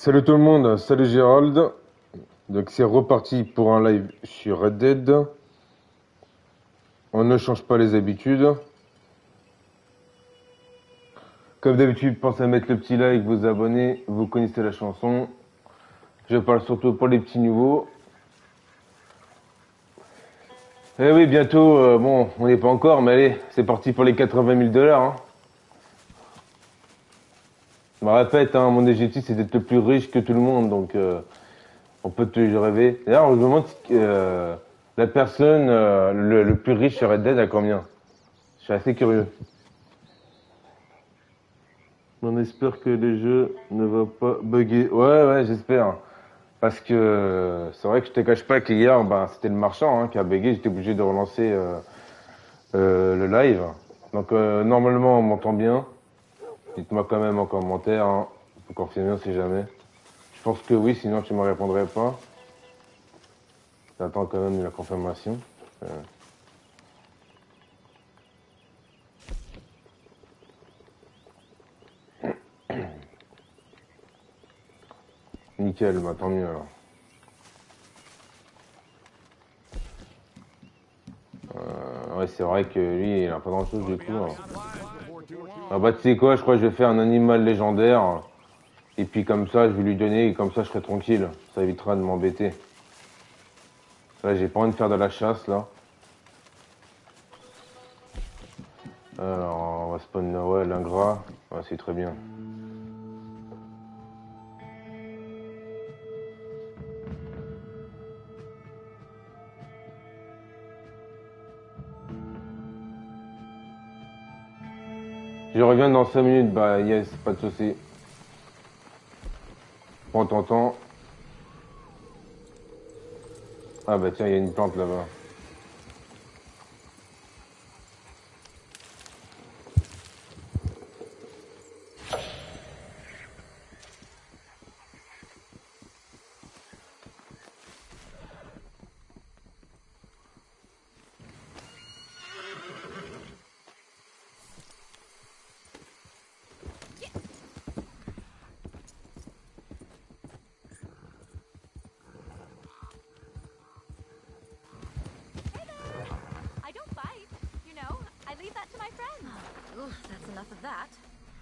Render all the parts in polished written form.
Salut tout le monde, salut Gérald. Donc c'est reparti pour un live sur Red Dead. On ne change pas les habitudes. Comme d'habitude, pensez à mettre le petit like, vous abonner, vous connaissez la chanson. Je parle surtout pour les petits nouveaux. Eh oui, bientôt, bon, on n'est pas encore, mais allez, c'est parti pour les 80 000 dollars. Hein. Je me répète, hein, mon objectif c'est d'être le plus riche que tout le monde, donc on peut toujours rêver. D'ailleurs, on me demande la personne le plus riche sur Red Dead à combien. Je suis assez curieux. On espère que le jeu ne va pas bugger. Ouais, j'espère. Parce que c'est vrai que je te cache pas qu'hier, ben, c'était le marchand qui a bugué. J'étais obligé de relancer le live. Donc normalement, on m'entend bien. Dites-moi quand même en commentaire. Hein. Faut confirmer, on sait jamais. Je pense que oui, sinon tu me répondrais pas. J'attends quand même la confirmation. Euh, Nickel, bah tant mieux alors. Ouais, c'est vrai que lui, il a pas grand chose du coup. Hein. Ah bah tu sais quoi, je crois que je vais faire un animal légendaire. Et puis comme ça, je vais lui donner et comme ça, je serai tranquille. Ça évitera de m'embêter. Là, j'ai pas envie de faire de la chasse, là. Alors, on va spawn, ouais, l'ingrat. Ouais, c'est très bien. Je reviens dans 5 minutes, bah yes, pas de souci. Prends ton temps. Ah bah tiens, il y a une plante là-bas. I don't bite, you know. I leave that to my friends. Oof, that's enough of that.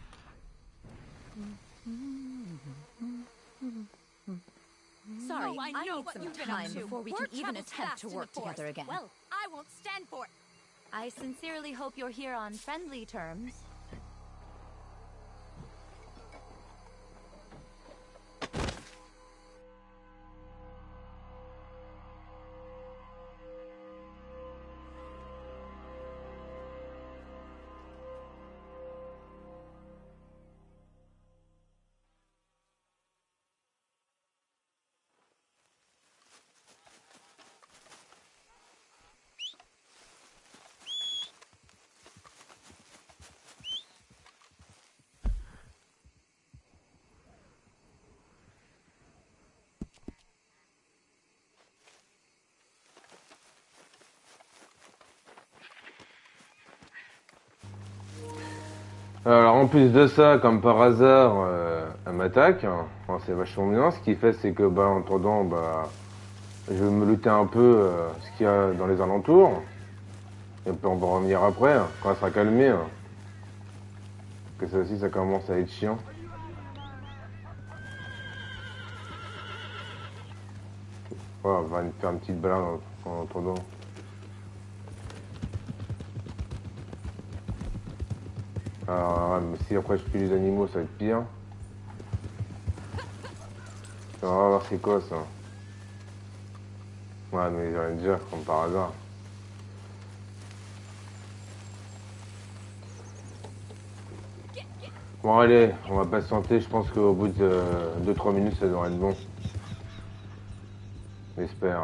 Sorry, Oh, I I know need what some you've been up time to. before we Word can even travels attempt fast to in work the forest. together again. Well, I won't stand for it. I sincerely hope you're here on friendly terms. Alors en plus de ça, comme par hasard, elle m'attaque. Enfin, c'est vachement bien. Ce qu'il fait, c'est que bah, en attendant, bah, je vais me looter un peu ce qu'il y a dans les alentours. Et puis on va revenir après, quand elle sera calmée. Que ça aussi, ça commence à être chiant. Ouais, on va faire une petite balade en attendant. Alors, ouais, mais si après je tue les animaux, ça va être pire. On va voir c'est quoi ça. Ouais, mais j'ai rien de dire, comme par hasard. Bon, allez, on va patienter. Je pense qu'au bout de 2-3 minutes, ça devrait être bon. J'espère.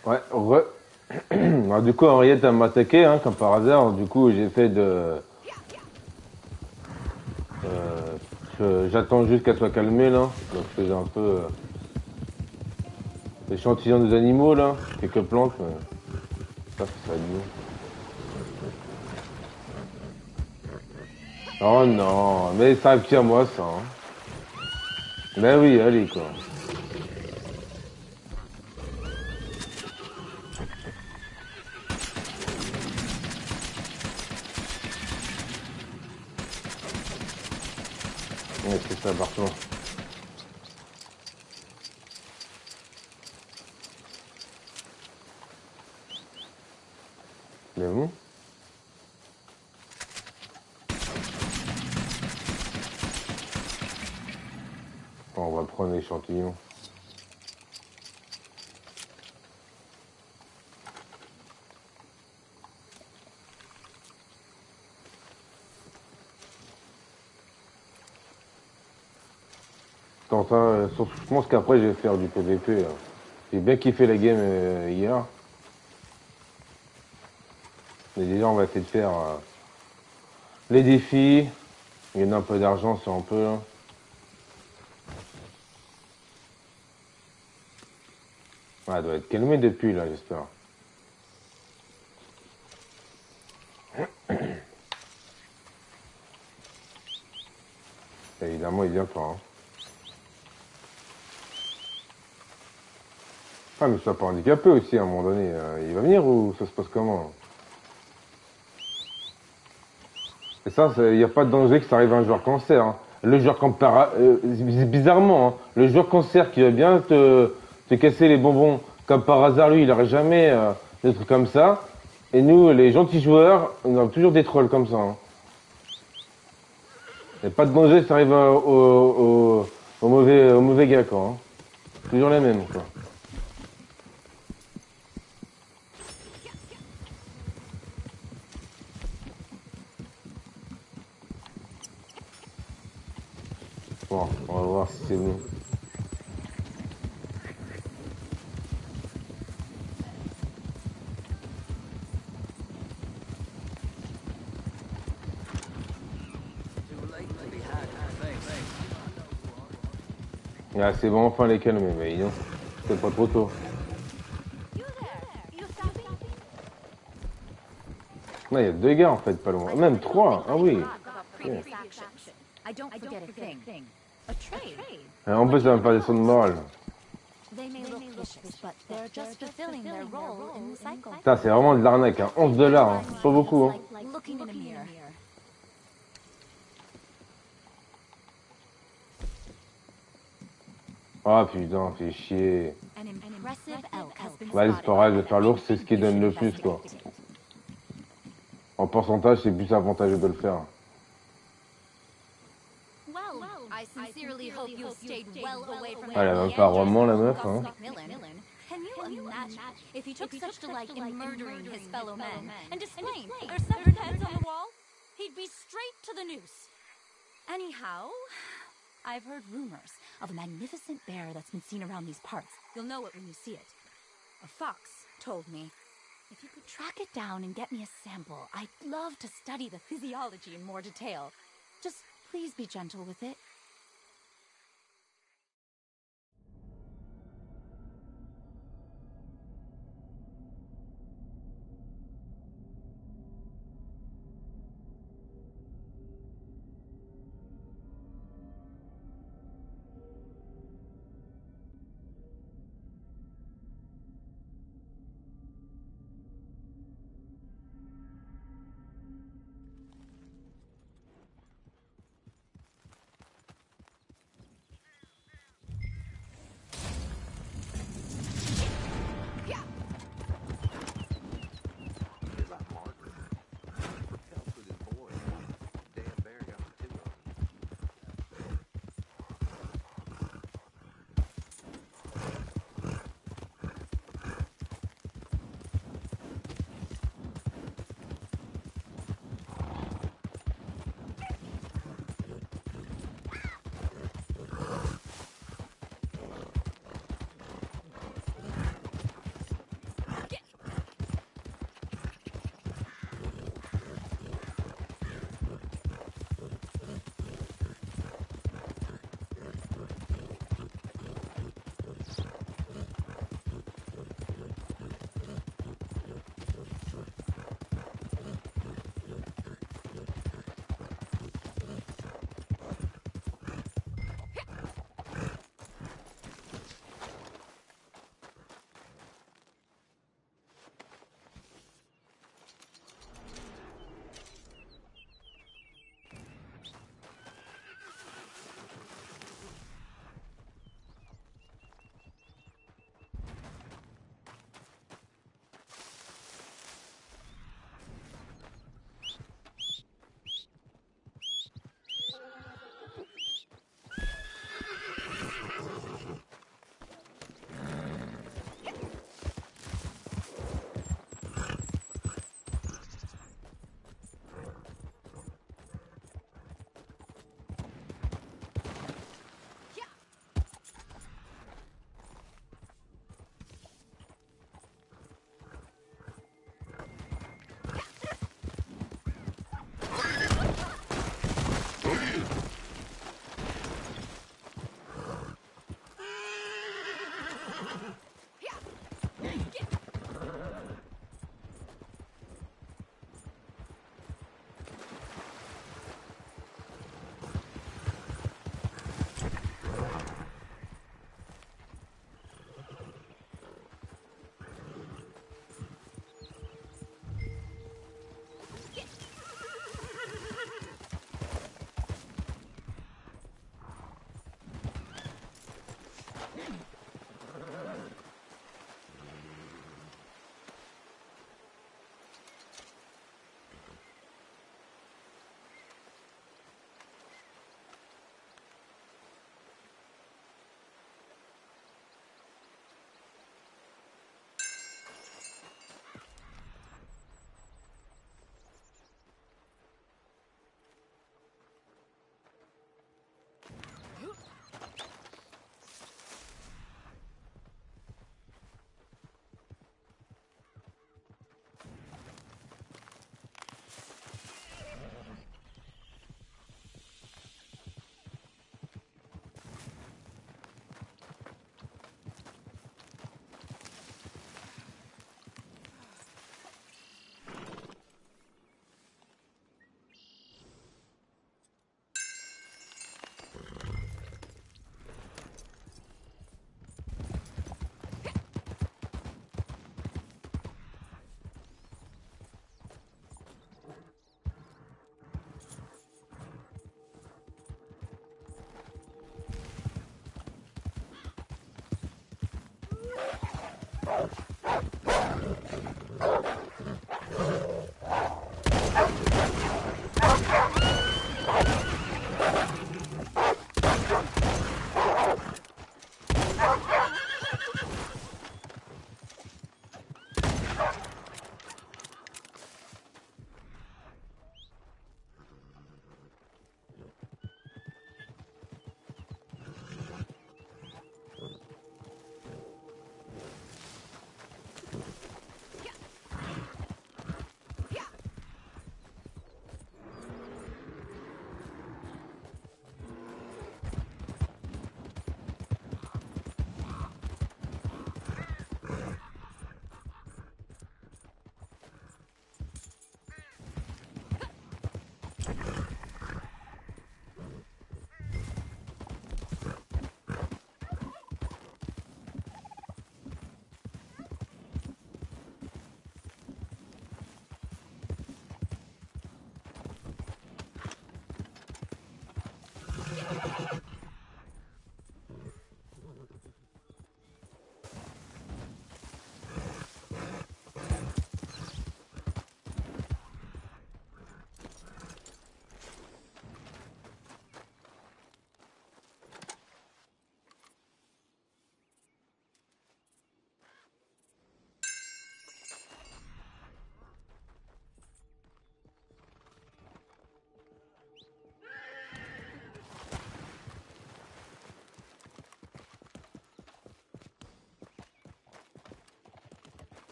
Ouais, Alors, du coup, Henriette elle m'a attaqué, hein, comme par hasard. Du coup, j'ai fait de. J'attends juste qu'elle soit calmée, là. Donc, je faisais un peu. L'échantillon des animaux, là. Quelques plantes, mais. Ça, ça va être mieux. Oh non, mais ça arrive à moi, ça. Hein. Ben oui, allez, quoi. Ouais, c'est ça, partout. Mais bon. Bon, on va prendre l'échantillon. Quentin, je pense qu'après, je vais faire du PVP. Là. J'ai bien kiffé la game hier. Mais déjà, on va essayer de faire les défis. Il y en a un peu d'argent, c'est un peu. Là. Ah, elle doit être calmée depuis, là, j'espère. Évidemment, il vient pas. Hein. Ah, mais sois pas handicapé aussi, à un moment donné. Il va venir ou ça se passe comment? Et ça, il n'y a pas de danger que ça arrive à un joueur cancer. Hein. Le joueur bizarrement, hein, le joueur cancer qui va bien te casser les bonbons, comme par hasard, lui, il n'aurait jamais des trucs comme ça. Et nous, les gentils joueurs, on a toujours des trolls comme ça. Hein. Il n'y a pas de danger, ça arrive au mauvais gars, quoi. Hein. Toujours les mêmes, quoi. Bon, on va voir si c'est bon. Ah, c'est bon, enfin les calmer, mais non, c'est pas trop tôt. You there. You stopping? Non, il y a deux gars en fait, pas loin. Même trois, ah oui. Ok. Previous action. I don't forget a thing. A trade. Et en plus, ça va me faire des sons de morale. They may look vicious, but they're just fulfilling their role in the cycle. Putain, c'est vraiment de l'arnaque, hein. 11 $, hein. C'est pas beaucoup, hein. Like looking in a mirror. Ah putain, fait chier. An impressive elk has been Bah, c'est pas grave, je vais faire l'ours, c'est ce qui donne le plus, quoi. En pourcentage, c'est plus avantageux de le faire. Well, I sincerely hope you stayed well away from Elle a même pas roman, la meuf, hein. Macmillan. Can you imagine if he took such delight in murdering his fellow men and displaying their severed heads on the wall? He'd be straight to the noose. Anyhow, I've heard rumors of a magnificent bear that's been seen around these parts. You'll know it when you see it. A fox told me. If you could track it down and get me a sample, I'd love to study the physiology in more detail. Just please be gentle with it.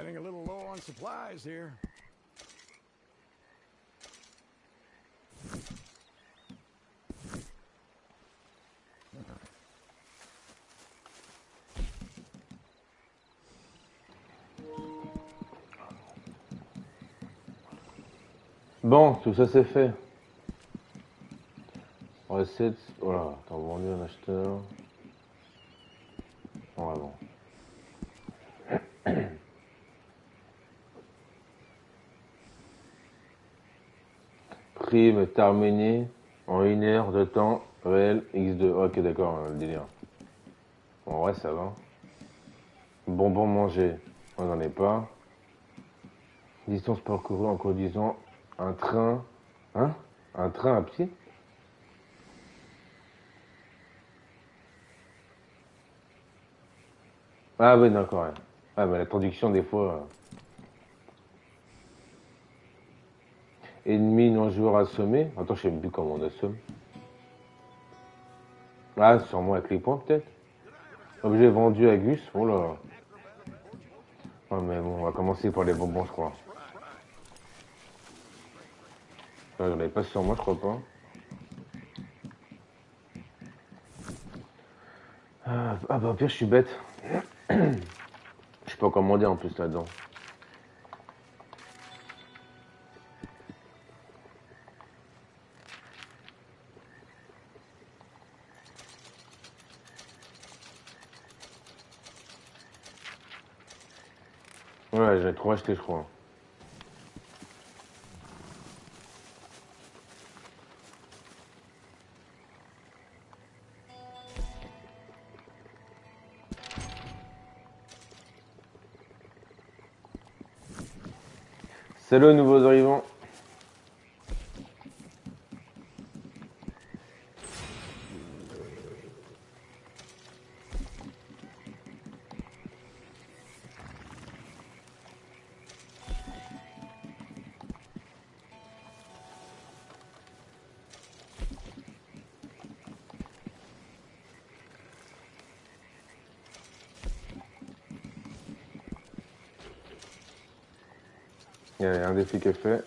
Getting a little low on supplies here. Bon, tout ça c'est fait. Recette. Voilà, t'as vendu un acheteur. Bon, bon. Prime terminé en 1 heure de temps réel X2. Ok, d'accord, le délire. Bon, ouais, ça va. Bonbon manger, on n'en est pas. Distance parcourue en conduisant un train. Hein? Un train à pied? Ah oui, d'accord. Ouais. Ah, mais la traduction, des fois. Ennemi non joueur assommé. Attends, je sais même plus comment on assomme. Ah, sûrement avec les points, peut-être. Objet vendu à Gus. Oh là. Ouais, mais bon, on va commencer par les bonbons, je crois. J'en avais pas sur moi, je crois pas. Ah bah, au pire, je suis bête. Je sais pas commander en plus là-dedans. Ouais, j'ai trop acheté, je crois. Salut nouveaux arrivants. Il y a un défi qui est fait.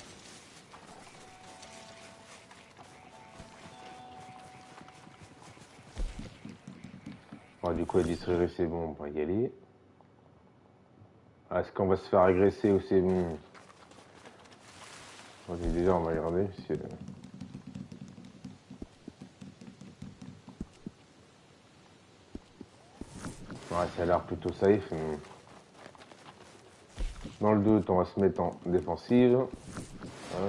Bon, du coup, elle distrairait, c'est bon, on va y aller. Ah, est-ce qu'on va se faire agresser ou c'est bon? Bon, déjà, on va regarder. Si... Ouais, ça a l'air plutôt safe. Mais... Dans le doute, on va se mettre en défensive. Ouais.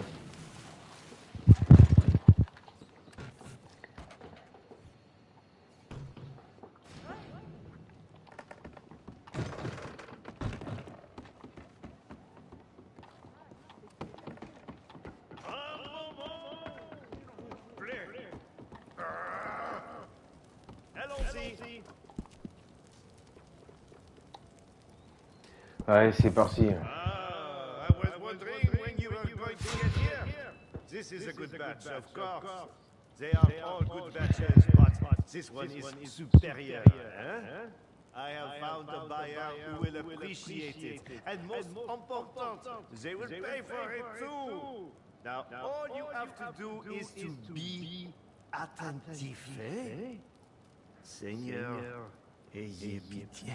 Ouais, c'est parti. I was wondering when you were going to get here. This is a good batch, of course. They are all good batches, but this one is superior. Huh? I have found a buyer who will appreciate it. And most important, they will pay for it too. Now, all you have to do is to be attentif, eh? Seigneur, ayez pitié.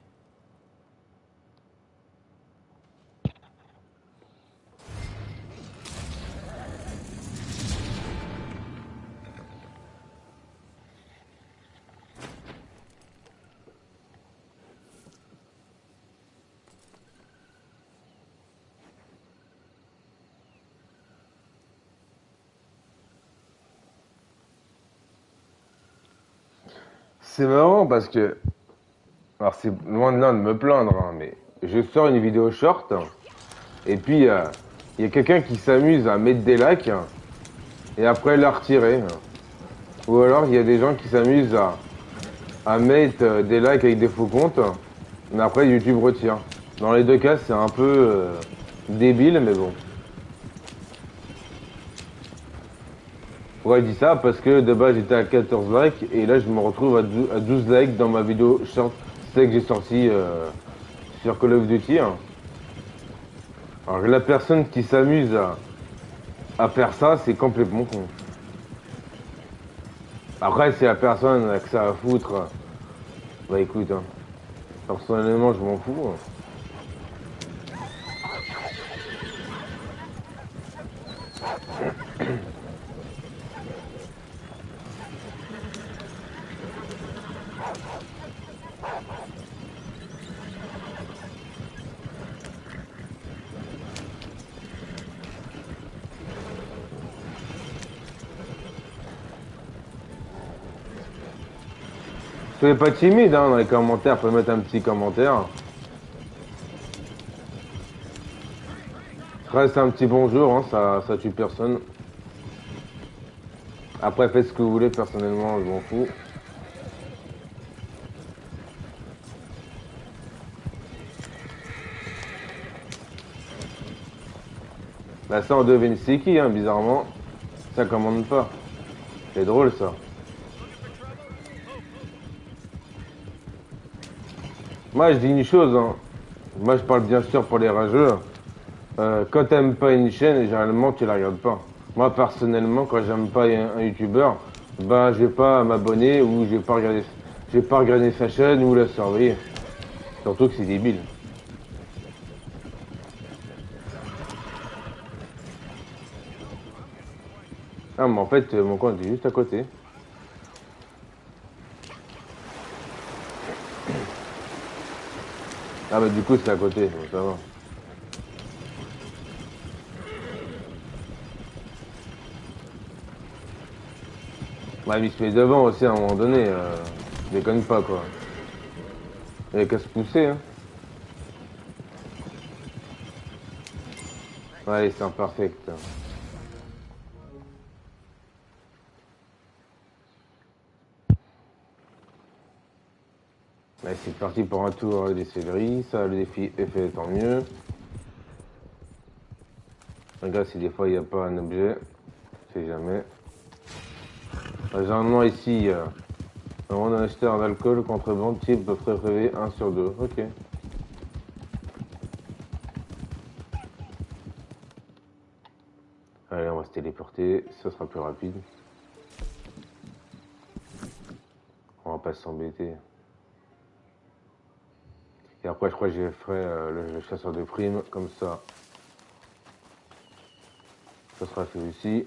C'est marrant parce que... Alors c'est loin de là de me plaindre, hein, mais je sors une vidéo short, et puis il y a quelqu'un qui s'amuse à mettre des likes, et après la retirer. Ou alors il y a des gens qui s'amusent à mettre des likes avec des faux comptes, mais après YouTube retire. Dans les deux cas, c'est un peu débile, mais bon. Pourquoi je dis ça? Parce que de base j'étais à 14 likes et là je me retrouve à 12 likes dans ma vidéo short, celle que j'ai sortie sur Call of Duty. Hein. Alors la personne qui s'amuse à faire ça, c'est complètement con. Après, si la personne a que ça à foutre, bah écoute, hein, personnellement, je m'en fous. Hein. Soyez pas timide hein, dans les commentaires, vous pouvez mettre un petit commentaire. Reste un petit bonjour, hein, ça tue personne. Après faites ce que vous voulez, personnellement je m'en fous. Là ça on devine c'est qui, hein, bizarrement. Ça commande pas. C'est drôle ça. Moi je dis une chose, hein. Moi je parle bien sûr pour les rageux. Quand t'aimes pas une chaîne, généralement tu la regardes pas. Moi personnellement, quand j'aime pas un youtubeur, bah je vais pas m'abonner ou je vais pas regarder sa chaîne ou la surveiller. Surtout que c'est débile. Ah mais en fait mon compte est juste à côté. Ah bah du coup c'est à côté, donc ça va. Bah il se met devant aussi à un moment donné, déconne pas quoi. Il a qu'à se pousser hein. Allez c'est imperfect. Allez c'est parti pour un tour des céleris, ça le défi est fait tant mieux. Regarde si des fois il n'y a pas un objet, je sais jamais. Généralement ici, on a un acheteur d'alcool, contrebande, type peut prélever 1 sur 2. Ok. Allez, on va se téléporter, ça sera plus rapide. On va pas s'embêter. Et après, je crois que j'ai fait le chasseur de primes, comme ça. Ça sera fait aussi.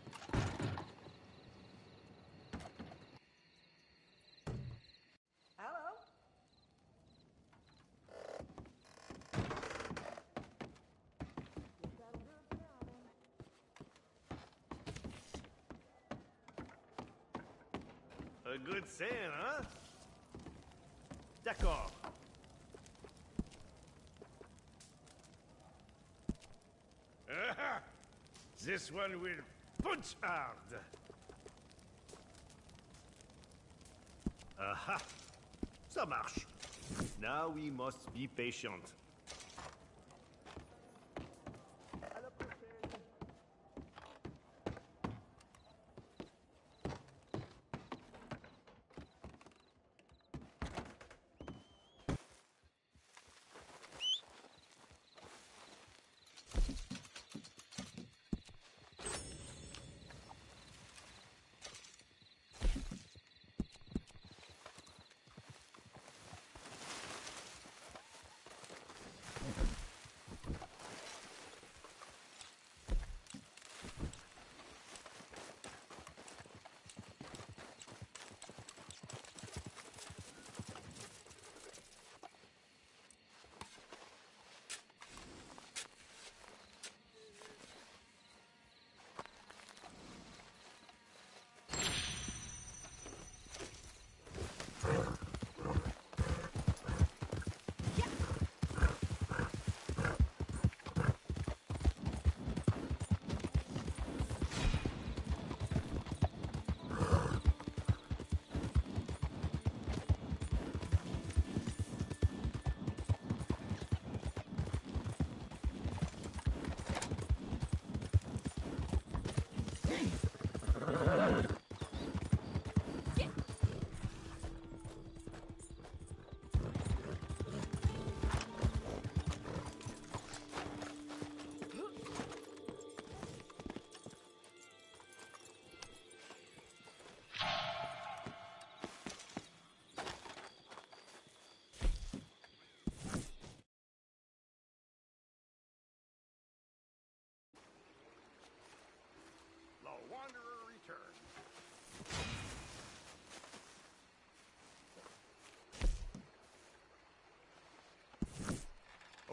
A good sale, hein? D'accord. Ah, this one will punch hard. Aha! Ça marche. Now we must be patient.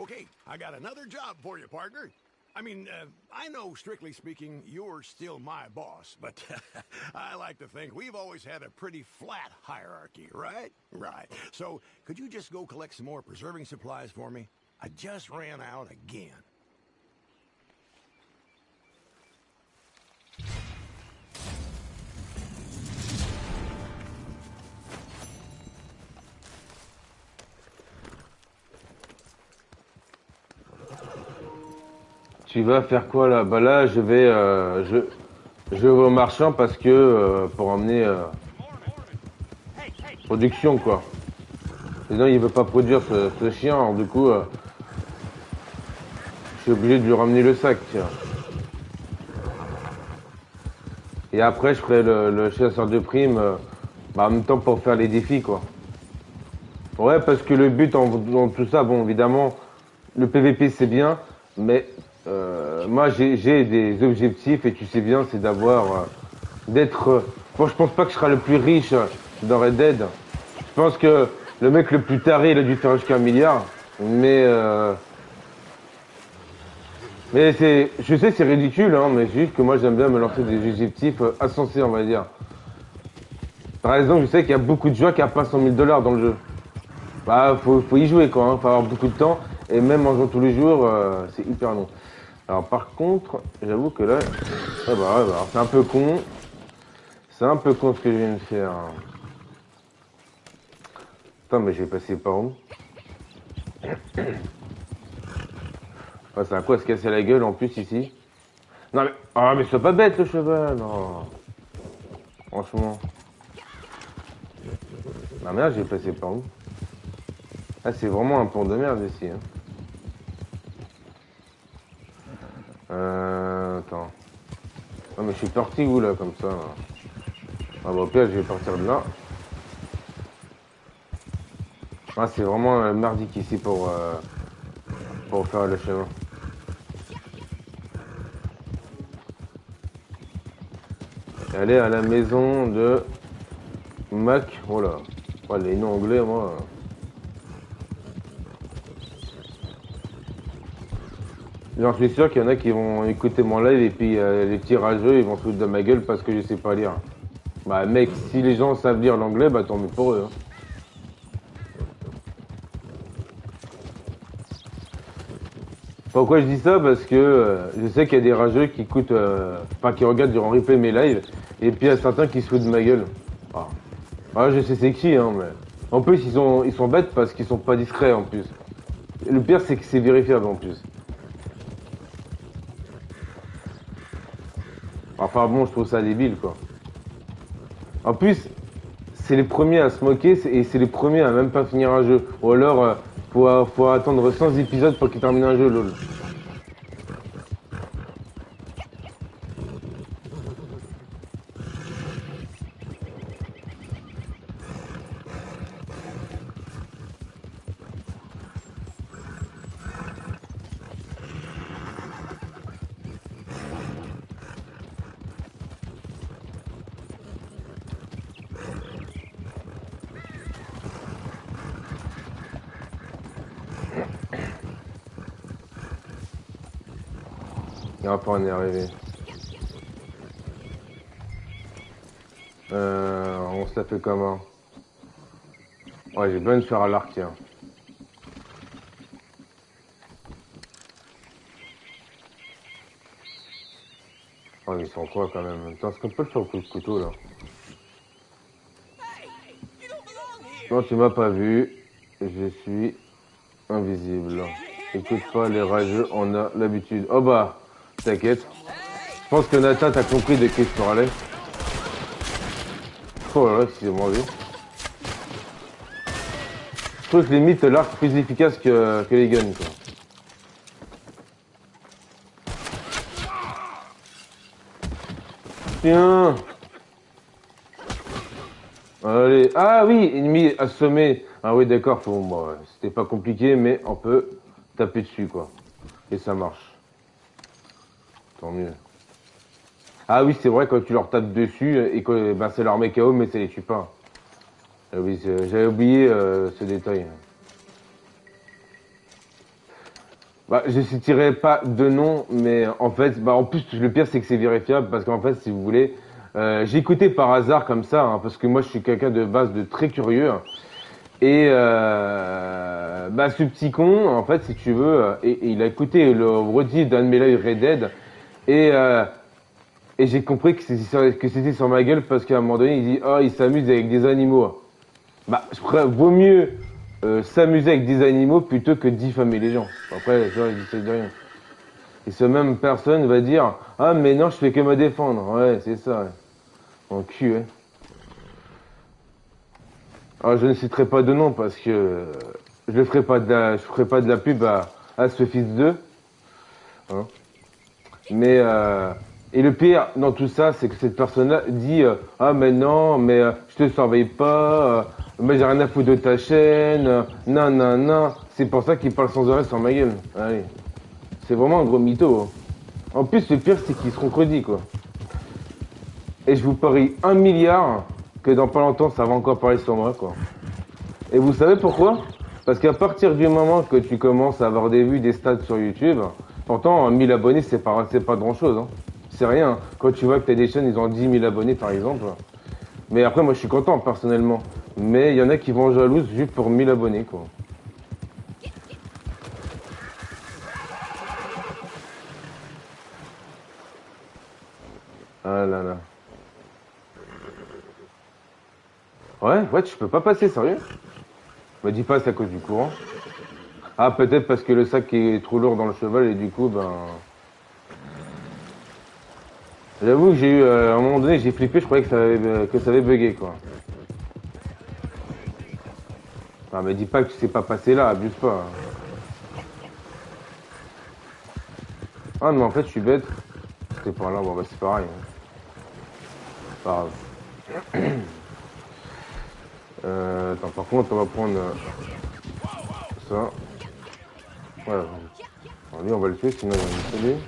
Okay, I got another job for you, partner. I mean, I know, strictly speaking, you're still my boss, but I like to think we've always had a pretty flat hierarchy, right? Right. So, could you just go collect some more preserving supplies for me? I just ran out again. Tu vas faire quoi là? Bah là, je vais au marchand parce que pour emmener production quoi. Sinon, il veut pas produire ce chien, alors du coup, je suis obligé de lui ramener le sac. Tiens. Et après, je ferai le chasseur de primes, bah, en même temps pour faire les défis quoi. Ouais, parce que le but dans tout ça, bon, évidemment, le PVP c'est bien, mais moi j'ai des objectifs et tu sais bien, c'est d'avoir, d'être. Bon, je pense pas que je serai le plus riche dans Red Dead. Je pense que le mec le plus taré, il a dû faire jusqu'à 1 milliard, mais c'est, je sais, c'est ridicule, hein, mais c'est juste que moi j'aime bien me lancer des objectifs insensés, on va dire. Par exemple, je sais qu'il y a beaucoup de joueurs qui n'ont pas 100 000 $ dans le jeu. Bah, faut y jouer quoi, hein, faut avoir beaucoup de temps, et même en jouant tous les jours, c'est hyper long. Alors par contre, j'avoue que là, c'est un peu con. C'est un peu con ce que je viens de faire. Attends, mais je vais passer par où? Ah, c'est à quoi se casser la gueule en plus ici? Non mais, ah mais sois pas bête le cheval, non. Franchement. Ah merde, j'ai passé par où? Ah, c'est vraiment un pont de merde ici. Hein. Attends. Ah mais je suis parti où là comme ça là. Ah bah au pire je vais partir de là. Ah c'est vraiment merdique ici pour faire le chemin. Aller à la maison de Mac. Oh là. Oh, les noms anglais moi. J'en suis sûr qu'il y en a qui vont écouter mon live et puis les petits rageux ils vont se foutre de ma gueule parce que je sais pas lire. Bah mec, si les gens savent lire l'anglais, bah tant mieux pour eux. Hein. Pourquoi je dis ça? Parce que je sais qu'il y a des rageux qui écoutent, enfin qui regardent durant replay mes lives, et puis il y a certains qui se foutent de ma gueule. Ah, ah je sais c'est qui, hein, mais en plus ils sont bêtes parce qu'ils sont pas discrets en plus. Le pire c'est que c'est vérifiable en plus. Enfin bon, je trouve ça débile quoi. En plus, c'est les premiers à se moquer et c'est les premiers à même pas finir un jeu. Ou alors, faut attendre 100 épisodes pour qu'ils terminent un jeu, lol. Et après on est arrivé. On se la fait comment? Ouais, j'ai besoin de faire à l'arc, tiens. Oh, mais ils sont quoi quand même? Attends, est-ce qu'on peut le faire au coup de couteau là? Non, tu m'as pas vu. Je suis invisible. Écoute pas les rageux, on a l'habitude. Oh bah, t'inquiète. Je pense que Nathan t'a compris de qui je parlais. Oh là là, excusez-moi, vu. Je trouve que limite l'arc plus efficace que les guns, quoi. Tiens. Allez. Ah oui, ennemi assommé. Ah oui, d'accord, bon, c'était pas compliqué, mais on peut taper dessus, quoi. Et ça marche. Tant mieux. Ah oui, c'est vrai, quand tu leur tapes dessus, et que ben, ça leur met KO, mais ça les tue pas. Ah oui, j'avais oublié ce détail. Bah, je citerai pas de nom, mais en fait, bah, en plus, le pire, c'est que c'est vérifiable, parce qu'en fait, si vous voulez, j'ai écouté par hasard comme ça, hein, parce que moi, je suis quelqu'un de base de très curieux, et bah, ce petit con, en fait, si tu veux, et il a écouté le redit d'un de mes lives Red Dead, et, euh, et j'ai compris que c'était sur ma gueule, parce qu'à un moment donné, il dit, oh, il s'amuse avec des animaux. Bah, vaut mieux s'amuser avec des animaux plutôt que diffamer les gens. Après, ça, je dis de rien. Et cette même personne va dire, ah, mais non, je fais que me défendre. Ouais, c'est ça. Ouais. En cul, ouais. Alors, je ne citerai pas de nom parce que je ferai pas de la pub à ce fils d'eux. Hein. Mais, et le pire dans tout ça, c'est que cette personne-là dit, ah, mais non, mais je te surveille pas, mais j'ai rien à foutre de ta chaîne, non, non, non. C'est pour ça qu'il parle sans arrêt sur ma gueule. Allez. C'est vraiment un gros mytho. Hein. En plus, le pire, c'est qu'il se contredit, quoi. Et je vous parie 1 milliard que dans pas longtemps, ça va encore parler sur moi, quoi. Et vous savez pourquoi? Parce qu'à partir du moment que tu commences à avoir des vues, des stats sur YouTube, pourtant, 1000 abonnés, c'est pas grand-chose. Hein. C'est rien. Quand tu vois que t'as des chaînes, ils ont 10 000 abonnés, par exemple. Mais après, moi, je suis content, personnellement. Mais il y en a qui vont jalouses juste pour 1000 abonnés, quoi. Ah là là. Ouais, tu peux pas passer, sérieux? Me dis pas c'est à cause du courant. Ah, peut-être parce que le sac est trop lourd dans le cheval et du coup, ben... J'avoue que j'ai eu, à un moment donné, j'ai flippé, je croyais que ça avait bugué, quoi. Ah, mais dis pas que tu sais pas passer là, abuse pas. Ah, mais en fait, je suis bête. C'était par là, bon, bah, c'est pareil. Hein. Pas grave. Attends, par contre, on va prendre ça. Ouais, alors, lui, on va le tuer, sinon il va nous saluer.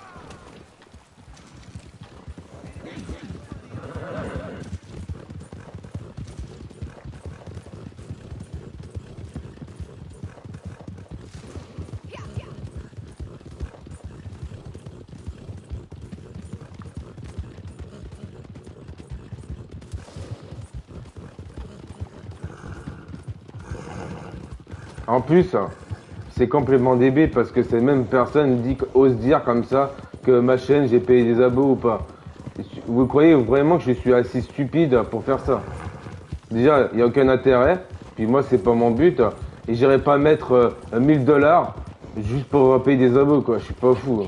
En plus, c'est complètement débile parce que cette même personne ose dire comme ça que ma chaîne, j'ai payé des abos ou pas. Vous croyez vraiment que je suis assez stupide pour faire ça? Déjà, il n'y a aucun intérêt, puis moi, c'est pas mon but, et j'irai pas mettre 1000 $ juste pour payer des abos, quoi. Je suis pas fou.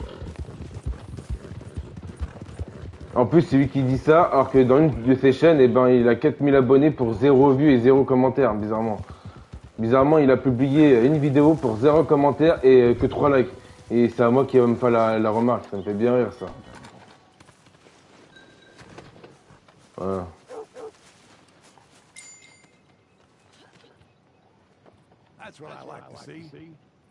En plus, c'est lui qui dit ça, alors que dans une de ses chaînes, eh ben, il a 4000 abonnés pour 0 vue et 0 commentaire, bizarrement. Bizarrement, il a publié une vidéo pour 0 commentaire et que 3 likes. Et c'est à moi qui va me faire la remarque, ça me fait bien rire, ça. Voilà. That's what I like to see.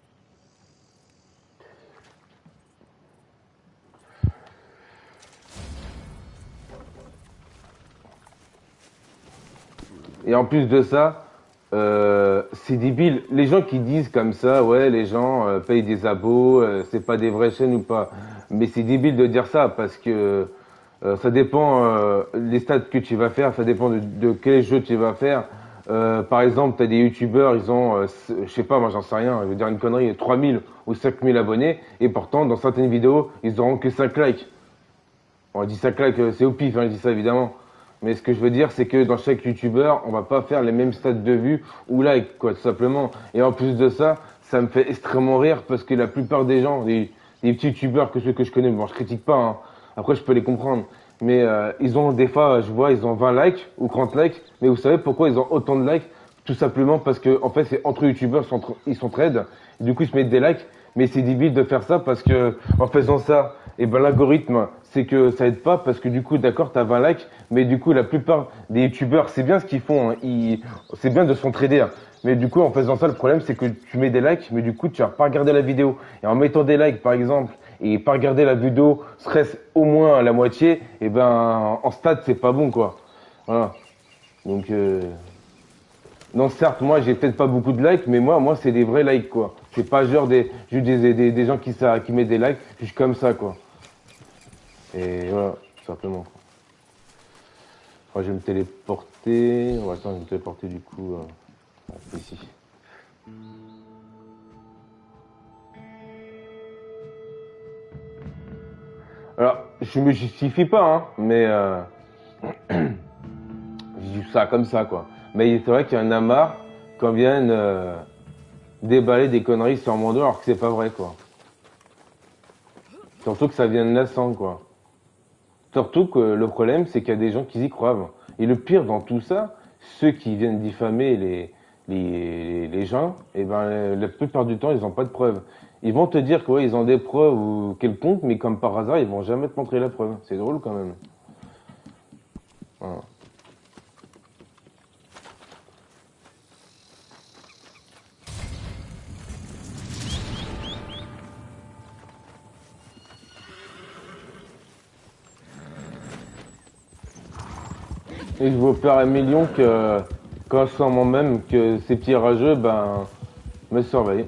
Et en plus de ça, c'est débile. Les gens qui disent comme ça, ouais, les gens payent des abos, c'est pas des vraies chaînes ou pas. Mais c'est débile de dire ça parce que ça dépend les stats que tu vas faire, ça dépend de quel jeu tu vas faire. Par exemple, t'as des youtubeurs, ils ont, je sais pas, moi j'en sais rien, je veux dire une connerie, 3000 ou 5000 abonnés, et pourtant dans certaines vidéos, ils auront que 5 likes. On dit 5 likes, c'est au pif, hein, je dis ça évidemment. Mais ce que je veux dire, c'est que dans chaque youtubeur, on va pas faire les mêmes stats de vues ou likes, quoi, tout simplement. Et en plus de ça, ça me fait extrêmement rire parce que la plupart des gens, des petits youtubeurs que ceux que je connais, bon, je critique pas, hein. Après, je peux les comprendre. Mais ils ont des fois, je vois, ils ont 20 likes ou 30 likes. Mais vous savez pourquoi ils ont autant de likes? Tout simplement parce que, en fait, c'est entre youtubeurs, ils s'entraident. Du coup, ils se mettent des likes. Mais c'est débile de faire ça parce que, en faisant ça, et ben, l'algorithme, c'est que ça aide pas parce que du coup, d'accord, t'as 20 likes, mais du coup, la plupart des youtubeurs, c'est bien ce qu'ils font, hein, c'est bien de s'entraider, hein. Mais du coup, en faisant ça, le problème, c'est que tu mets des likes, mais du coup, tu vas pas regarder la vidéo. Et en mettant des likes, par exemple, et pas regarder la vidéo, serait au moins à la moitié, et ben, en stade, c'est pas bon, quoi. Voilà. Donc, Donc certes, moi j'ai peut-être pas beaucoup de likes, mais moi c'est des vrais likes quoi. C'est pas genre juste des gens qui mettent des likes, juste comme ça quoi. Et voilà, simplement quoi. Moi je vais me téléporter. Oh, attends, je vais me téléporter du coup ici. Alors, je me justifie pas, hein, mais je dis ça comme ça quoi. Mais c'est vrai qu'il y en a marre qu'on vienne déballer des conneries sur mon dos alors que c'est pas vrai quoi. Surtout que ça vient de naissant quoi. Surtout que le problème c'est qu'il y a des gens qui y croient. Et le pire dans tout ça, ceux qui viennent diffamer les gens, et ben la plupart du temps ils n'ont pas de preuves. Ils vont te dire que ouais, ils ont des preuves ou quelconques, mais comme par hasard ils vont jamais te montrer la preuve. C'est drôle quand même. Voilà. Et je vous perds un million que quand je sens moi-même que ces petits rageux me surveillent.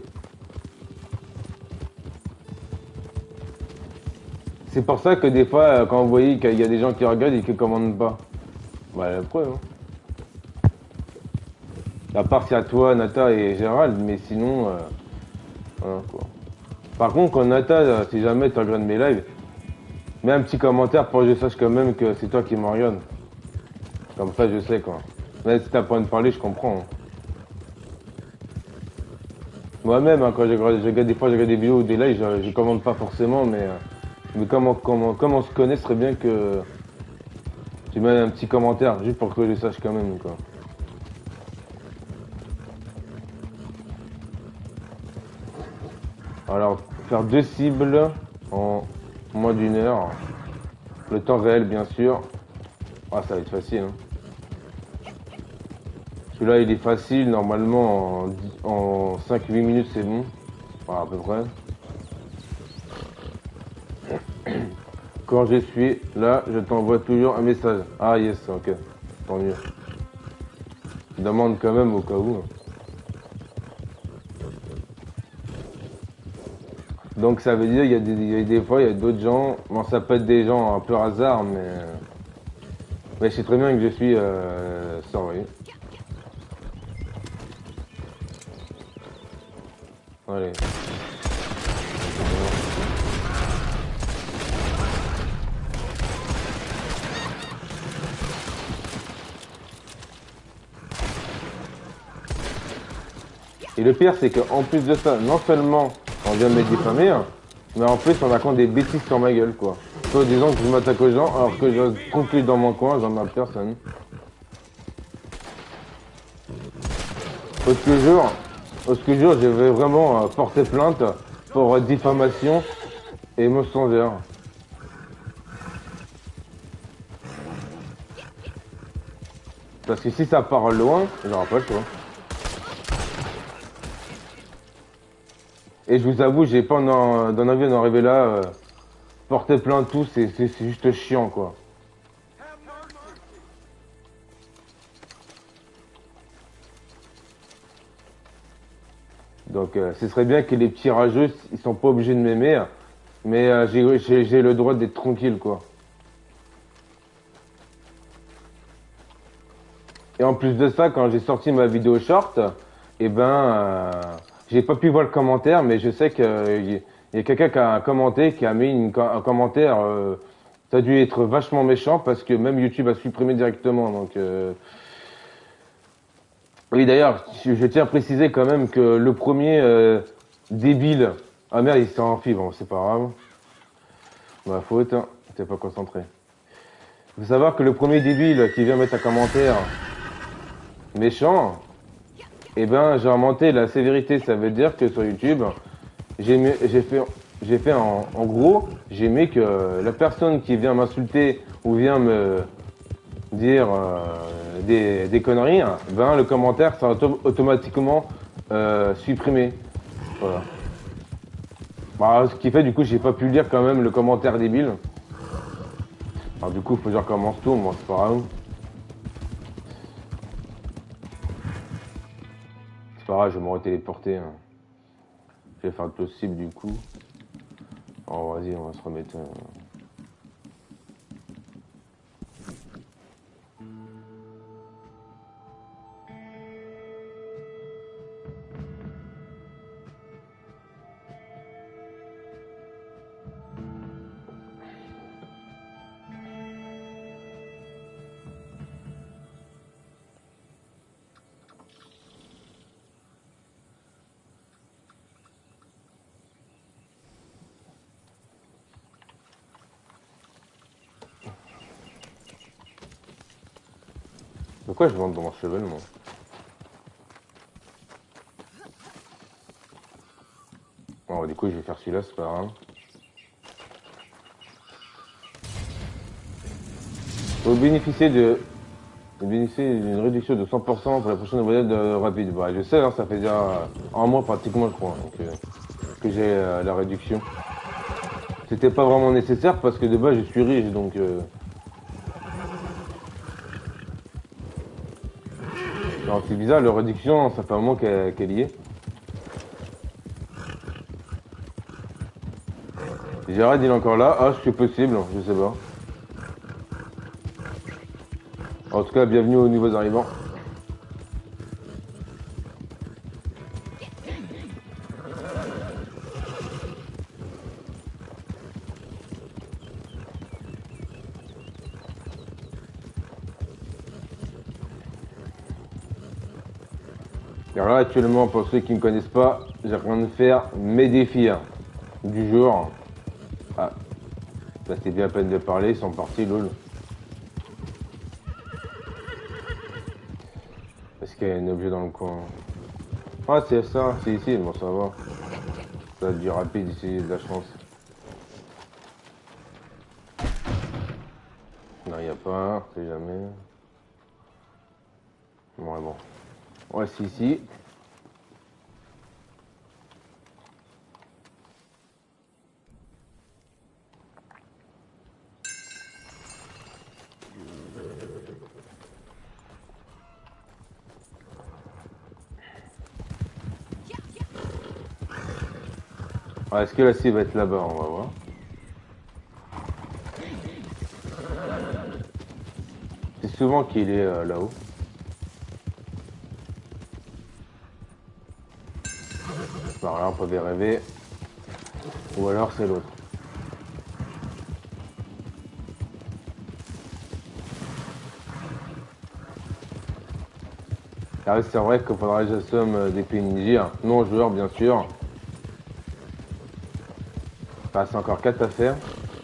C'est pour ça que des fois, quand vous voyez qu'il y a des gens qui regardent et qui commandent pas, bah la preuve. Hein. À part s'il y a toi, Nata et Gérald, mais sinon, voilà quoi. Par contre, quand Nata, si jamais tu regardes mes lives, mets un petit commentaire pour que je sache quand même que c'est toi qui me regardes. Comme ça, je sais quoi. Même si t'as pas envie de parler, je comprends. Hein. Moi-même, hein, quand je regarde des fois, je regarde des vidéos ou des lives, je commande pas forcément, mais comme on se connaît, ce serait bien que tu mets un petit commentaire, juste pour que je sache quand même quoi. Alors, faire 2 cibles en moins d'1 heure. Le temps réel, bien sûr. Ah, ça va être facile. Hein. Celui-là, il est facile. Normalement, en 5-8 minutes, c'est bon. Voilà, à peu près. Quand je suis là, je t'envoie toujours un message. Ah, yes, ok. Tant mieux. Je demande quand même au cas où. Donc ça veut dire qu'il y a des fois, il y a d'autres gens. Bon, ça peut être des gens un peu hasard, mais je sais très bien que je suis surveillé. Allez. Et le pire, c'est qu'en plus de ça, non seulement on vient de me diffamer, mais en plus on raconte des bêtises sur ma gueule, quoi. Soit disant que je m'attaque aux gens, alors que je conclue dans mon coin, j'en ai personne. Au ce que jure, je vais vraiment porter plainte pour diffamation et mensongère. Parce que si ça part loin, j'aurai pas le choix. Et je vous avoue, j'ai pas d'en envie d'en arriver là. Porter plainte tout, c'est juste chiant quoi. Donc ce serait bien que les petits rageux, ils sont pas obligés de m'aimer. Mais j'ai le droit d'être tranquille quoi. Et en plus de ça, quand j'ai sorti ma vidéo short, eh ben, j'ai pas pu voir le commentaire, mais je sais qu'il y a quelqu'un qui a commenté, qui a mis un commentaire. Ça a dû être vachement méchant parce que même YouTube a supprimé directement. Donc, oui, d'ailleurs, je tiens à préciser quand même que le premier débile, ah merde, il s'est enfui, bon, c'est pas grave. Ma faute, hein, t'es pas concentré. Il faut savoir que le premier débile qui vient mettre un commentaire méchant, eh ben, j'ai remonté la sévérité. Ça veut dire que sur YouTube, j'ai fait en gros, j'ai mis que la personne qui vient m'insulter ou vient me dire des conneries, ben le commentaire sera automatiquement supprimé. Voilà. Bah, ce qui fait du coup j'ai pas pu lire quand même le commentaire débile. Alors du coup faut que je recommence tout, moi c'est pas grave. pas grave, je vais me retéléporter. Hein. Je vais faire le possible du coup. Oh, vas-y, on va se remettre. Pourquoi je monte dans mon cheval, moi? Bon, du coup, je vais faire celui-là, c'est pas grave. Vous bénéficiez d'une réduction de 100% pour la prochaine modèle de rapide. Bah, je sais, hein, ça fait déjà un mois pratiquement, je crois, donc, que j'ai la réduction. C'était pas vraiment nécessaire parce que de base, je suis riche, donc... Non, c'est bizarre, la réduction, ça fait un mois qu'elle y est. Gérard, il est encore là. Ah, c'est possible, je sais pas. En tout cas, bienvenue aux nouveaux arrivants. Alors là, actuellement, pour ceux qui ne me connaissent pas, j'ai rien de faire mes défis hein, du jour. Ah, ça c'était bien à peine de parler, ils sont partis, lol. Est-ce qu'il y a un objet dans le coin? Ah, c'est ça, c'est ici, bon, ça va. Ça va être du rapide ici, de la chance. Non, il n'y a pas, c'est jamais. Ouais, bon. Ouais, c'est ici. Ah, est-ce que la cible va être là-bas? On va voir. C'est souvent qu'il est là-haut. Par là, on peut rêver. Ou alors c'est l'autre. Ah, c'est vrai qu'il faudra que j'assomme des PNJ, hein. Non joueurs bien sûr. Enfin, c'est encore 4 à faire.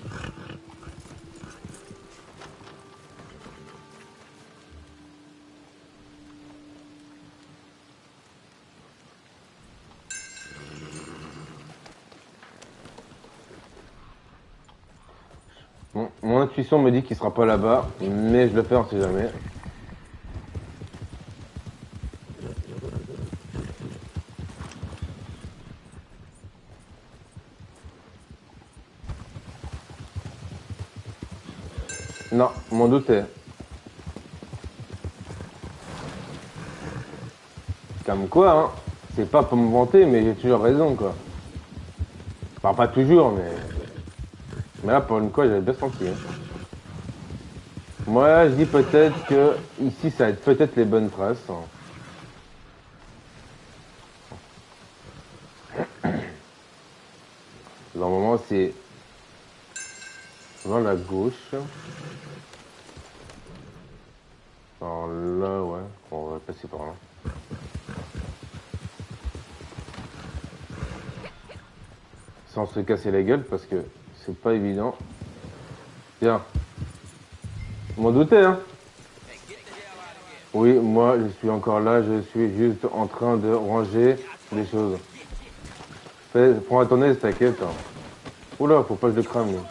Bon, mon intuition me dit qu'il sera pas là-bas, mais je le fais, on sait jamais. Non, m'en doutais. Comme quoi, hein, c'est pas pour me vanter, mais j'ai toujours raison, quoi. Enfin, pas toujours, mais là, pour une fois, j'avais bien senti. Hein. Moi, je dis peut-être que ici, ça va être peut-être les bonnes traces. Normalement, c'est vers la gauche. Alors là, ouais, on va passer par là. Sans se casser la gueule, parce que c'est pas évident. Tiens. M'en doutais, hein? Oui, moi, je suis encore là, je suis juste en train de ranger les choses. Prends à ton aise, t'inquiète. Hein. Oula, faut pas que je le crame, lui.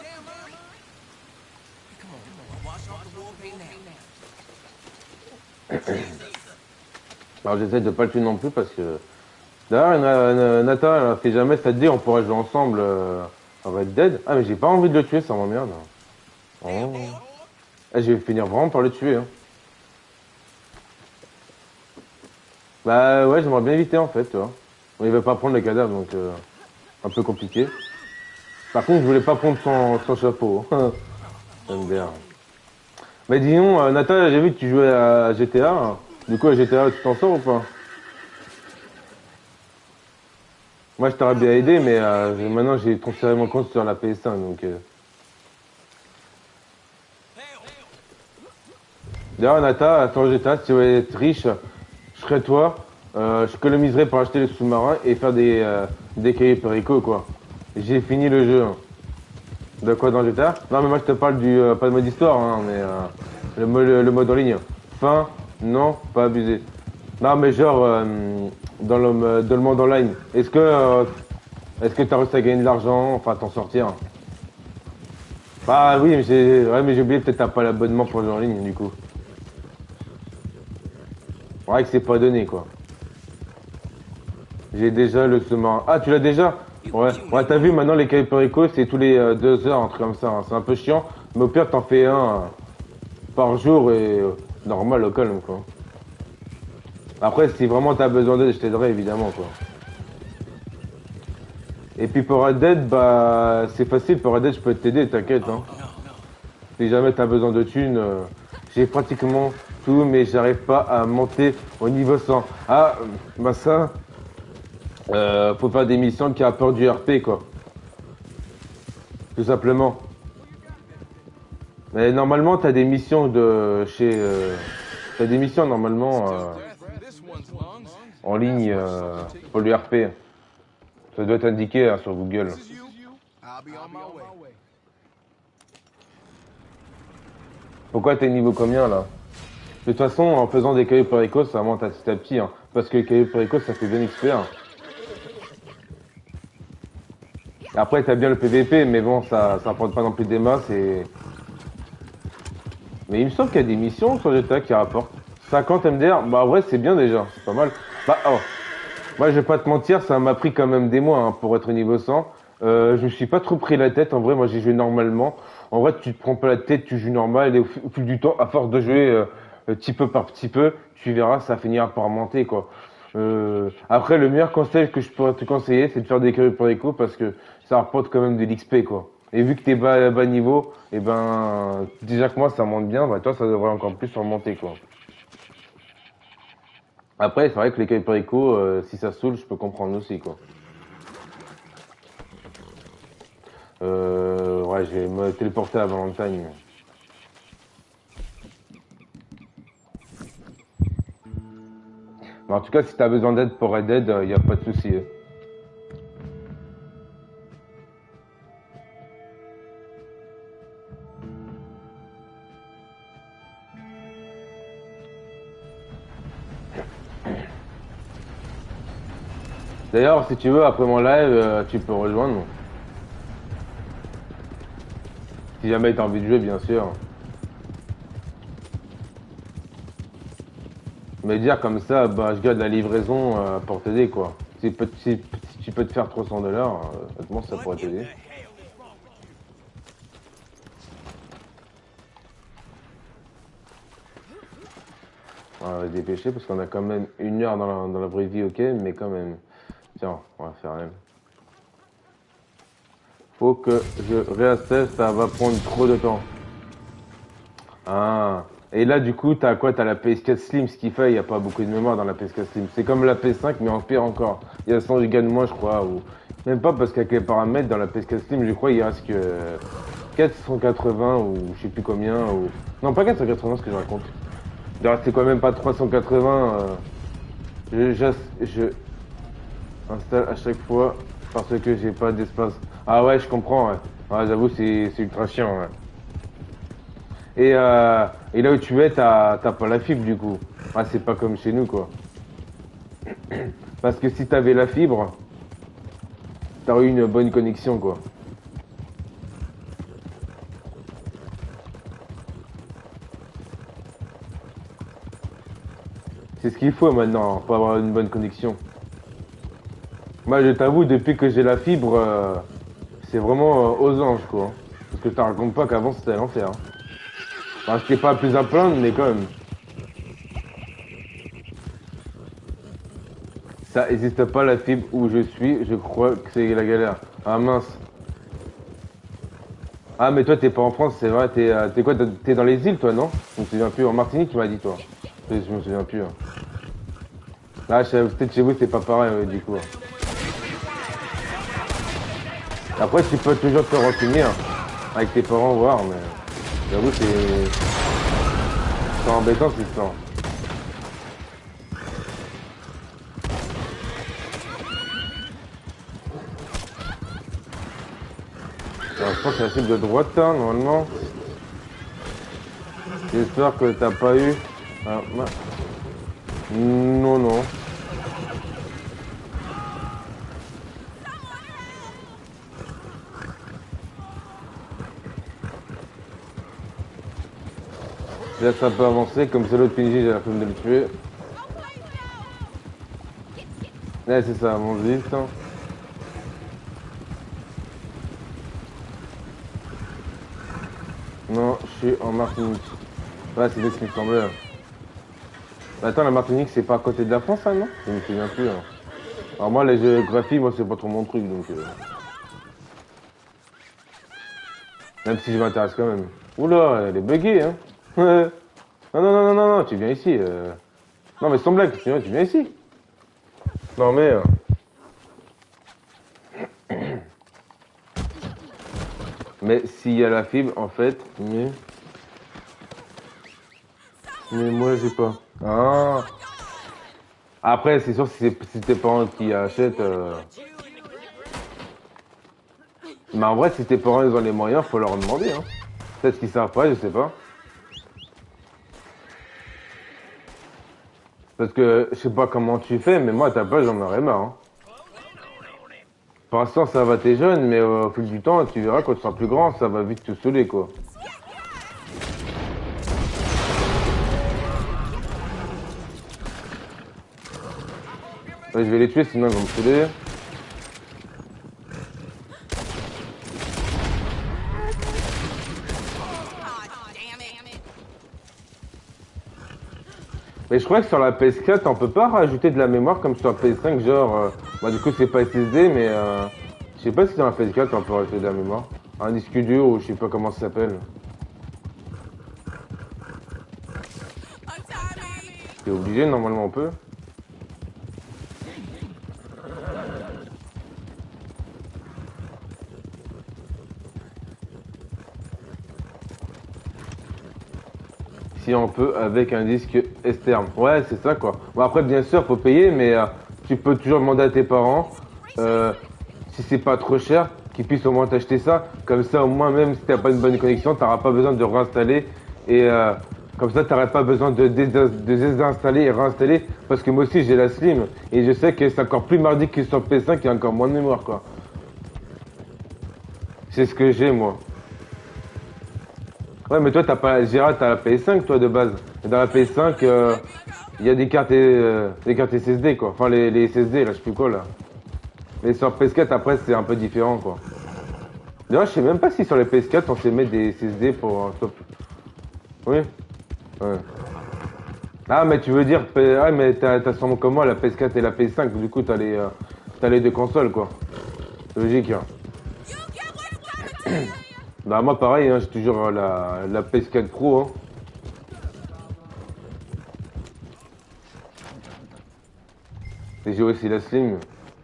Alors j'essaie de pas le tuer non plus parce que... D'ailleurs, Nathan, elle a fait jamais ça te dit, on pourrait jouer ensemble à Red Dead. Ah mais j'ai pas envie de le tuer, ça m'emmerde. Oh. Eh, je vais finir vraiment par le tuer. Hein. Bah ouais, j'aimerais bien éviter en fait, tu vois. Bon, il veut pas prendre le cadavre, donc un peu compliqué. Par contre, je voulais pas prendre son chapeau. J'aime bien. Mais disons, Nathan, j'ai vu que tu jouais à GTA. Hein. Du coup, à GTA, tu t'en sors ou pas? Moi, je t'aurais bien aidé, mais maintenant, j'ai transféré mon compte sur la PS5, donc... D'ailleurs, Nata, sur GTA, si tu veux être riche, je serais toi. Je économiserais pour acheter le sous-marin et faire des cahiers Perico, quoi. J'ai fini le jeu. Hein. De quoi dans GTA? Non, mais moi, je te parle du... pas de mode histoire, hein, mais le mode en ligne. Fin, non, pas abusé. Non, mais genre, dans le monde online, est-ce que t'as réussi à gagner de l'argent, enfin, t'en sortir? Bah oui, mais j'ai oublié, peut-être t'as pas l'abonnement pour le jeu en ligne, du coup. Ouais, que c'est pas donné, quoi. J'ai déjà le sous-marin. Ah, tu l'as déjà? Ouais, ouais, t'as vu, maintenant, les cahiers Perico, c'est tous les 2 heures, un truc comme ça. Hein. C'est un peu chiant, mais au pire, t'en fais un par jour et normal, au calme, quoi. Après, si vraiment t'as besoin d'aide, je t'aiderai, évidemment, quoi. Et puis pour Red Dead, bah, c'est facile, pour Red Dead, je peux t'aider, t'inquiète, hein. Si jamais t'as besoin de thunes, j'ai pratiquement tout, mais j'arrive pas à monter au niveau 100. Ah, bah ça, faut faire des missions qui apportent du RP, quoi. Tout simplement. Mais normalement, t'as des missions de chez... t'as des missions, normalement, en ligne pour le RP. Ça doit être indiqué hein, sur Google. Pourquoi t'es niveau combien, là? De toute façon, en faisant des cahiers Perico, ça monte petit à petit. Hein, parce que les cahiers Perico, ça fait bien XP. Hein. Après, t'as bien le PVP, mais bon, ça apporte pas non plus des masses et... Mais il me semble qu'il y a des missions sur GTA qui rapportent. 50 MDR, bah ouais, c'est bien déjà, c'est pas mal. Bah, oh. Moi, je vais pas te mentir, ça m'a pris quand même des mois hein, pour être niveau 100. Je me suis pas trop pris la tête, en vrai, moi j'ai joué normalement. En vrai, tu te prends pas la tête, tu joues normal, et au fil du temps, à force de jouer petit peu par petit peu, tu verras, ça finira par monter, quoi. Après, le meilleur conseil que je pourrais te conseiller, c'est de faire des cahiers Perico parce que ça rapporte quand même de l'XP, quoi. Et vu que t'es bas niveau, et ben, déjà que moi ça monte bien, bah toi ça devrait encore plus remonter, quoi. Après, c'est vrai que les cahiers Perico, si ça saoule, je peux comprendre aussi, quoi. Ouais, je vais me téléporter à Valentine. Mais en tout cas, si t'as besoin d'aide pour Red Dead, y a pas de souci. D'ailleurs, si tu veux, après mon live, tu peux rejoindre. Si jamais t'as envie de jouer, bien sûr. Mais dire comme ça, bah, je garde la livraison pour t'aider, quoi. Si tu peux te faire 300 $, honnêtement, ça pourrait t'aider. On va se dépêcher parce qu'on a quand même 1 heure dans la vraie vie, ok, mais quand même. Tiens, on va faire rien. Faut que je réinstalle, ça va prendre trop de temps. Ah. Et là, du coup, t'as quoi? T'as la PS4 Slim, ce qui fait, il n'y a pas beaucoup de mémoire dans la PS4 Slim. C'est comme la PS5, mais en pire encore. Il y a 100 Go de moins, je crois. Ou... Même pas parce qu'avec les paramètres, dans la PS4 Slim, je crois, il reste que 480 ou je sais plus combien. Ou... Non, pas 480, ce que je raconte. Il reste quoi, même pas 380. Je installe à chaque fois parce que j'ai pas d'espace. Ah ouais, je comprends, ouais. Ouais, j'avoue, c'est ultra chiant, ouais. Et là où tu es, t'as pas la fibre du coup. Ah, c'est pas comme chez nous, quoi. Parce que si t'avais la fibre, t'aurais eu une bonne connexion, quoi. C'est ce qu'il faut maintenant pour avoir une bonne connexion. Moi, je t'avoue, depuis que j'ai la fibre, c'est vraiment aux anges, quoi. Parce que je te raconte pas qu'avant, c'était l'enfer. Hein. Enfin, c'était pas plus à plaindre, mais quand même. Ça existe pas la fibre où je suis, je crois que c'est la galère. Ah mince. Ah mais toi t'es pas en France, c'est vrai, t'es quoi, t'es dans les îles toi non? Je me souviens plus, en Martinique tu m'as dit toi. Je me souviens plus. Hein. Là peut-être chez vous c'est pas pareil du coup. Après tu peux toujours te renseigner hein, avec tes parents voir mais j'avoue c'est embêtant cette histoire. Alors, je pense que c'est la cible de droite hein, normalement. J'espère que t'as pas eu. Ah, non non. Là ça peut avancer, comme c'est l'autre PNJ, j'ai la flemme de le tuer. Ouais c'est ça, avance vite. Non, je suis en Martinique. Ouais c'est ce qui me semblait. Attends, la Martinique c'est pas à côté de la France hein, non? Je me souviens plus. Hein. Alors moi la géographie, moi c'est pas trop mon truc donc... Même si je m'intéresse quand même. Oula, elle est buggée hein. Non, non, non, non, non, non, tu viens ici. Non, mais sans blague, tu viens ici. Non, mais... Mais s'il y a la fibre, en fait, mais moi, j'ai pas. Ah. Après, c'est sûr, si c'est tes parents qui achètent... Mais en vrai, si tes parents, ils ont les moyens, faut leur demander, hein. Peut-être qu'ils savent pas, je sais pas. Parce que je sais pas comment tu fais, mais moi à ta place j'en aurais marre. Hein. Pour l'instant ça va, t'es jeune, mais au fil du temps, tu verras quand tu seras plus grand, ça va vite te saouler quoi. Ouais, je vais les tuer sinon ils vont me saouler. Mais je crois que sur la PS4, on peut pas rajouter de la mémoire comme sur la PS5, genre... bah du coup c'est pas SSD, mais je sais pas si dans la PS4 on peut rajouter de la mémoire. Un disque dur ou je sais pas comment ça s'appelle. C'est obligé, normalement on peut. Si on peut avec un disque externe. Ouais, c'est ça quoi. Bon après bien sûr faut payer, mais tu peux toujours demander à tes parents si c'est pas trop cher, qu'ils puissent au moins t'acheter ça. Comme ça au moins même si t'as pas une bonne connexion, t'auras pas besoin de réinstaller et comme ça t'auras pas besoin de désinstaller et réinstaller. Parce que moi aussi j'ai la Slim et je sais que c'est encore plus mardi que sur PS5, il y a encore moins de mémoire quoi. C'est ce que j'ai moi. Ouais, mais toi, t'as pas, Gérard, t'as la PS5, toi, de base. Et dans la PS5, il y a des cartes SSD, quoi. Enfin, les SSD, là, je sais plus quoi, là. Mais sur PS4, après, c'est un peu différent, quoi. D'ailleurs, je sais même pas si sur les PS4, on sait mettre des SSD pour... Oui. Ouais. Ah, mais tu veux dire... Ah, mais t'as sûrement comme moi, la PS4 et la PS5. Du coup, t'as les deux consoles, quoi. Logique, hein. Bah moi pareil, hein, j'ai toujours la PS4 Pro. Hein. Et j'ai aussi la Slim.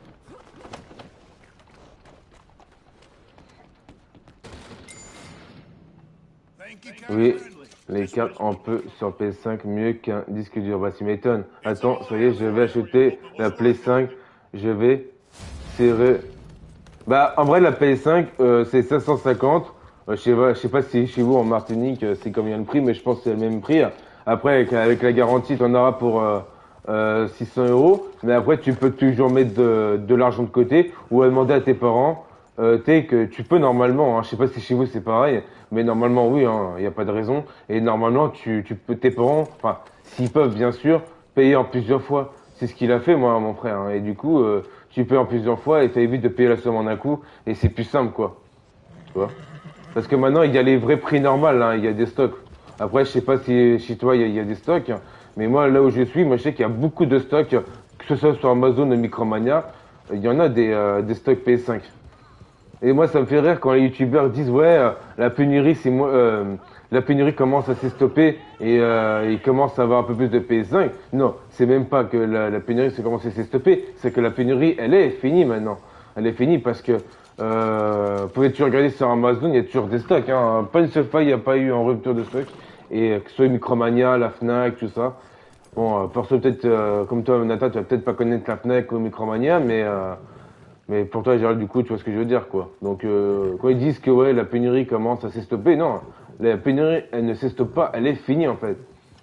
Oui, les cartes on peut sur PS5 mieux qu'un disque dur. Bah tu m'étonnes. Attends, ça y est, je vais acheter la Play 5. Je vais serrer. Bah en vrai la PS5 c'est 550. Je sais pas si chez vous en Martinique c'est combien le prix, mais je pense que c'est le même prix. Après, avec la garantie, tu en auras pour 600 €. Mais après, tu peux toujours mettre de l'argent de côté ou demander à tes parents. Que tu peux normalement, hein, je sais pas si chez vous c'est pareil, mais normalement oui, il n'y a pas de raison. Et normalement, tu peux tes parents, enfin, s'ils peuvent bien sûr, payer en plusieurs fois. C'est ce qu'il a fait, moi, mon frère. Hein. Et du coup, tu payes en plusieurs fois et ça évite de payer la somme en un coup. Et c'est plus simple, quoi. Tu vois? Parce que maintenant, il y a les vrais prix normaux, hein, il y a des stocks. Après, je sais pas si chez toi, il y a des stocks, mais moi, là où je suis, moi, je sais qu'il y a beaucoup de stocks, ce soit sur Amazon ou Micromania, il y en a des stocks PS5. Et moi, ça me fait rire quand les youtubeurs disent ouais, la pénurie, la pénurie commence à s'estopper et il commence à avoir un peu plus de PS5. Non, c'est même pas que la pénurie s'est commencé à s'estopper, c'est que la pénurie, elle est finie maintenant. Elle est finie parce que vous pouvez toujours regarder sur Amazon, il y a toujours des stocks. Hein. Pas une seule fois, il n'y a pas eu en rupture de stock. Et que ce soit Micromania, la Fnac, tout ça. Bon, perso, peut-être, comme toi, Nathan, tu vas peut-être pas connaître la Fnac ou Micromania, mais pour toi, Gérald, du coup, tu vois ce que je veux dire, quoi. Donc, quand ils disent que ouais, la pénurie commence à s'estopper, non, la pénurie, elle ne s'estoppe pas, elle est finie, en fait.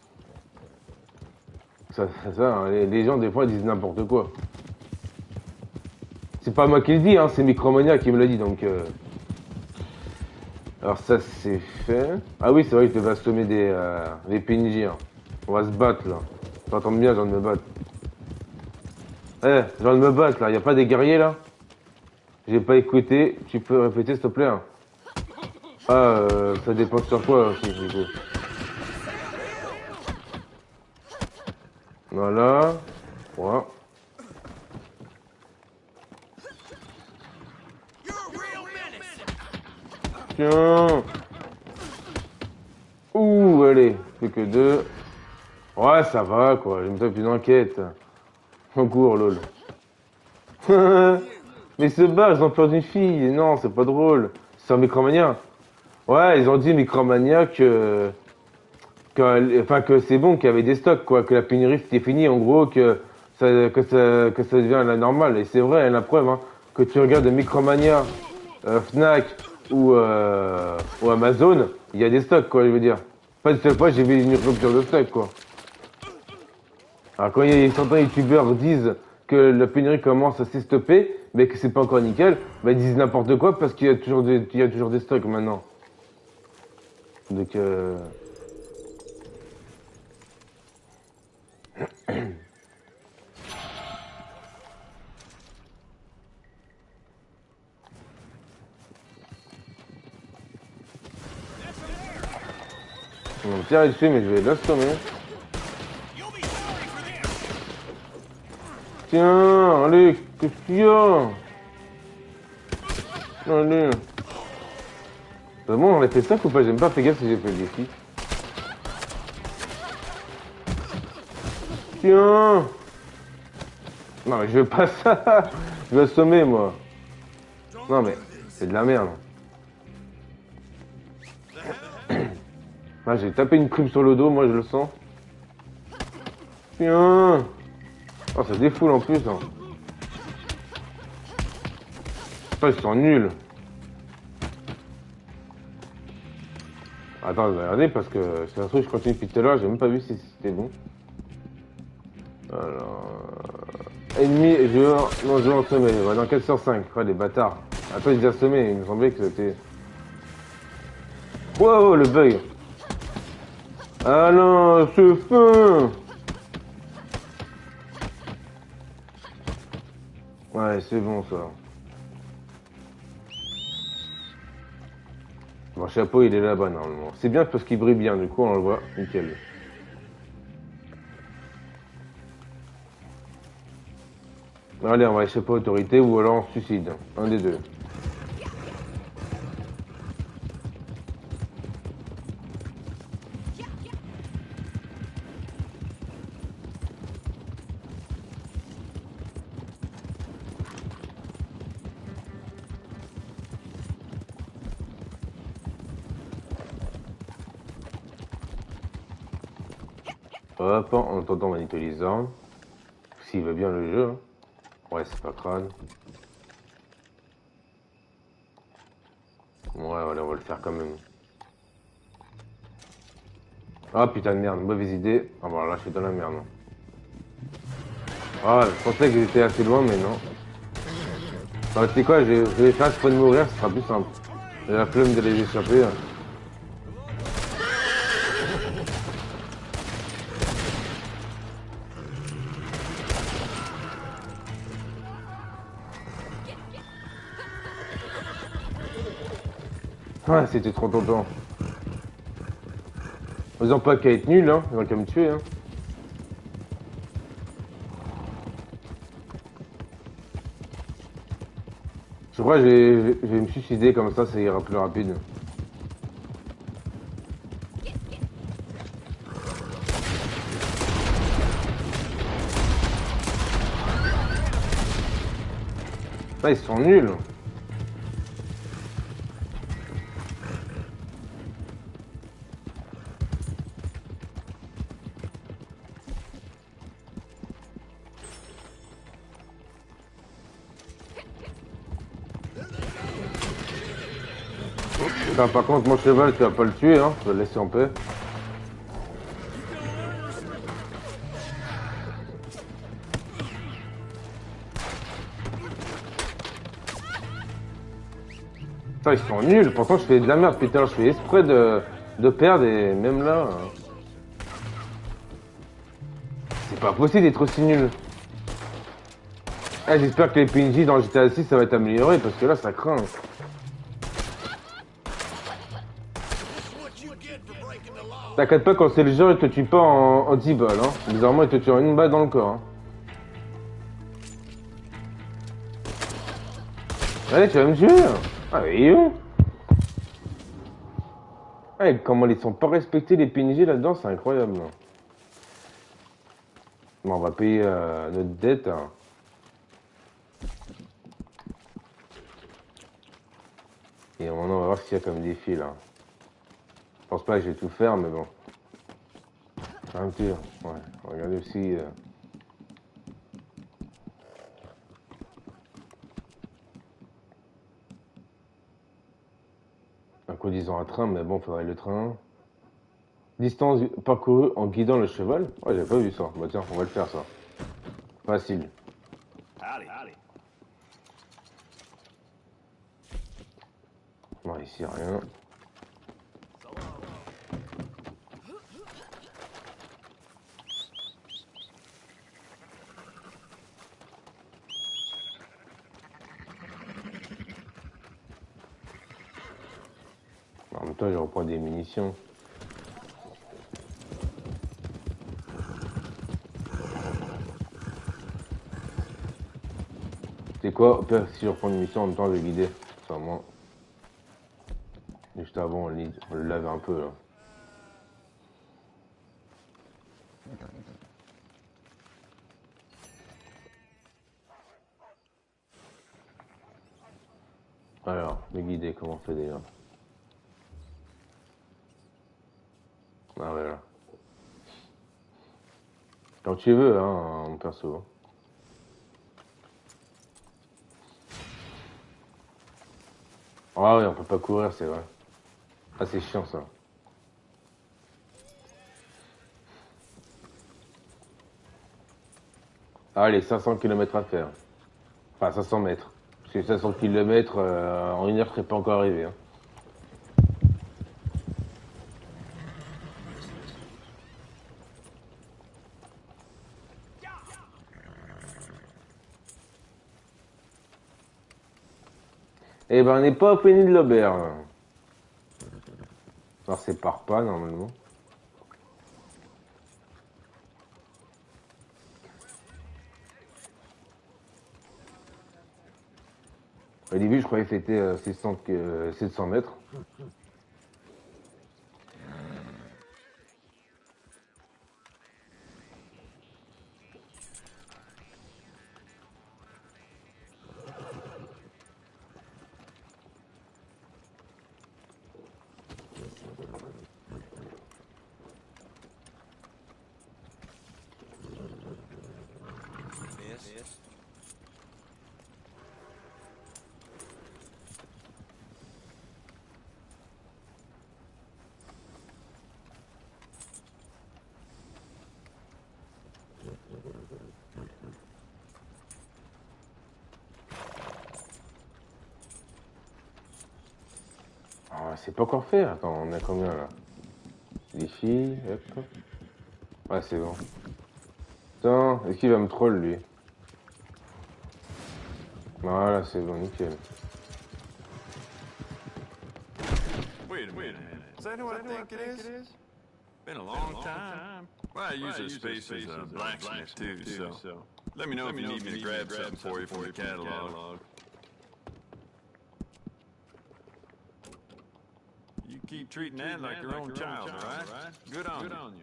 Ça hein, les gens, des fois, ils disent n'importe quoi. C'est pas moi qui le dis, hein, c'est Micromania qui me l'a dit, donc... Alors ça, c'est fait. Ah oui, c'est vrai que je devais assommer des PNJ, hein. On va se battre, là. T'entends bien, j'ai envie de me battre. Eh, j'ai envie de me battre, là. Y a pas des guerriers, là? J'ai pas écouté. Tu peux répéter, s'il te plaît, hein? Ah, ça dépend sur quoi, aussi, du coup. Voilà. Voilà. Tiens. Ouh, allez. Plus que 2. Ouais, ça va, quoi. Je me tape une enquête. En cours, lol. Mais ce bat, ils ont peur d'une fille. Non, c'est pas drôle. C'est un Micromania. Ouais, ils ont dit Micromania que c'est bon, qu'il y avait des stocks, quoi. Que la pénurie, c'était fini. En gros, que ça devient la normale. Et c'est vrai, la preuve, hein. Que tu regardes Micromania, Fnac ou Amazon, il y a des stocks, quoi, je veux dire. Pas une seule fois, j'ai vu une rupture de stock, quoi. Alors quand certains youtubeurs disent que la pénurie commence à s'estopper, mais que c'est pas encore nickel, bah ils disent n'importe quoi parce qu'il y a toujours des stocks maintenant. Donc on va me tirer dessus, mais je vais l'assommer. Tiens, allez, qu'est-ce qu'il y a? Allez. C'est bon, on a fait ça ou pas? J'aime pas, fais gaffe si j'ai fait le défi. Tiens. Non mais je veux pas ça. Je veux assommer, moi. Non mais, c'est de la merde. Ah, j'ai tapé une prime sur le dos, moi je le sens. Tiens. Oh, ça défoule en plus, hein. Oh, ils sont nuls. Attends, je vais regarder parce que c'est un truc que je continue depuis tout à l'heure, j'ai même pas vu si c'était bon. Alors... Ennemi, non, je vais en semer. Ouais, dans 4 sur 5. Ouais, les bâtards. Attends, ils disaient semer, il me semblait que c'était... Wow, le bug. Ah non, ce feu. Ouais, c'est bon ça. Mon chapeau, il est là-bas normalement. C'est bien parce qu'il brille bien, du coup on le voit. Nickel. Allez, on va échapper à autorité ou alors on se suicide. Un des deux. Hop, en entendant Manito les armes. S'il va bien le jeu. Hein. Ouais, c'est pas crâne. Ouais, voilà, on va le faire quand même. Ah putain de merde, mauvaise idée. Ah bon, là je suis dans la merde. Ah, je pensais que j'étais assez loin, mais non. Bah, tu sais quoi, je vais faire ce point de mourir, ce sera plus simple. J'ai la flemme de les échapper. Hein. Ah, c'était trop tentant. Ils ont pas qu'à être nuls, hein. Ils ont qu'à me tuer, hein. crois que je vais me suicider comme ça ira plus rapide. Ah, ils sont nuls. Enfin, par contre, mon cheval, tu vas pas le tuer, hein. Tu vas le laisser en paix. Putain, ils sont nuls. Pourtant, je fais de la merde, putain. Je fais exprès de perdre et même là... C'est pas possible d'être aussi nul. Ah, j'espère que les PNJ dans GTA 6, ça va être amélioré parce que là, ça craint. T'inquiète pas, quand c'est le genre, il te tue pas en 10 balles. Hein. Bizarrement, il te tue en une balle dans le corps. Hein. Allez, tu vas me tuer. Ah, mais il est où? Ah, et comment ils sont pas respectés les PNJ là-dedans, c'est incroyable. Bon, on va payer notre dette. Hein. Et maintenant, on va voir ce qu'il y a comme défi là. Je pense pas que je vais tout faire, mais bon. Un petit, ouais. Regardez aussi. Un coup disant un train, mais bon, faudrait le train. Distance parcourue en guidant le cheval. Ouais, j'avais pas vu ça. Bah tiens, on va le faire ça. Facile. Bon, ici rien. En même temps, je reprends des munitions. C'est quoi? Si je reprends une mission en même temps, je vais guider. C'est à moi. Juste avant, on le lave un peu là. Alors, le guider, comment on fait déjà? Ah voilà. Quand tu veux, hein, mon perso. Ah oui, on peut pas courir, c'est vrai. Ah, c'est chiant ça. Ah, les 500 km à faire. Enfin, 500 mètres. Parce que 500 km en une heure, je serais pas encore arrivé. Hein. Eh ben, on n'est pas au pénis de l'auberge. Alors, c'est par pas, normalement. Au début, je croyais que c'était 700 mètres. Ah, c'est pas encore fait. Attends, on a combien là? Défi, hop. Ouais, c'est bon. Attends, est-ce qu'il va me troll lui? Voilà, c'est bon, nickel. Wait a minute. Is that who I think it is? Been a long time. Well, I use this space as a blacksmith too, so let me know if you need me to grab something for you from the catalog. keep treating that like your own child, all right? Good on you.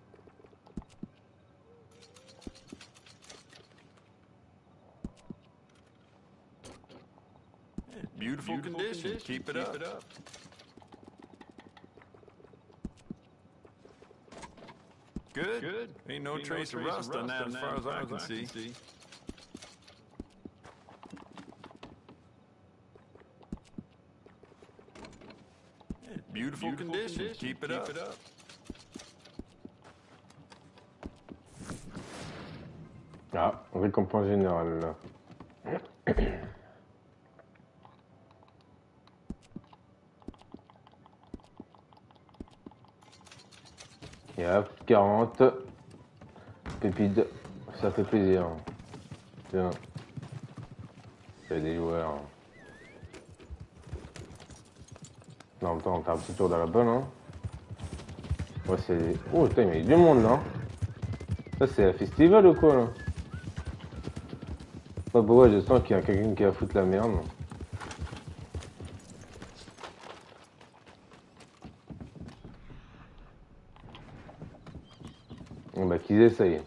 Beautiful condition. Keep it up. Good. Ain't no trace of rust on that as far as I can see. Beautiful condition. Keep it up. Ah, récompense générale là. Et hop, 40 pépites, ça fait plaisir. Tiens, il y a des joueurs. Non, en même temps, on fait un petit tour dans la bonne, hein. Ouais, c'est... Oh, putain, il y a du monde, là. Ça, c'est un festival ou quoi, là? Pas pourquoi, je sens qu'il y a quelqu'un qui va foutre la merde. Bah, qu'ils essayent.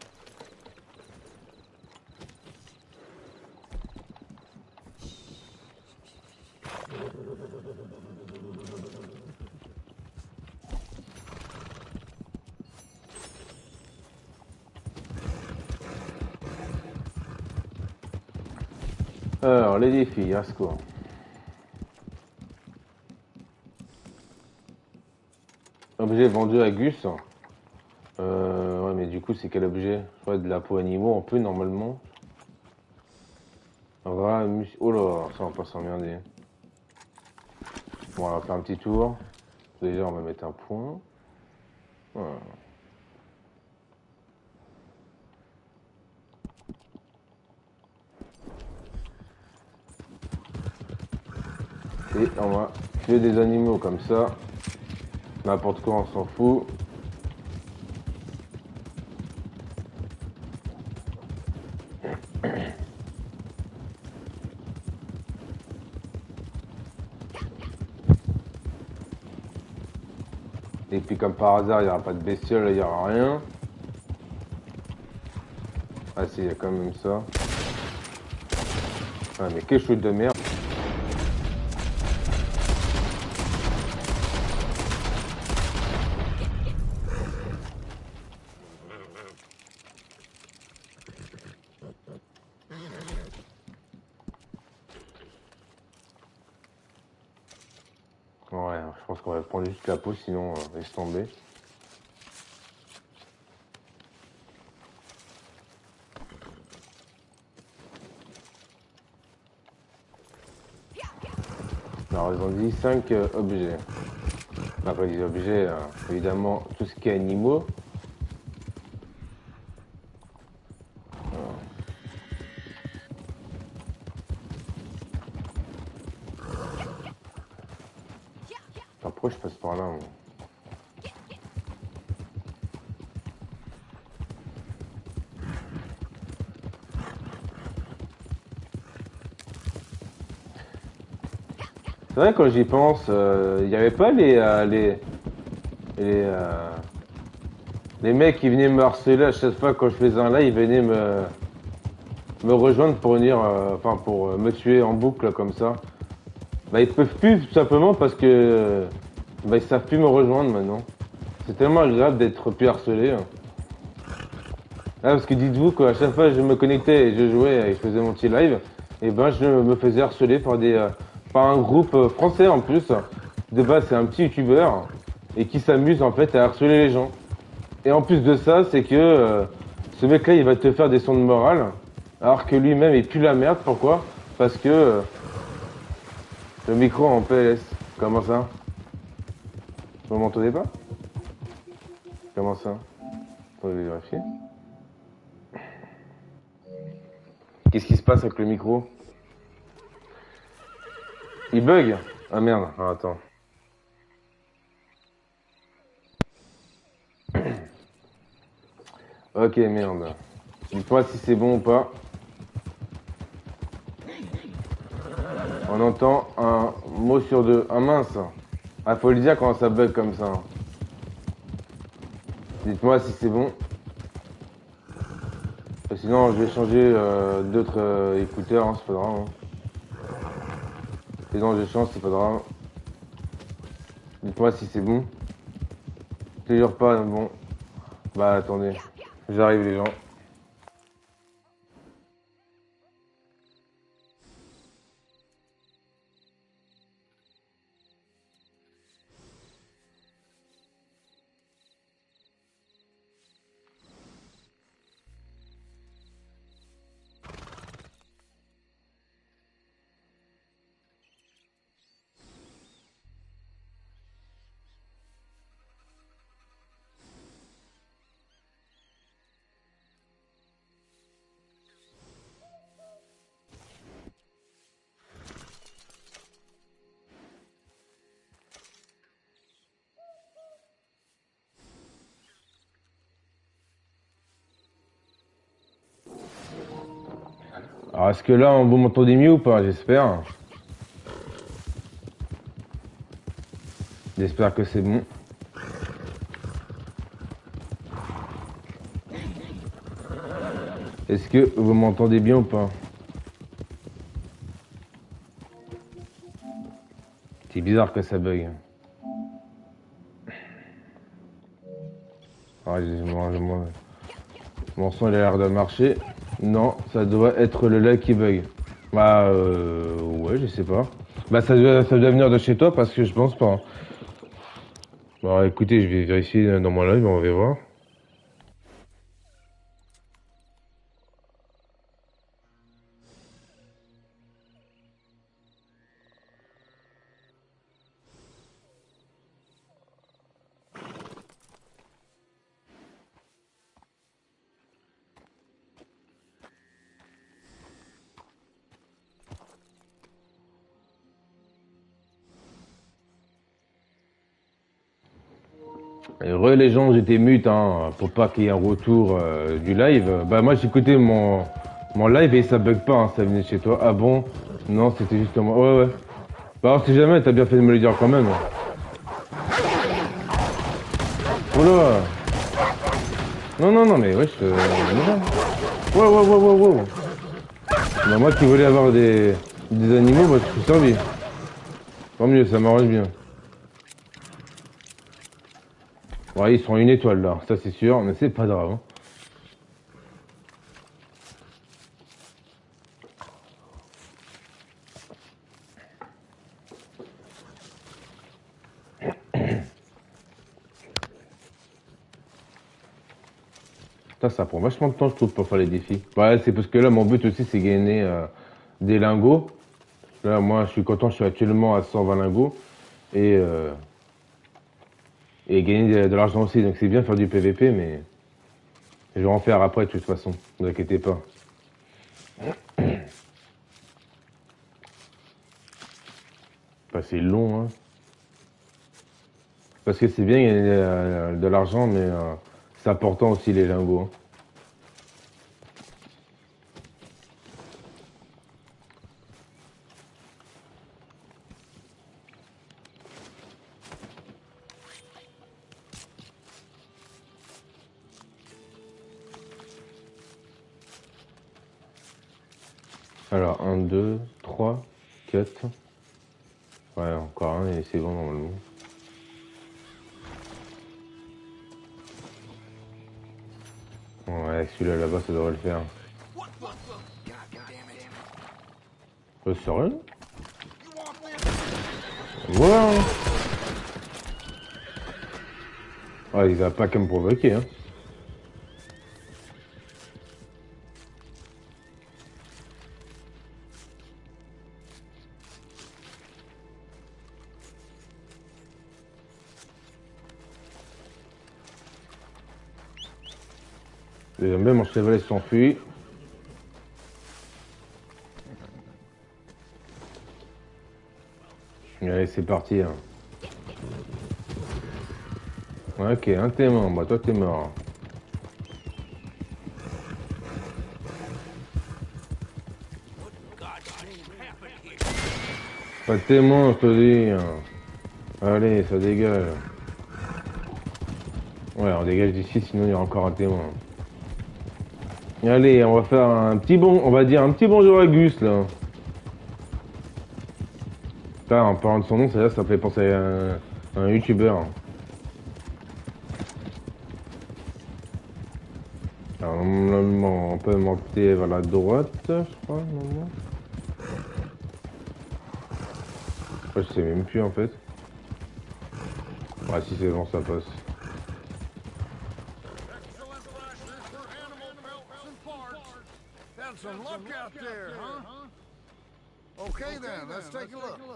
Alors, les défis, à secours. Objet vendu à Gus. Ouais, mais du coup, c'est quel objet? Je crois de la peau animaux, on peut normalement. Oh là, ça on va pas s'emmerder. Bon, on va faire un petit tour. Déjà, on va mettre un point. Voilà. Et on va tuer des animaux comme ça. N'importe quoi, on s'en fout. Et puis comme par hasard, il n'y aura pas de bestiole, il n'y aura rien. Ah si, il y a quand même ça. Ah mais quel shoot de merde. Ouais, je pense qu'on va prendre juste la peau, sinon laisse tomber. Alors ils ont dit 5 objets. Après les objets, évidemment, tout ce qui est animaux. Pourquoi je passe par là, moi? C'est vrai, quand j'y pense, il n'y avait pas les mecs qui venaient me harceler à chaque fois quand je faisais un live, ils venaient me rejoindre pour venir, pour me tuer en boucle comme ça. Bah ils peuvent plus tout simplement parce que ils savent plus me rejoindre maintenant. C'est tellement agréable d'être plus harcelé. Ah, parce que dites-vous qu'à chaque fois que je me connectais et je jouais et je faisais mon petit live, et ben je me faisais harceler par un groupe français en plus. De base c'est un petit youtubeur et qui s'amuse en fait à harceler les gens. Et en plus de ça, c'est que ce mec-là il va te faire des sons de morale alors que lui-même il pue la merde. Pourquoi? Parce que le micro en PLS. Comment ça? Vous m'entendez pas? Comment ça? Attendez, vérifier. Qu'est-ce qui se passe avec le micro? Il bug? Ah merde, ah, attends. Ok, merde. Dites-moi si c'est bon ou pas. On entend un mot sur deux. Ah mince. Ah, faut le dire quand ça bug comme ça. Hein. Dites-moi si c'est bon. Sinon, je vais changer d'autres écouteurs, hein, c'est pas grave. Hein. Sinon, je change, c'est pas grave. Dites-moi si c'est bon. Toujours pas bon. Bah, attendez. J'arrive, les gens. Alors, est-ce que là, vous m'entendez mieux ou pas? J'espère. J'espère que c'est bon. Est-ce que vous m'entendez bien ou pas? C'est bizarre que ça bug. Ah, mon son il a l'air de marcher. Non, ça doit être le lag qui bug. Bah ouais, je sais pas. Bah ça doit venir de chez toi parce que je pense pas. Hein. Bon écoutez, je vais vérifier dans mon live, on va voir. Et les gens, j'étais mute hein, pour pas qu'il y ait un retour du live. Bah moi j'écoutais mon live et ça bug pas, hein, ça venait de chez toi. Ah bon? Non, c'était juste moi. Ouais ouais. Bah alors si jamais, t'as bien fait de me le dire quand même. Oula. Non mais wesh. Ouais. Bah moi qui voulais avoir des animaux, bah je suis servi. Tant mieux, ça m'arrange bien. Ouais, ils sont une étoile là, ça c'est sûr, mais c'est pas grave. Hein. Ça prend vachement de temps, je trouve, pour faire les défis. Ouais, c'est parce que là, mon but aussi, c'est gagner des lingots. Là, moi, je suis content, je suis actuellement à 120 lingots. Et gagner de l'argent aussi. Donc, c'est bien faire du PVP, mais je vais en faire après, de toute façon. Ne vous inquiétez pas. Bah, c'est long, hein. Parce que c'est bien gagner de l'argent, mais c'est important aussi, les lingots. Hein. Alors, 1, 2, 3, 4. Ouais, encore un et c'est bon normalement. Ouais, celui-là là-bas, ça devrait le faire. Sérieux? Voilà. Ah, il va pas qu'à me provoquer, hein. Même mon chevalet s'enfuit. Allez, c'est parti. Hein. Ok, un t'es mort, bah toi t'es mort. Pas de témoin, je te dis. Hein. Allez, ça dégage. Ouais, on dégage d'ici, sinon il y aura encore un témoin. Allez, on va faire un petit on va dire un petit bonjour à Gus, là. Là, en parlant de son nom, ça fait penser à un youtubeur. Alors, normalement, on peut monter vers la droite, je crois, normalement. Je sais même plus, en fait. Ah, si c'est bon, ça passe. Some luck out there, huh? Okay then, let's take a look.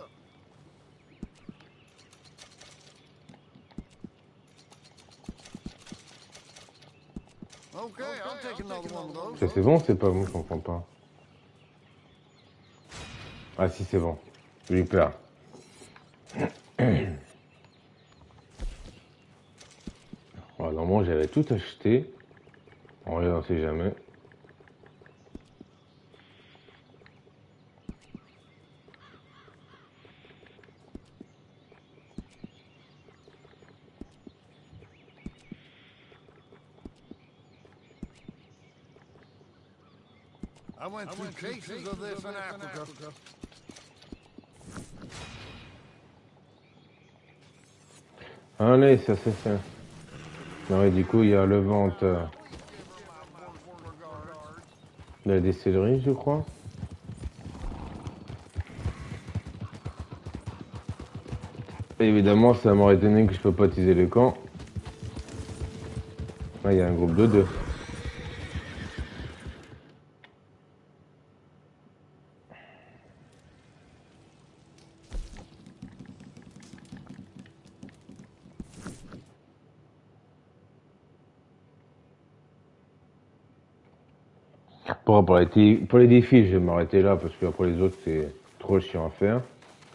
Okay, I'll take another one of those. Ça c'est bon, c'est pas bon, je comprends pas. Ah si c'est bon. Super. Voilà, normalement j'avais tout acheté. On ne sait jamais. I went through cases of this in Africa. Allez, ça c'est fait. Non, et du coup, il y a le vente de la distillerie, je crois. Et évidemment, ça m'aurait étonné que je peux pas utiliser le camp. Là, il y a un groupe de 2. Pour les défis, je vais m'arrêter là parce que après les autres, c'est trop chiant à faire.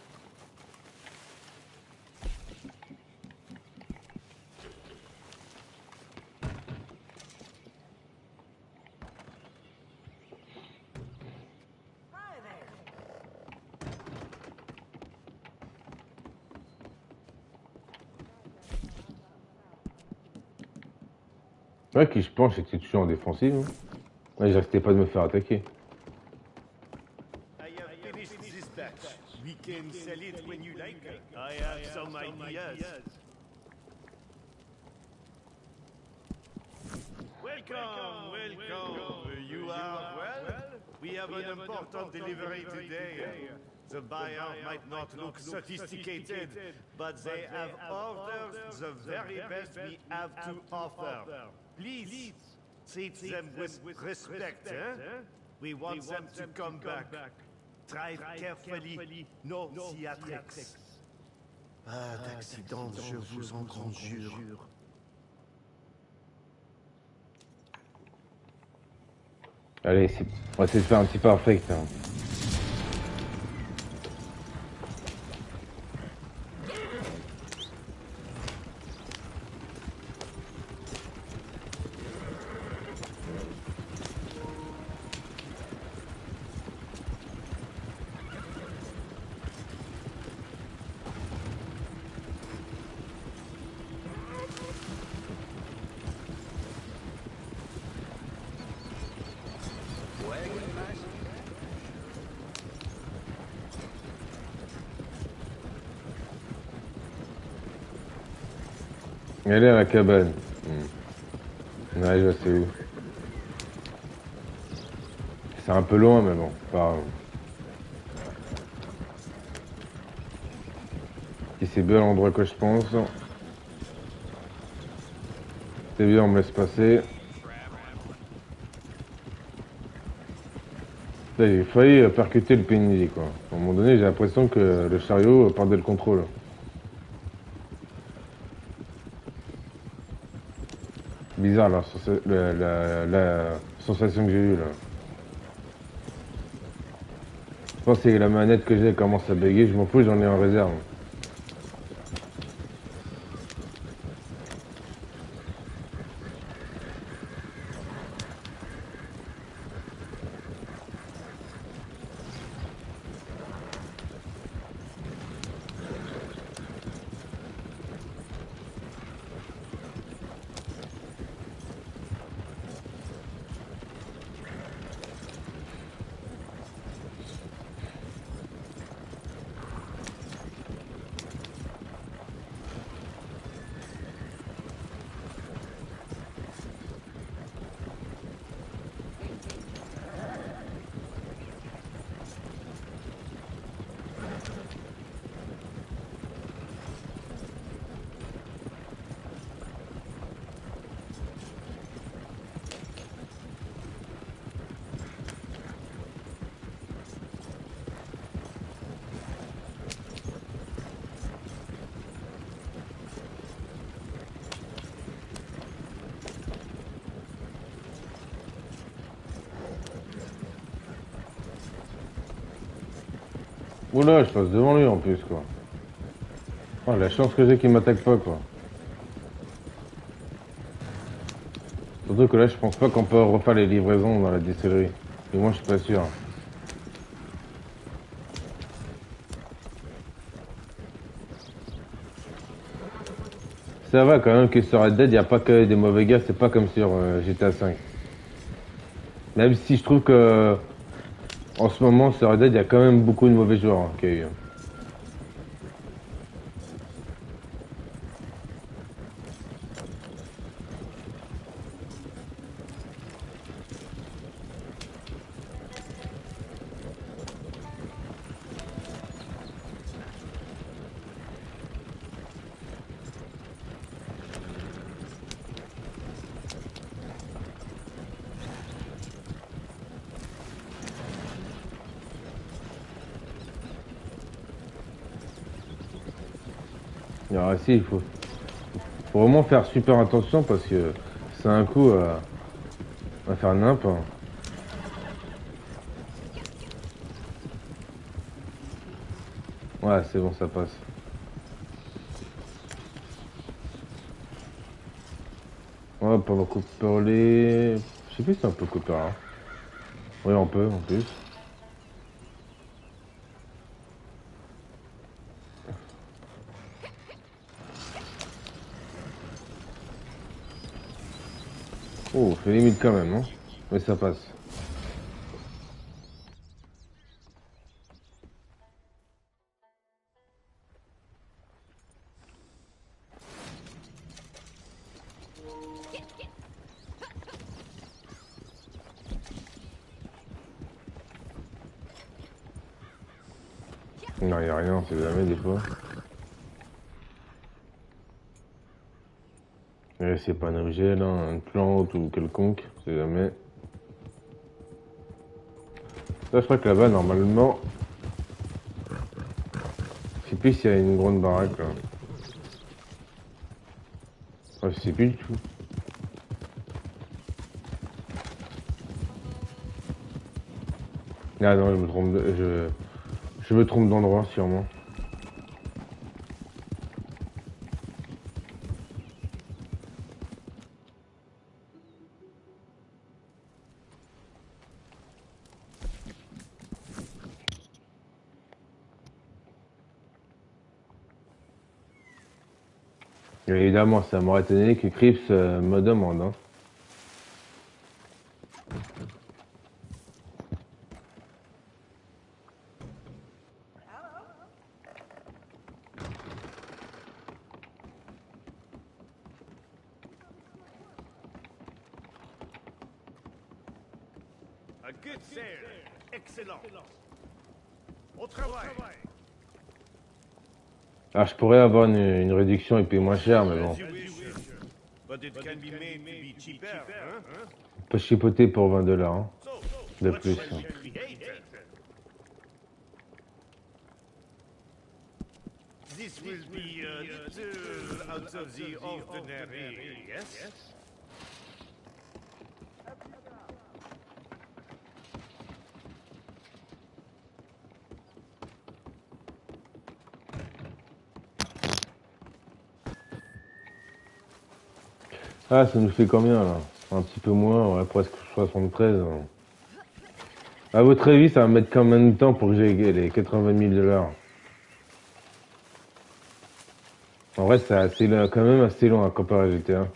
Ouais, qui je pense c'était toujours en défensive. Hein. Ouais, j'arrêtais pas de me faire attaquer. I have finished this batch. We can sell it when you like. I have some ideas. Welcome, welcome. You are well? We have an important delivery today. The buyer might not look sophisticated, but they have ordered the very best we have to offer. Please, treat them with respect, eh? We want them to come back. Drive carefully, no theatrics. Pas d'accident, je vous en conjure. Allez, on va essayer de faire un petit perfect. Hein. Elle est à la cabane. Ouais, je sais où. C'est un peu loin, mais bon, pas grave. Si c'est bien l'endroit que je pense. C'est bien, on me laisse passer. Là, j'ai failli percuter le PNJ, quoi. À un moment donné, j'ai l'impression que le chariot perdait le contrôle. Bizarre la sensation que j'ai eue là. Je pense que la manette que j'ai commence à bugger, je m'en fous, j'en ai en réserve. Oula, je passe devant lui en plus, quoi. Oh, la chance que j'ai qu'il m'attaque pas, quoi. Surtout que là, je pense pas qu'on peut refaire les livraisons dans la distillerie. Et moi, je suis pas sûr. Ça va quand même que sur Red Dead, il n'y a pas que des mauvais gars, c'est pas comme sur GTA V. Même si je trouve que en ce moment sur Red Dead, il y a quand même beaucoup de mauvais joueurs hein, qu'il y a eu. Alors si, faut vraiment faire super attention parce que c'est un coup à faire nimp. Hein. Ouais, c'est bon, ça passe. Ouais, pendant couper les... Je sais plus si on peut couper là. Oui, on peut en plus. Oh, c'est limite quand même, hein. Mais ça passe. Non, y a rien, c'est jamais des fois. Et c'est pas un objet là, une plante ou quelconque, c'est jamais. Là, je crois que là-bas, normalement. Je sais plus s'il y a une grande baraque là. Ah, je sais plus du tout. Ah non, je me trompe je me trompe d'endroit sûrement. Et évidemment, ça m'aurait étonné que Crips me demande. Hein. A good sailor. Excellent. Au travail. Ah, je pourrais avoir une réduction et puis moins cher, mais bon. But it can be made to be cheaper, hein? Pas chipoter pour 20 $, hein, de What plus. shall Hein. we create? This will be a little out of the ordinary, yes? Ah, ça nous fait combien là? Un petit peu moins, ouais, presque 73. Hein. À votre avis, ça va mettre combien de temps pour que j'ai les 80 000 $? En vrai, c'est assez, quand même assez long à comparer à GTA.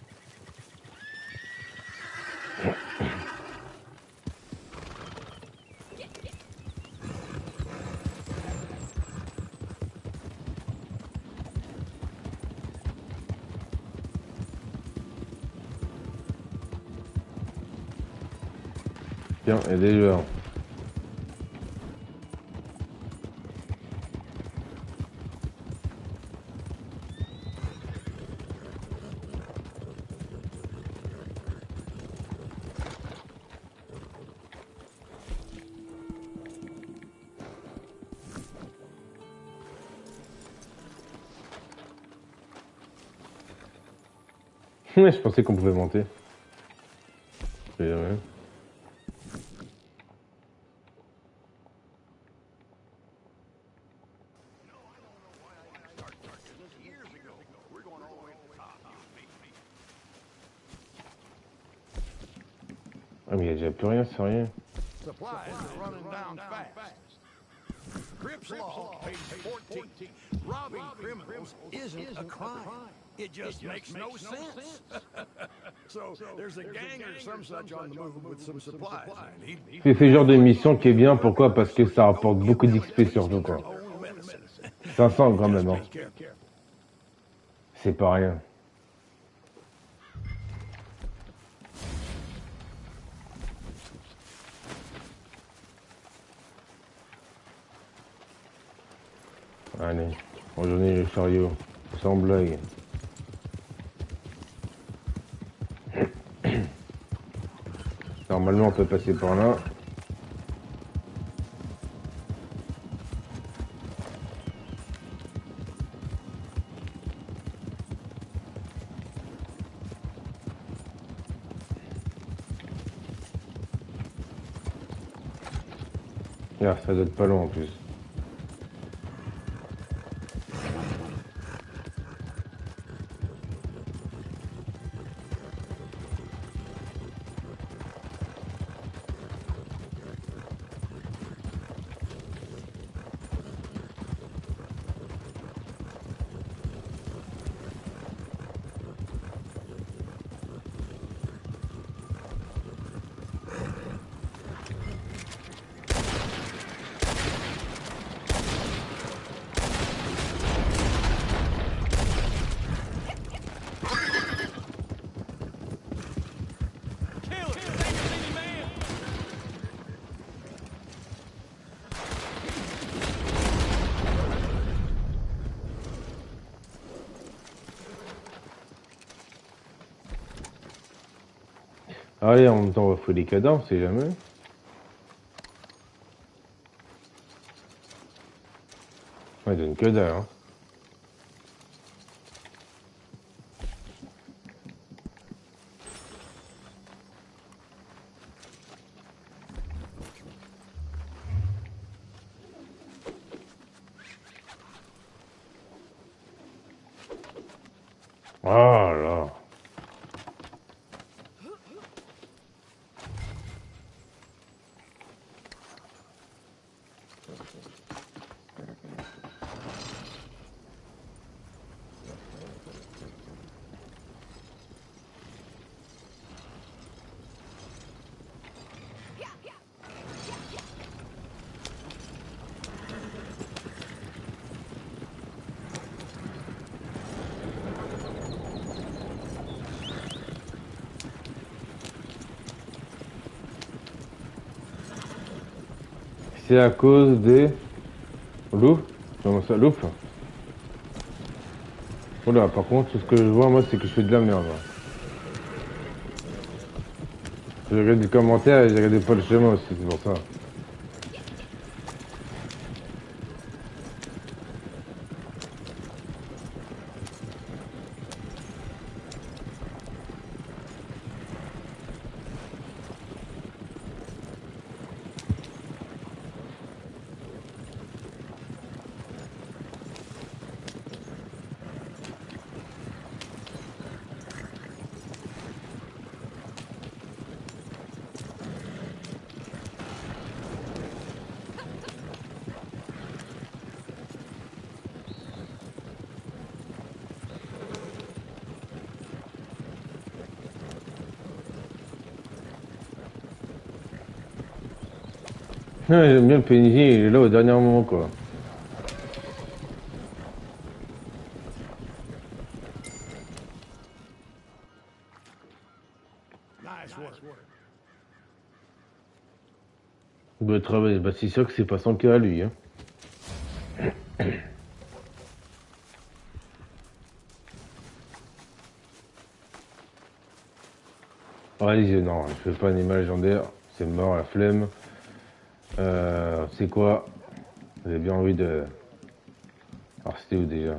Tiens, et des joueurs. Ouais, je pensais qu'on pouvait monter. Je sais jamais. Ah, mais il n'y a déjà plus rien, c'est rien. Supplies are running down fast. Cripps Law, page 14. Robbing criminals isn't a crime. It just makes no sense. So there's a gang or some such on the move with some supplies. C'est ce genre de mission qui est bien, pourquoi? Parce que ça rapporte beaucoup d'XP surtout, quoi. 500 quand même, hein. C'est pas rien. Allez, rejoignez le chariot, sans blague. Normalement, on peut passer par là. Ah, ça doit être pas long en plus. Allez, en même temps, on va fouiller les cadavres, c'est jamais. Ouais, il donne que dalle, hein. Oh là. C'est à cause des loups. Comment ça, loups? Oula, par contre, tout ce que je vois, moi, c'est que je fais de la merde. Je regarde les commentaires et j'ai regardé pas le schéma aussi, c'est pour ça. Ouais, j'aime bien le PNJ, il est là au dernier moment, quoi. Bah, travail, bah, c'est sûr que c'est pas son cas à lui, hein. Ouais, non, je fais pas un animal légendaire, c'est mort, la flemme. C'est quoi? J'avais bien envie de... Alors, c'était où déjà?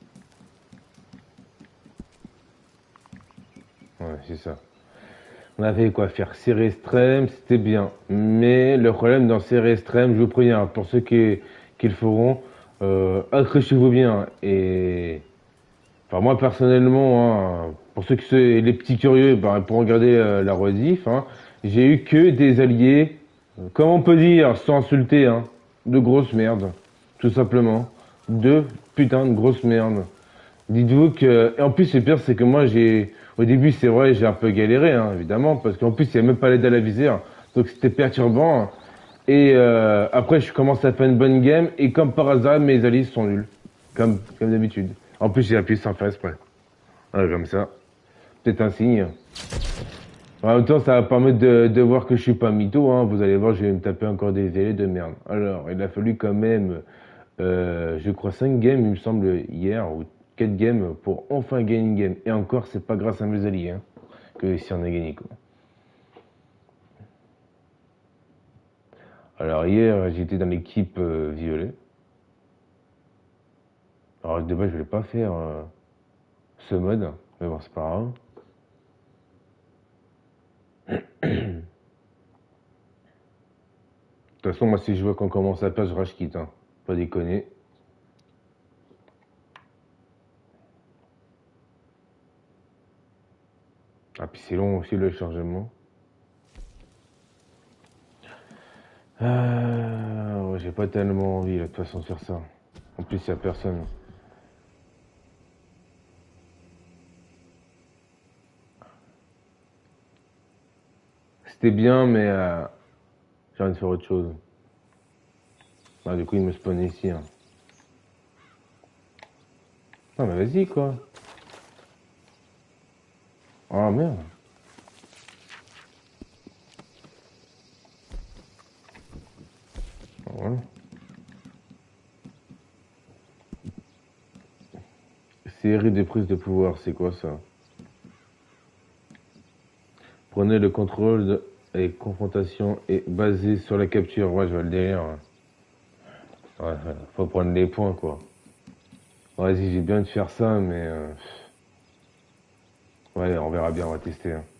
Ouais, c'est ça. On avait quoi faire? Série extrême, c'était bien. Mais le problème dans série extrême, je vous préviens, pour ceux qui le feront, accrochez-vous bien. Et... Enfin, moi, personnellement, hein, pour ceux qui sont les petits curieux, bah, pour regarder la rediff, hein, j'ai eu que des alliés, comme on peut dire, sans insulter, hein, de grosses merdes, tout simplement. De putain de grosses merdes. Dites-vous que... Et en plus, le pire, c'est que moi, au début, c'est vrai, j'ai un peu galéré, hein, évidemment, parce qu'en plus, il n'y a même pas l'aide à la visère. Donc, c'était perturbant. Et après, je commence à faire une bonne game, et comme par hasard, mes alliés sont nuls. Comme d'habitude. En plus, j'ai appuyé sans faire exprès. Voilà, comme ça. Peut-être un signe. En même temps, ça va permettre de voir que je suis pas mytho, hein. Vous allez voir, je vais me taper encore des alliés de merde. Alors, il a fallu quand même, je crois, 5 games, il me semble, hier, ou 4 games, pour enfin gagner une game. Et encore, c'est pas grâce à mes alliés, hein, que si on a gagné, quoi. Alors, hier, j'étais dans l'équipe violet. Alors, de base, je voulais pas faire ce mode, mais bon, c'est pas grave. De toute façon, moi, si je vois qu'on commence à perdre, je rage quitte, hein. Pas déconner. Ah, puis c'est long aussi le chargement. Ouais, j'ai pas tellement envie, là, de toute façon, de faire ça. En plus, il y a personne. C'était bien, mais j'ai envie de faire autre chose. Ah, du coup, il me spawn ici, hein. Ah, mais vas-y, quoi. Oh, merde. Voilà. Série de prises de pouvoir, c'est quoi ça? Prenez le contrôle et confrontation est basé sur la capture. Ouais, je vois le délire. Ouais, faut prendre les points, quoi. Vas-y, j'ai bien de faire ça, mais... Ouais, on verra bien, on va tester, hein.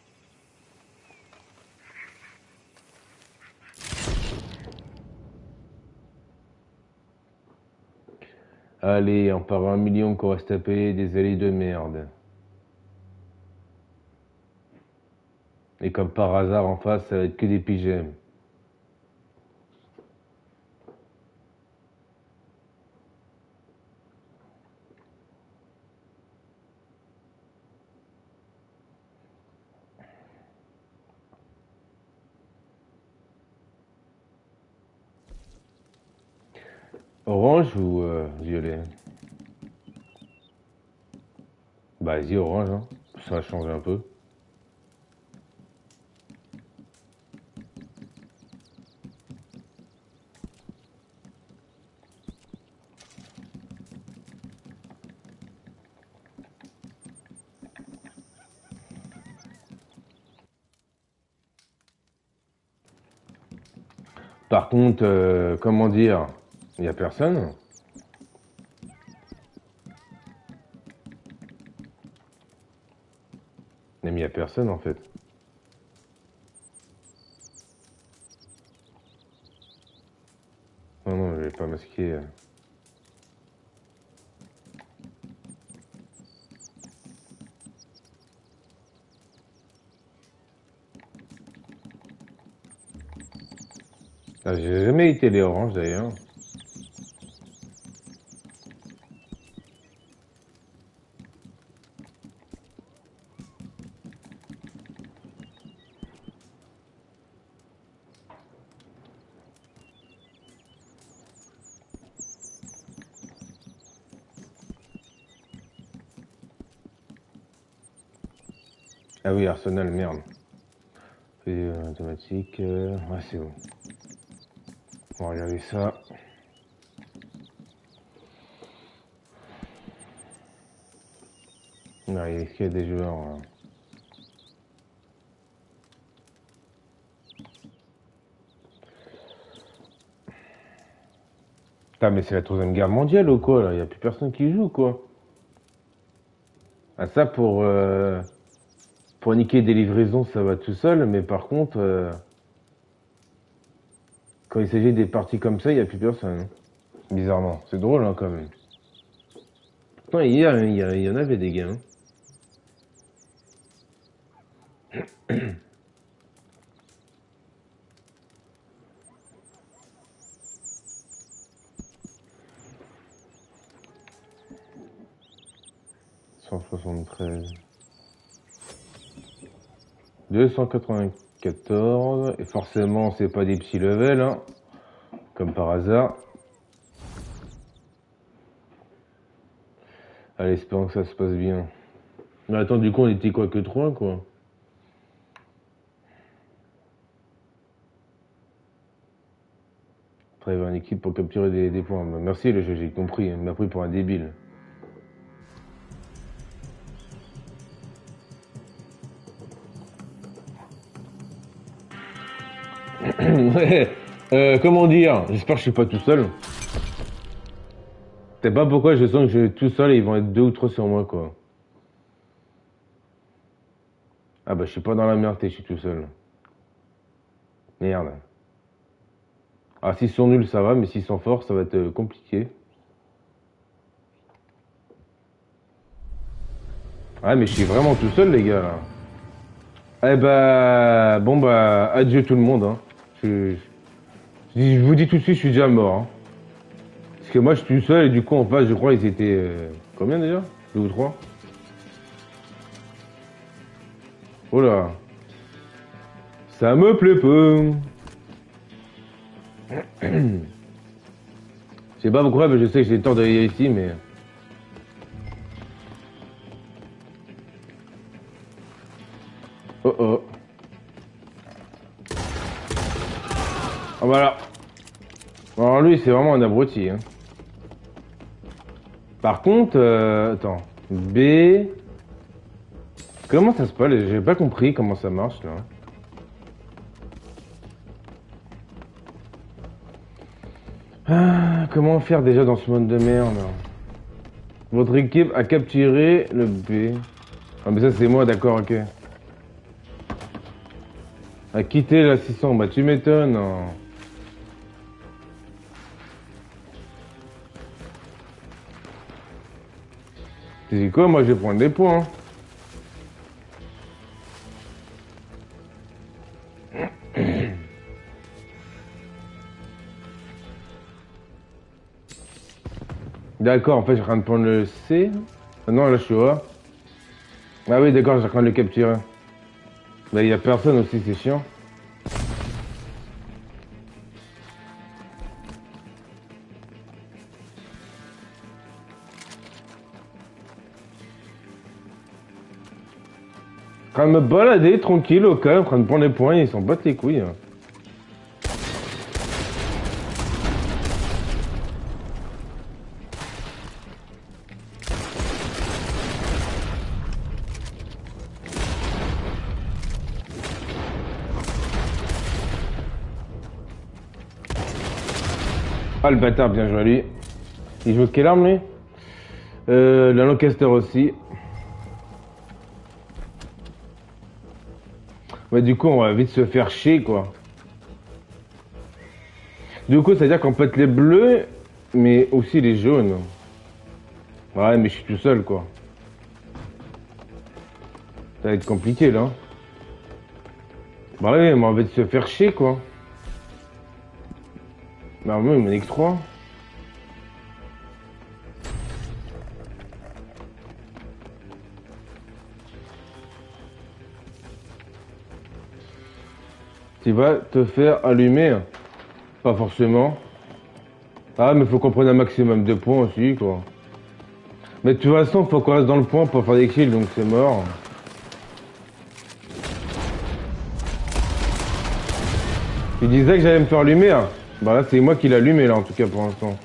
Allez, on part à 1 million qu'on va se taper des alliés de merde. Et comme par hasard, en face, ça va être que des PGM. Orange ou violet? Bah, vas-y, orange, hein. Ça va changer un peu. Par contre, comment dire, il n'y a personne. Mais il n'y a personne en fait. Non, non, je vais pas masquer. Ah, j'ai jamais été les oranges d'ailleurs. Ah oui, Arsenal, merde. Et automatique, ouais, c'est bon. On va regarder ça. Non, est-ce qu'il y a des joueurs Putain, mais c'est la troisième guerre mondiale ou quoi là? Il n'y a plus personne qui joue quoi. Ah, ça pour niquer des livraisons, ça va tout seul, mais par contre, quand il s'agit des parties comme ça, il n'y a plus personne, hein. Bizarrement. C'est drôle, hein, quand même. Pourtant, hier, il y en avait des gars, hein. 173. 294. Et forcément, c'est pas des petits levels, hein. Comme par hasard. Allez, espérons que ça se passe bien. Mais attends, du coup, on était quoi que 3, quoi. Après, il y avait une équipe pour capturer des points. Bah, merci, le jeu, j'ai compris. Il m'a pris pour un débile. Ouais, comment dire? J'espère que je suis pas tout seul. Je sais pas pourquoi je sens que je suis tout seul et ils vont être 2 ou 3 sur moi, quoi. Ah bah je suis pas dans la merde et je suis tout seul. Merde. Ah s'ils sont nuls ça va, mais s'ils sont forts ça va être compliqué. Ah mais je suis vraiment tout seul les gars là. Eh bah... Bon bah... Adieu tout le monde hein. Je vous dis tout de suite je suis déjà mort hein. Parce que moi je suis tout seul et du coup en face je crois ils étaient... Combien déjà? 2 ou 3? Oh là. Ça me plaît peu. Je sais pas pourquoi, mais je sais que j'ai tort d'aller ici, mais... Oh oh. Ah voilà. Alors lui, c'est vraiment un abruti. Hein. Par contre, attends. B... Comment ça se passe? J'ai pas compris comment ça marche, là. Ah, comment faire déjà dans ce monde de merde? Votre équipe a capturé le B. Ah mais ça c'est moi, d'accord, ok. A quitté la 600, bah tu m'étonnes. Hein. Tu sais quoi, moi je vais prendre des points. Hein. D'accord, en fait, je suis en train de prendre le C. Ah non, là, je suis au A. Ah oui, d'accord, je suis en train de le capturer. Bah, il n'y a personne aussi, c'est chiant. En train de me balader tranquille au calme, en train de prendre les points, ils s'en battent les couilles. Hein. Ah le bâtard, bien joué à lui. Il joue quelle arme lui? La Lancaster aussi. Ouais du coup on va vite se faire chier quoi. Du coup c'est à dire qu'on peut être les bleus mais aussi les jaunes. Ouais mais je suis tout seul quoi. Ça va être compliqué là. Bah ouais mais on va vite se faire chier quoi. Bah moi il m'en nique 3. Tu vas te faire allumer. Pas forcément. Ah mais faut qu'on prenne un maximum de points aussi quoi. Mais de toute façon faut qu'on reste dans le point pour faire des kills donc c'est mort. Tu disais que j'allais me faire allumer hein. Bah là c'est moi qui l'ai allumé là en tout cas pour l'instant.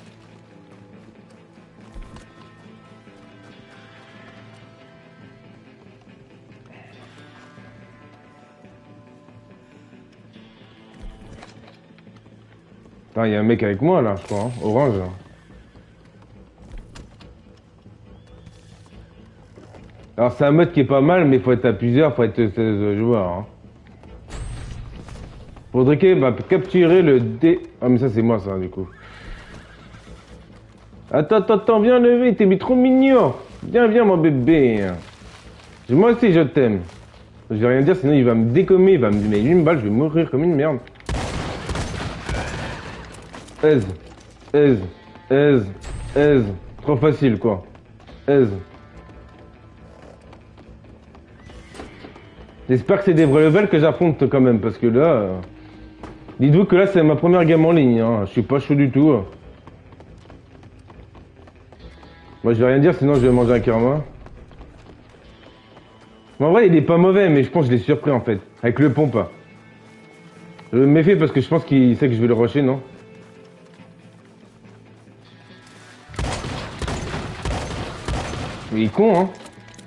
Putain il y a un mec avec moi là je crois, hein, orange. Alors c'est un mode qui est pas mal mais faut être à plusieurs, faut être 16 joueurs. Hein. Faudrait que bah, capturer le D... Ah mais ça c'est moi ça du coup. Attends, viens lever, t'es trop mignon. Viens mon bébé. Moi aussi je t'aime. Je vais rien dire sinon il va me décommer, il va me donner une balle, je vais mourir comme une merde. Aise. Trop facile quoi. Aise. J'espère que c'est des vrais levels que j'affronte quand même, parce que là... Dites-vous que là, c'est ma première game en ligne, hein. Je suis pas chaud du tout. Moi, je vais rien dire, sinon je vais manger un karma. Mais en vrai, il est pas mauvais, mais je pense que je l'ai surpris, en fait. Avec le pompe. Je me méfie parce que je pense qu'il sait que je vais le rusher, non? Mais il est con, hein.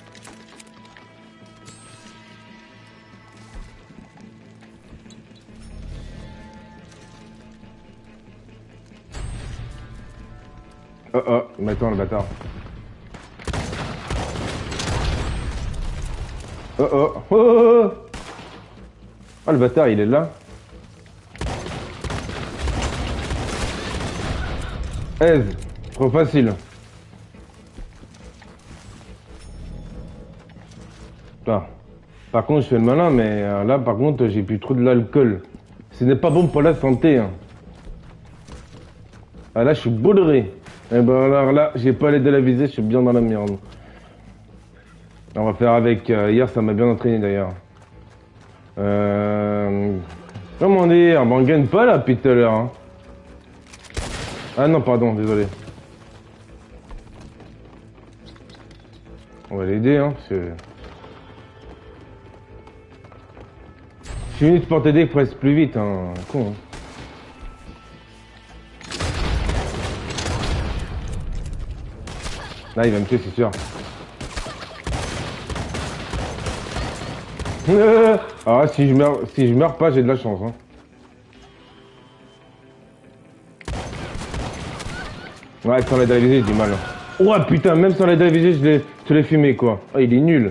Oh oh, il m'attend le bâtard. Oh oh, oh oh oh. Ah, le bâtard, il est là. Aise, trop facile. Là. Par contre, je fais le malin, mais là, par contre, j'ai plus trop de l'alcool. Ce n'est pas bon pour la santé. Hein. Ah là, je suis baudré. Et ben alors là, j'ai pas l'aide de la visée, je suis bien dans la merde. On va faire avec... hier, ça m'a bien entraîné d'ailleurs. Comment dire? Ben, on gagne pas là, depuis tout à l'heure. Hein. Ah non, pardon, désolé. On va l'aider, hein, parce que... Je suis venu pour t'aider presque plus vite, hein. Con, hein. Là, il va me tuer, c'est sûr. Ah, si je meurs pas, j'ai de la chance, hein. Ouais, sans l'aide à la visée, j'ai du mal. Oh putain, même sans l'aide à la visée, je l'ai fumé, quoi. Oh, il est nul.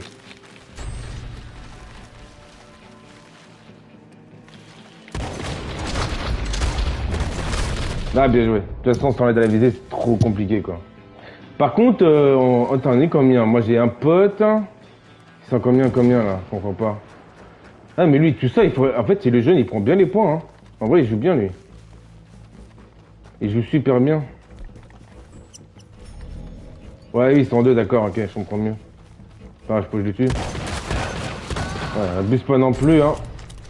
Ah, bien joué. De toute façon, sans l'aide à la visée, c'est trop compliqué, quoi. Par contre, attends, on est combien? Moi, j'ai un pote. Ils sont combien, là? Je comprends pas. Ah, mais lui, tout ça, il faut... En fait, c'est le jeune, il prend bien les points, hein. En vrai, il joue bien, lui. Il joue super bien. Ouais, ils sont deux, d'accord, ok, je comprends mieux. Enfin, je pose dessus. Ouais, abuse pas non plus, hein.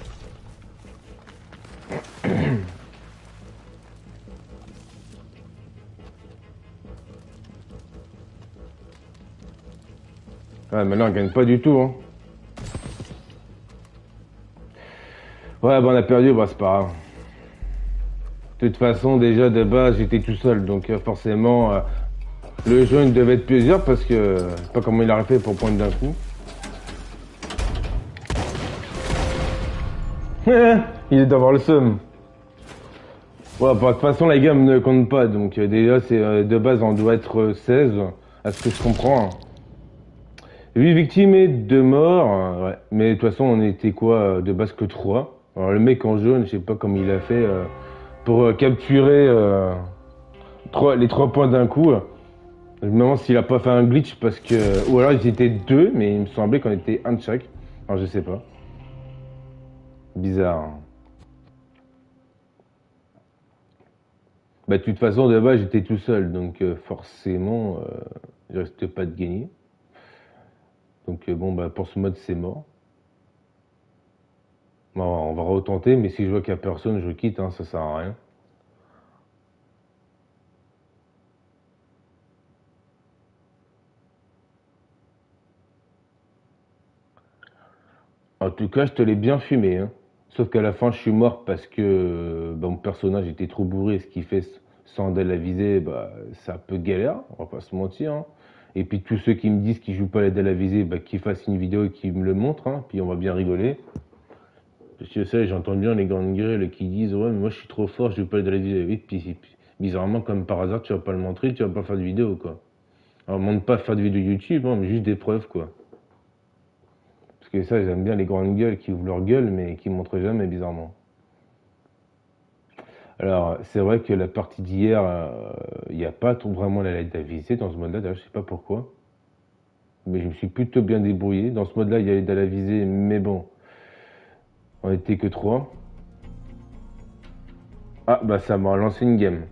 Ouais, mais là, on gagne pas du tout, hein. Ouais, bah, on a perdu, bah, c'est pas grave. De toute façon, déjà, de base, j'étais tout seul, donc forcément, le jeu il devait être plusieurs parce que, je sais pas comment il a fait pour prendre d'un coup. Il est d'avoir le seum. Ouais, bah, de toute façon, la gamme ne compte pas, donc déjà, c'est de base, on doit être 16, à ce que je comprends. 8 victimes et 2 morts, ouais. Mais de toute façon, on était quoi, de base que 3. Alors, le mec en jaune, je sais pas comment il a fait pour capturer les 3 points d'un coup. Je me demande s'il a pas fait un glitch parce que... Ou alors ils étaient 2, mais il me semblait qu'on était un de chaque. Alors je sais pas. Bizarre. Bah de toute façon, de base, j'étais tout seul. Donc forcément, il reste pas de gagner. Donc bon, bah pour ce mode, c'est mort. Bon, on va retenter, mais si je vois qu'il y a personne, je quitte, hein, ça sert à rien. En tout cas, je te l'ai bien fumé, hein. Sauf qu'à la fin, je suis mort parce que bah, mon personnage était trop bourré, ce qui fait sans d'aile à viser, bah, c'est un peu galère, on va pas se mentir. Hein. Et puis tous ceux qui me disent qu'ils jouent pas l'aide à la visée, bah, qu'ils fassent une vidéo et qu'ils me le montrent, hein, puis on va bien rigoler. Parce que ça, j'entends bien les grandes gueules qui disent ouais, mais moi je suis trop fort, je joue pas l'aide à la visée. Oui, puis bizarrement, comme par hasard, tu vas pas le montrer, tu vas pas faire de vidéo, quoi. Alors, montre pas faire de vidéo YouTube, hein, mais juste des preuves, quoi. Parce que ça, j'aime bien les grandes gueules qui ouvrent leur gueule, mais qui montrent jamais, bizarrement. Alors, c'est vrai que la partie d'hier, il n'y a pas vraiment la lettre à visiter dans ce mode-là, d'ailleurs, je sais pas pourquoi. Mais je me suis plutôt bien débrouillé. Dans ce mode-là, il y a l'aide à la visée, mais bon, on était que 3. Ah, bah ça m'a lancé une game.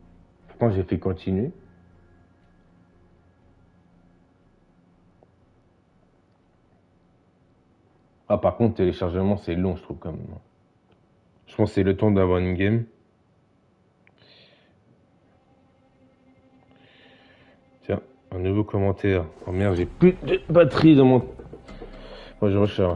Pourtant, j'ai fait continuer. Ah, par contre, téléchargement, c'est long, je trouve, quand même. Je pense que c'est le temps d'avoir une game. Tiens, un nouveau commentaire. Oh merde, j'ai plus de batterie dans mon... Moi, je recharge.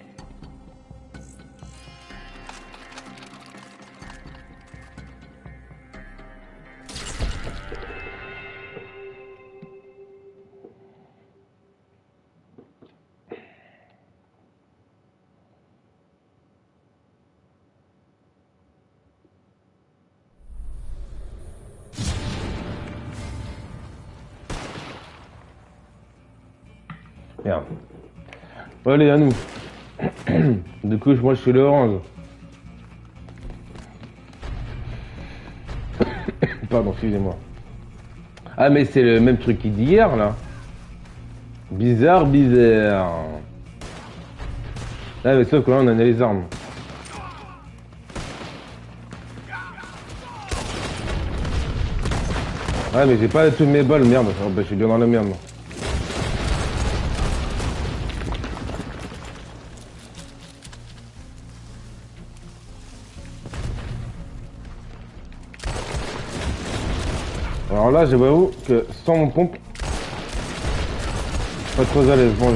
Merde. Allez, à nous. Du coup, moi, je suis l'orange. Pardon, excusez-moi. Ah, mais c'est le même truc qu'hier, là. Bizarre, bizarre. Ah, mais sauf que là, on en a les armes. Ah, mais j'ai pas toutes mes balles, merde. Oh, bah, je suis bien dans la merde. Alors là, j'avoue que sans mon pompe, pas trop à l'aise. Bon,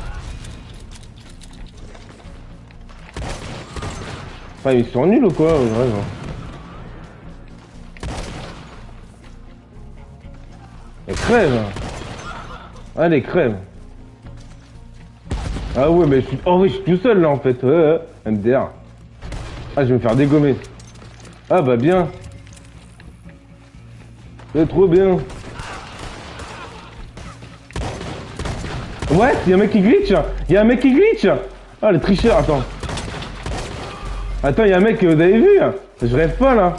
Enfin, ils sont nuls ou quoi? Vraiment. Elle crève. Ah, elle crève. Ah ouais, mais je suis... Oh oui, je suis tout seul là en fait. MDR. Ah, je vais me faire dégommer. Ah bah bien. C'est trop bien. Ouais, il y a un mec qui glitch. Il y a un mec qui glitch. Ah, le tricheur, attends. Attends, il y a un mec que vous avez vu. Je rêve pas là.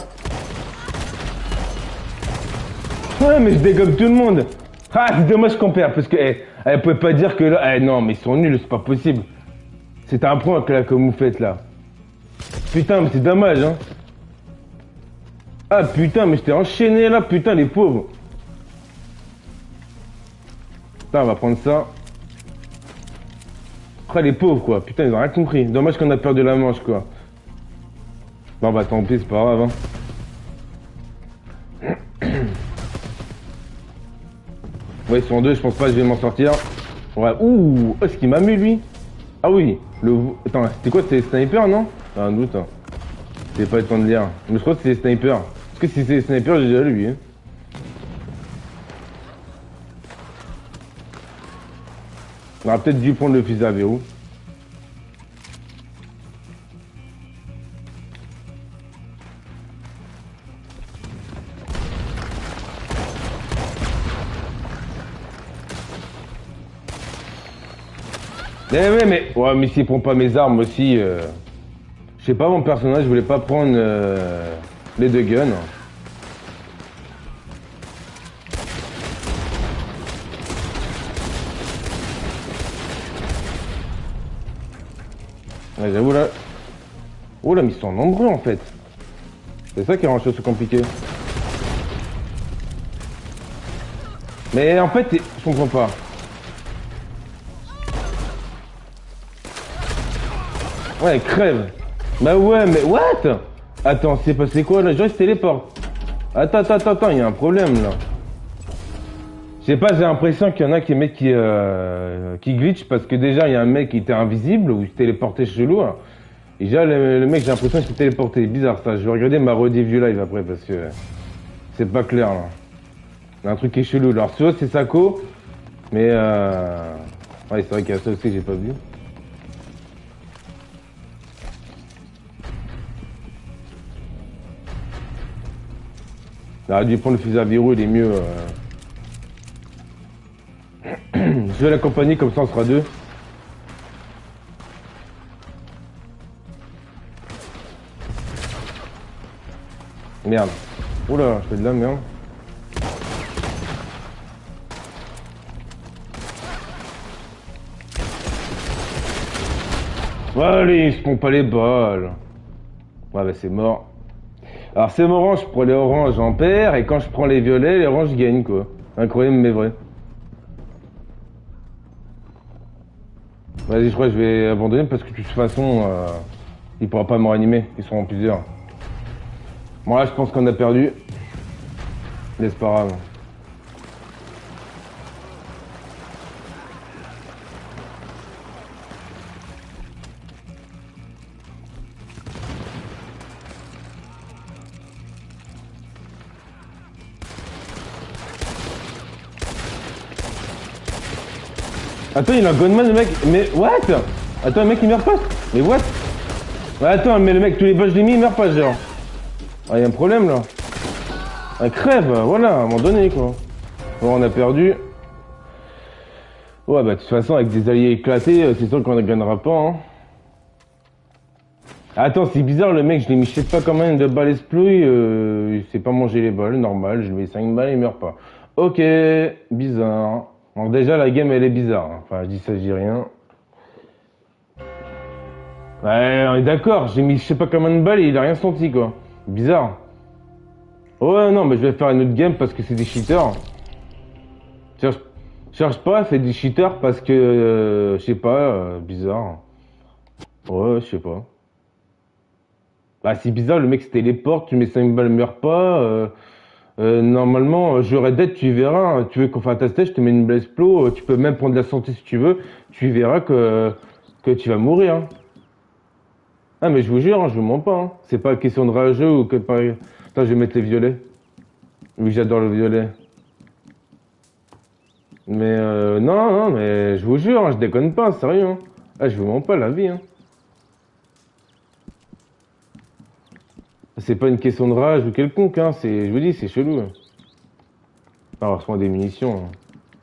Ouais, mais je dégomme tout le monde. Ah, c'est dommage qu'on perd parce que elle pouvait pas dire que là. Non, mais ils sont nuls, c'est pas possible. C'est un point que là que vous faites là. Putain, mais c'est dommage, hein. Ah putain, mais je t'ai enchaîné là, putain, les pauvres. Putain, on va prendre ça. Après, les pauvres, quoi. Putain, ils ont rien compris. Dommage qu'on a perdu la manche, quoi. Bon, bah tant pis, c'est pas grave, hein. Ouais, ils sont deux, je pense pas que je vais m'en sortir. Ouais, ouh, oh, ce qu'il m'a mis, lui. Ah oui, Attends, c'était quoi, c'était sniper, non? Ah, un doute, hein. C'était pas le temps de lire. Mais je crois que c'était sniper. Parce que si c'est sniper, j'ai déjà lui, hein. On aurait peut-être dû prendre le fusil à verrou. Ouais, mais s'il prend pas mes armes aussi, je sais pas, mon personnage voulait pas prendre les deux guns. Ouais, j'avoue là. Oh là, mais ils sont nombreux en fait. C'est ça qui rend les choses compliquées. Mais en fait, je comprends pas. Ouais, crève. Bah ouais, mais what? Attends, c'est passé quoi là? Je se téléporte. Attends, il y a un problème là. Je sais pas, j'ai l'impression qu'il y en a qui glitch parce que déjà il y a un mec qui était invisible ou il se téléportait chelou. Hein. Et déjà le mec, j'ai l'impression qu'il s'est téléporté. Bizarre ça. Je vais regarder ma rediff live après parce que c'est pas clair là. Il y a un truc qui est chelou. Alors soit c'est Sako, mais ouais, c'est vrai qu'il y a ça aussi que j'ai pas vu. Il aurait dû prendre le fusil à verrou, il est mieux. Je vais l'accompagner, comme ça on sera deux. Merde. Oula, je fais de la merde. Allez, ils se font pas les balles. Ouais, bah c'est mort. Alors c'est orange, je prends les oranges, j'en perds, et quand je prends les violets, les oranges gagnent, quoi. Incroyable, mais vrai. Vas-y, je crois que je vais abandonner parce que de toute façon, il pourra pas me réanimer. Ils seront plusieurs. Bon, là, je pense qu'on a perdu. Mais c'est pas grave. Attends, il a un gunman le mec, mais what? Attends, le mec il meurt pas? Mais what? Ouais, attends, mais le mec, tous les balles je l'ai mis, il meurt pas, genre. Ah, y'a un problème là. Ah, crève, voilà, à un moment donné quoi. Bon, on a perdu. Ouais, bah, de toute façon, avec des alliés éclatés, c'est sûr qu'on ne gagnera pas, hein. Attends, c'est bizarre, le mec, je l'ai mis, je sais pas combien de balles exploit, il sait pas manger les balles, normal, je lui mets 5 balles, il meurt pas. Ok, bizarre. Donc déjà la game elle est bizarre, hein. Enfin je dis ça, je dis rien. Ouais, on est d'accord, j'ai mis je sais pas combien de balles et il a rien senti quoi. Bizarre. Ouais non mais je vais faire une autre game parce que c'est des cheaters. Cherche pas, c'est des cheaters parce que je sais pas, bizarre. Ouais, je sais pas. Bah c'est bizarre, le mec se téléporte, tu mets 5 balles, meurt pas. Normalement, j'aurais d'être, tu verras, tu veux qu'on fasse un test, je te mets une balle explo, tu peux même prendre de la santé si tu veux, tu verras que tu vas mourir. Hein. Ah mais je vous jure, hein, je vous mens pas. Hein. C'est pas question de rageux ou que pas... Attends, je vais mettre les violets. Oui, j'adore le violet. Mais non, mais je vous jure, hein, je déconne pas, sérieux. Hein. Ah, je vous mens pas la vie. Hein. C'est pas une question de rage ou quelconque, hein. Je vous dis, c'est chelou. Hein. Alors, soin des munitions. Hein.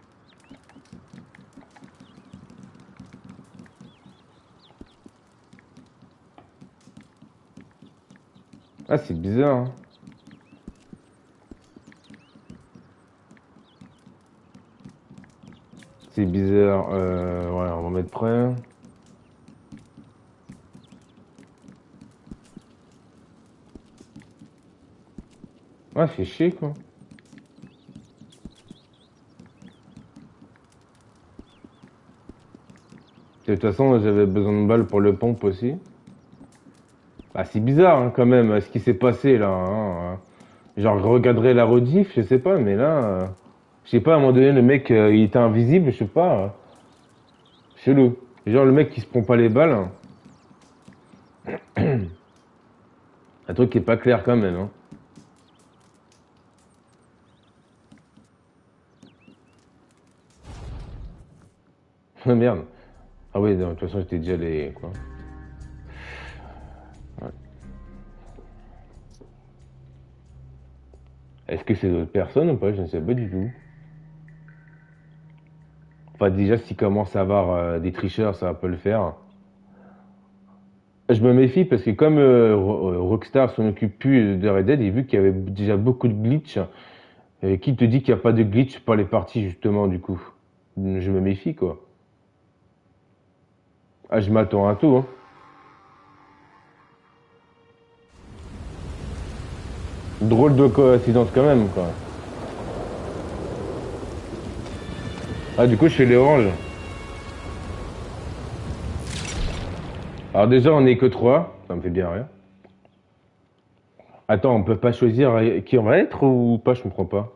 Ah, c'est bizarre. Hein. C'est bizarre. Ouais, on va mettre prêt. Ouais, c'est chier, quoi. De toute façon, j'avais besoin de balles pour le pompe aussi. Bah, c'est bizarre, hein, quand même, ce qui s'est passé, là. Hein. Genre, je regarderai la rediff, je sais pas, mais là... je sais pas, à un moment donné, le mec, il était invisible, je sais pas. Chelou. Genre, le mec qui se prend pas les balles. Hein. Un truc qui est pas clair, quand même, hein. Oh merde. Ah oui, de toute façon, j'étais déjà allé, quoi. Ouais. Est-ce que c'est d'autres personnes ou pas? Je ne sais pas du tout. Enfin, déjà, s'il commence à avoir des tricheurs, ça va pas le faire. Je me méfie parce que comme Rockstar s'en occupe plus de Red Dead, et vu qu'il y avait déjà beaucoup de glitch, qui te dit qu'il n'y a pas de glitch par les parties, justement, du coup? Je me méfie, quoi. Ah, je m'attends à tout, hein. Drôle de coïncidence quand même, quoi. Ah, du coup, je fais les oranges. Alors déjà, on n'est que 3. Ça me fait bien rire. Attends, on peut pas choisir qui on va être ou pas? Je comprends pas.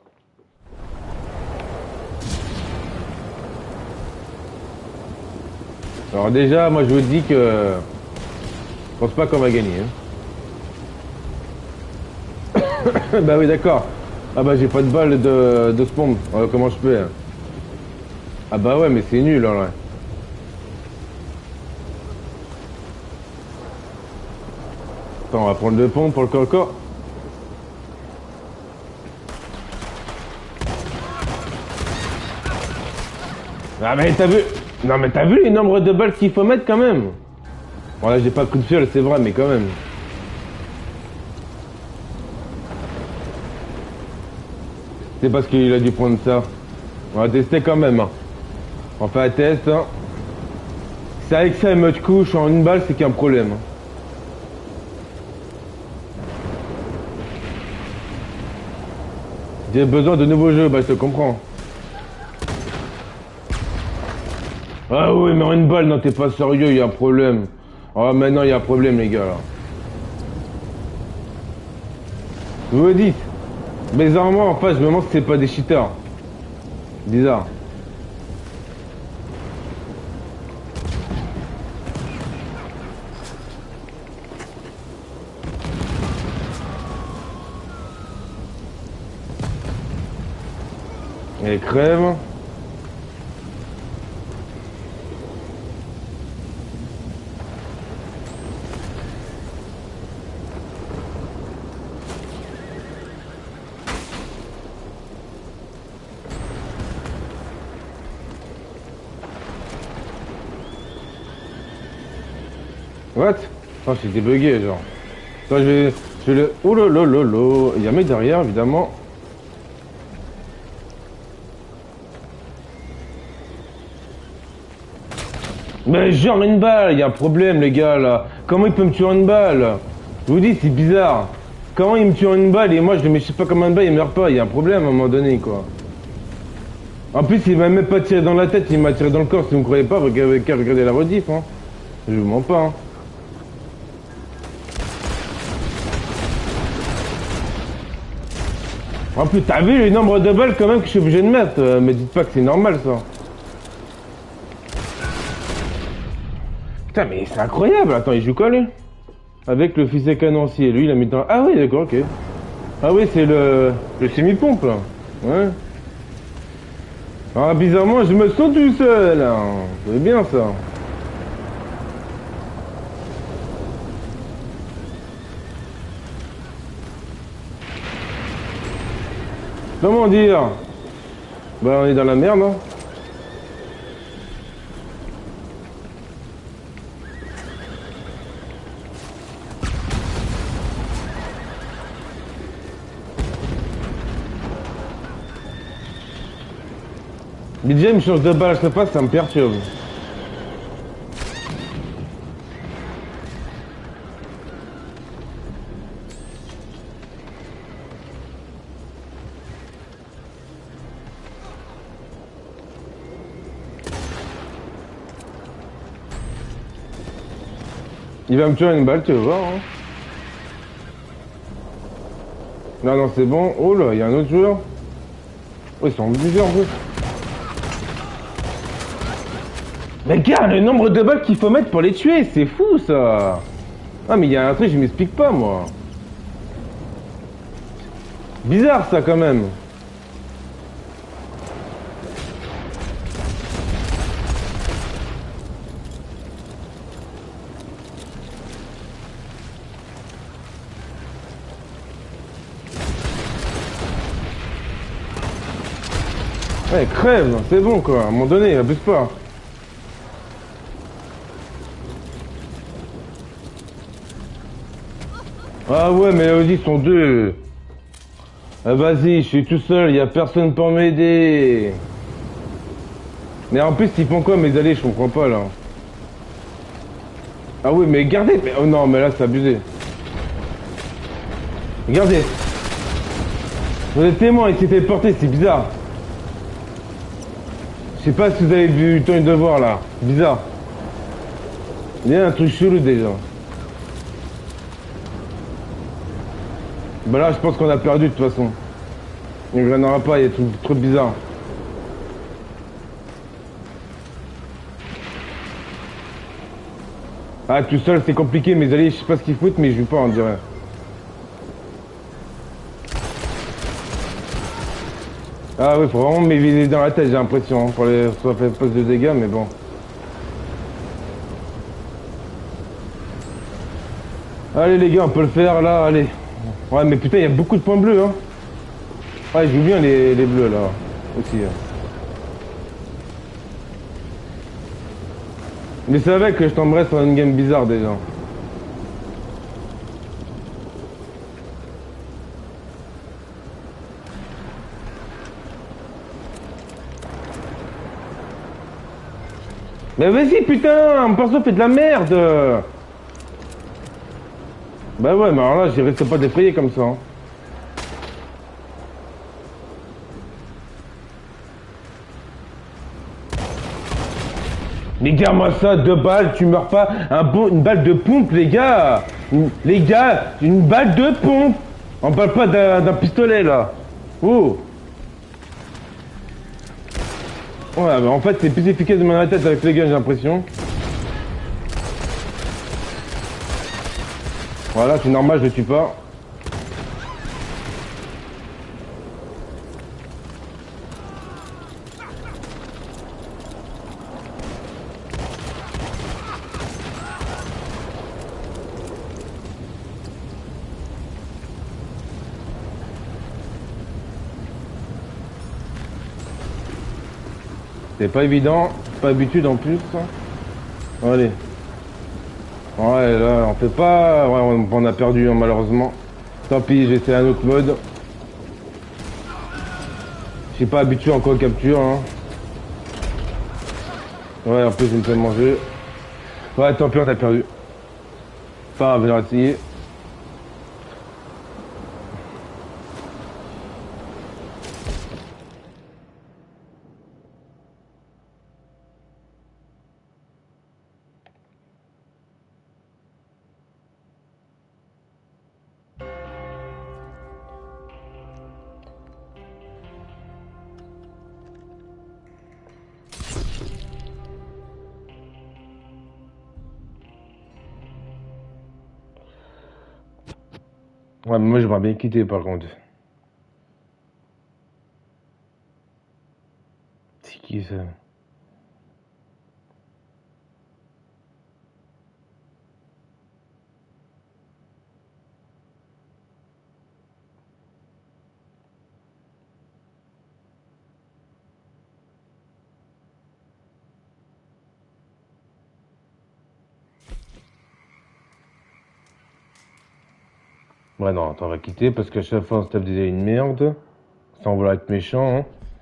Alors déjà, moi je vous dis que je pense pas qu'on va gagner. Hein. Bah oui, d'accord. Ah bah j'ai pas de balle de spawn. Comment je fais? Hein. Ah bah ouais, mais c'est nul en vrai. Attends, on va prendre le pont pour le corps. Ah mais t'as vu? Non mais t'as vu les nombres de balles qu'il faut mettre quand même? Bon là j'ai pas de coup de fiole, c'est vrai, mais quand même. C'est parce qu'il a dû prendre ça. On va tester quand même. Hein. On fait un test. Hein. C'est avec ça, il me couche en une balle, c'est qu'il y a un problème. Hein. J'ai besoin de nouveaux jeux, bah je te comprends. Ah oui, mais une balle, non, t'es pas sérieux, y a un problème. Ah, maintenant, y a un problème, les gars, là. Vous me dites. Bizarrement, en face, je me demande si c'est pas des cheaters. Bizarre. Elle crève. What? Oh, c'est débugué, genre. Attends, je vais le... Oh là là là là. Il y a un mec derrière, évidemment. Mais genre une balle, il y a un problème, les gars, là. Comment il peut me tuer en une balle? Je vous dis, c'est bizarre. Comment il me tue en une balle et moi je le mets je sais pas comment une balle, il meurt pas. Il y a un problème à un moment donné, quoi. En plus, il m'a même pas tiré dans la tête, il m'a tiré dans le corps. Si vous me croyez pas, regardez la rediff, hein. Je vous mens pas, hein. En plus, t'as vu le nombre de balles quand même que je suis obligé de mettre. Me dites pas que c'est normal, ça. Putain, mais c'est incroyable. Attends, il joue quoi, lui? Avec le fusil canoncier. Lui, il a mis dans... Ah oui, d'accord, ok. Ah oui, c'est le semi-pompe, là. Ouais. Ah, bizarrement, je me sens tout seul, là. C'est bien, ça. Comment dire? Bah, on est dans la merde, hein. Déjà, il me change de balle à chaque fois, ça me perturbe. Il va me tuer une balle, tu vas voir. Hein. Non, non, c'est bon. Oh là, il y a un autre joueur. Oh, ils sont plusieurs en plus. Mais regarde le nombre de balles qu'il faut mettre pour les tuer, c'est fou ça. Ah mais il y a un truc, je m'explique pas moi. Bizarre ça quand même. Ouais, crève, c'est bon quoi, à un moment donné, abuse pas. Ah ouais, mais eux ils sont deux. Ah, vas-y, je suis tout seul, y a personne pour m'aider. Mais en plus, ils font quoi mes alliés, je comprends pas là. Ah oui, mais regardez, mais... oh non, mais là c'est abusé. Regardez. Vous êtes témoin, il s'est fait porter, c'est bizarre. Je sais pas si vous avez vu le temps de voir là. Bizarre. Il y a un truc chelou déjà. Bah là je pense qu'on a perdu de toute façon. Il n'y en aura pas, il y a des trucs trop bizarres. Ah tout seul c'est compliqué, mes alliés je sais pas ce qu'ils foutent mais je joue pas on dirait. Ah oui faut vraiment m'éviter dans la tête j'ai l'impression, hein, pour les soit fait plus de dégâts mais bon. Allez les gars on peut le faire là, allez. Ouais mais putain il y a beaucoup de points bleus hein. Ouais ils jouent bien les bleus là aussi. Hein. Mais c'est vrai que je tomberais sur une game bizarre déjà. Mais vas-y putain, mon perso fait de la merde. Bah ouais mais alors là j'y reste pas d'effrayer comme ça. Hein. Les gars, moi ça, 2 balles, tu meurs pas. Une balle de pompe, les gars. Les gars, une balle de pompe. On parle pas d'un pistolet, là. Oh. Ouais, bah en fait, c'est plus efficace de mettre la tête avec les gars, j'ai l'impression. Voilà, c'est normal, je le tue pas. C'est pas évident, pas habitude en plus. Allez. Ouais, là, on fait pas... Ouais, on a perdu, hein, malheureusement. Tant pis, j'ai essayé un autre mode. Je suis pas habitué encore aux captures, hein. Ouais, en plus, il me fait manger. Ouais, tant pis, on a perdu. Enfin, on va venir essayer. Ouais, mais moi j'aimerais bien quitter par contre. C'est qui ça? Ouais, non, attends, on va quitter parce qu'à chaque fois on se tape déjà une merde. Sans vouloir être méchant, hein.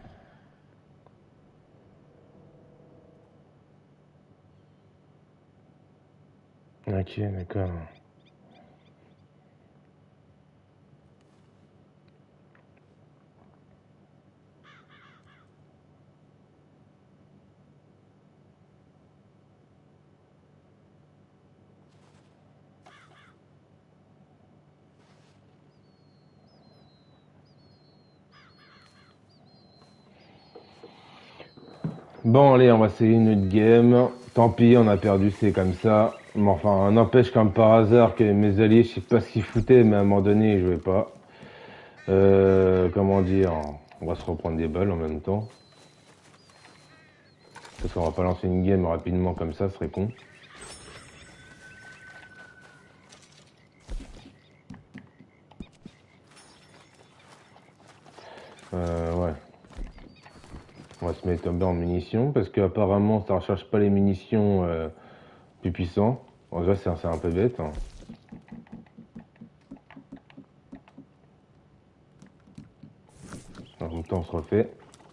Ok, d'accord. Bon, allez, on va essayer une autre game. Tant pis, on a perdu, c'est comme ça. Mais enfin, n'empêche comme par hasard que mes alliés, je sais pas ce qu'ils foutaient, mais à un moment donné, ils jouaient pas. Comment dire, on va se reprendre des balles en même temps. Parce qu'on va pas lancer une game rapidement comme ça, ce serait con. Ouais. On va se mettre en munitions parce qu'apparemment ça recharge pas les munitions plus puissants. En vrai, c'est un peu bête, hein. En même temps, on se refait.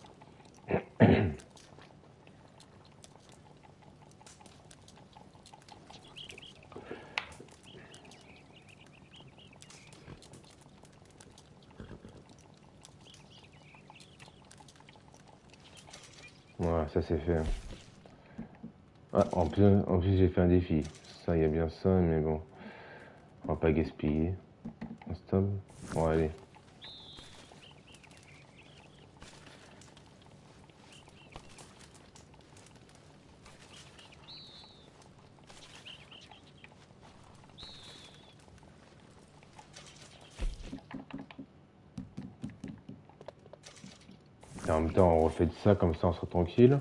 Voilà, ça c'est fait. Ah, en plus j'ai fait un défi. Ça, il y a bien ça, mais bon. On va pas gaspiller. Stop. Bon, allez. Et en même temps, on refait de ça, comme ça on sera tranquille.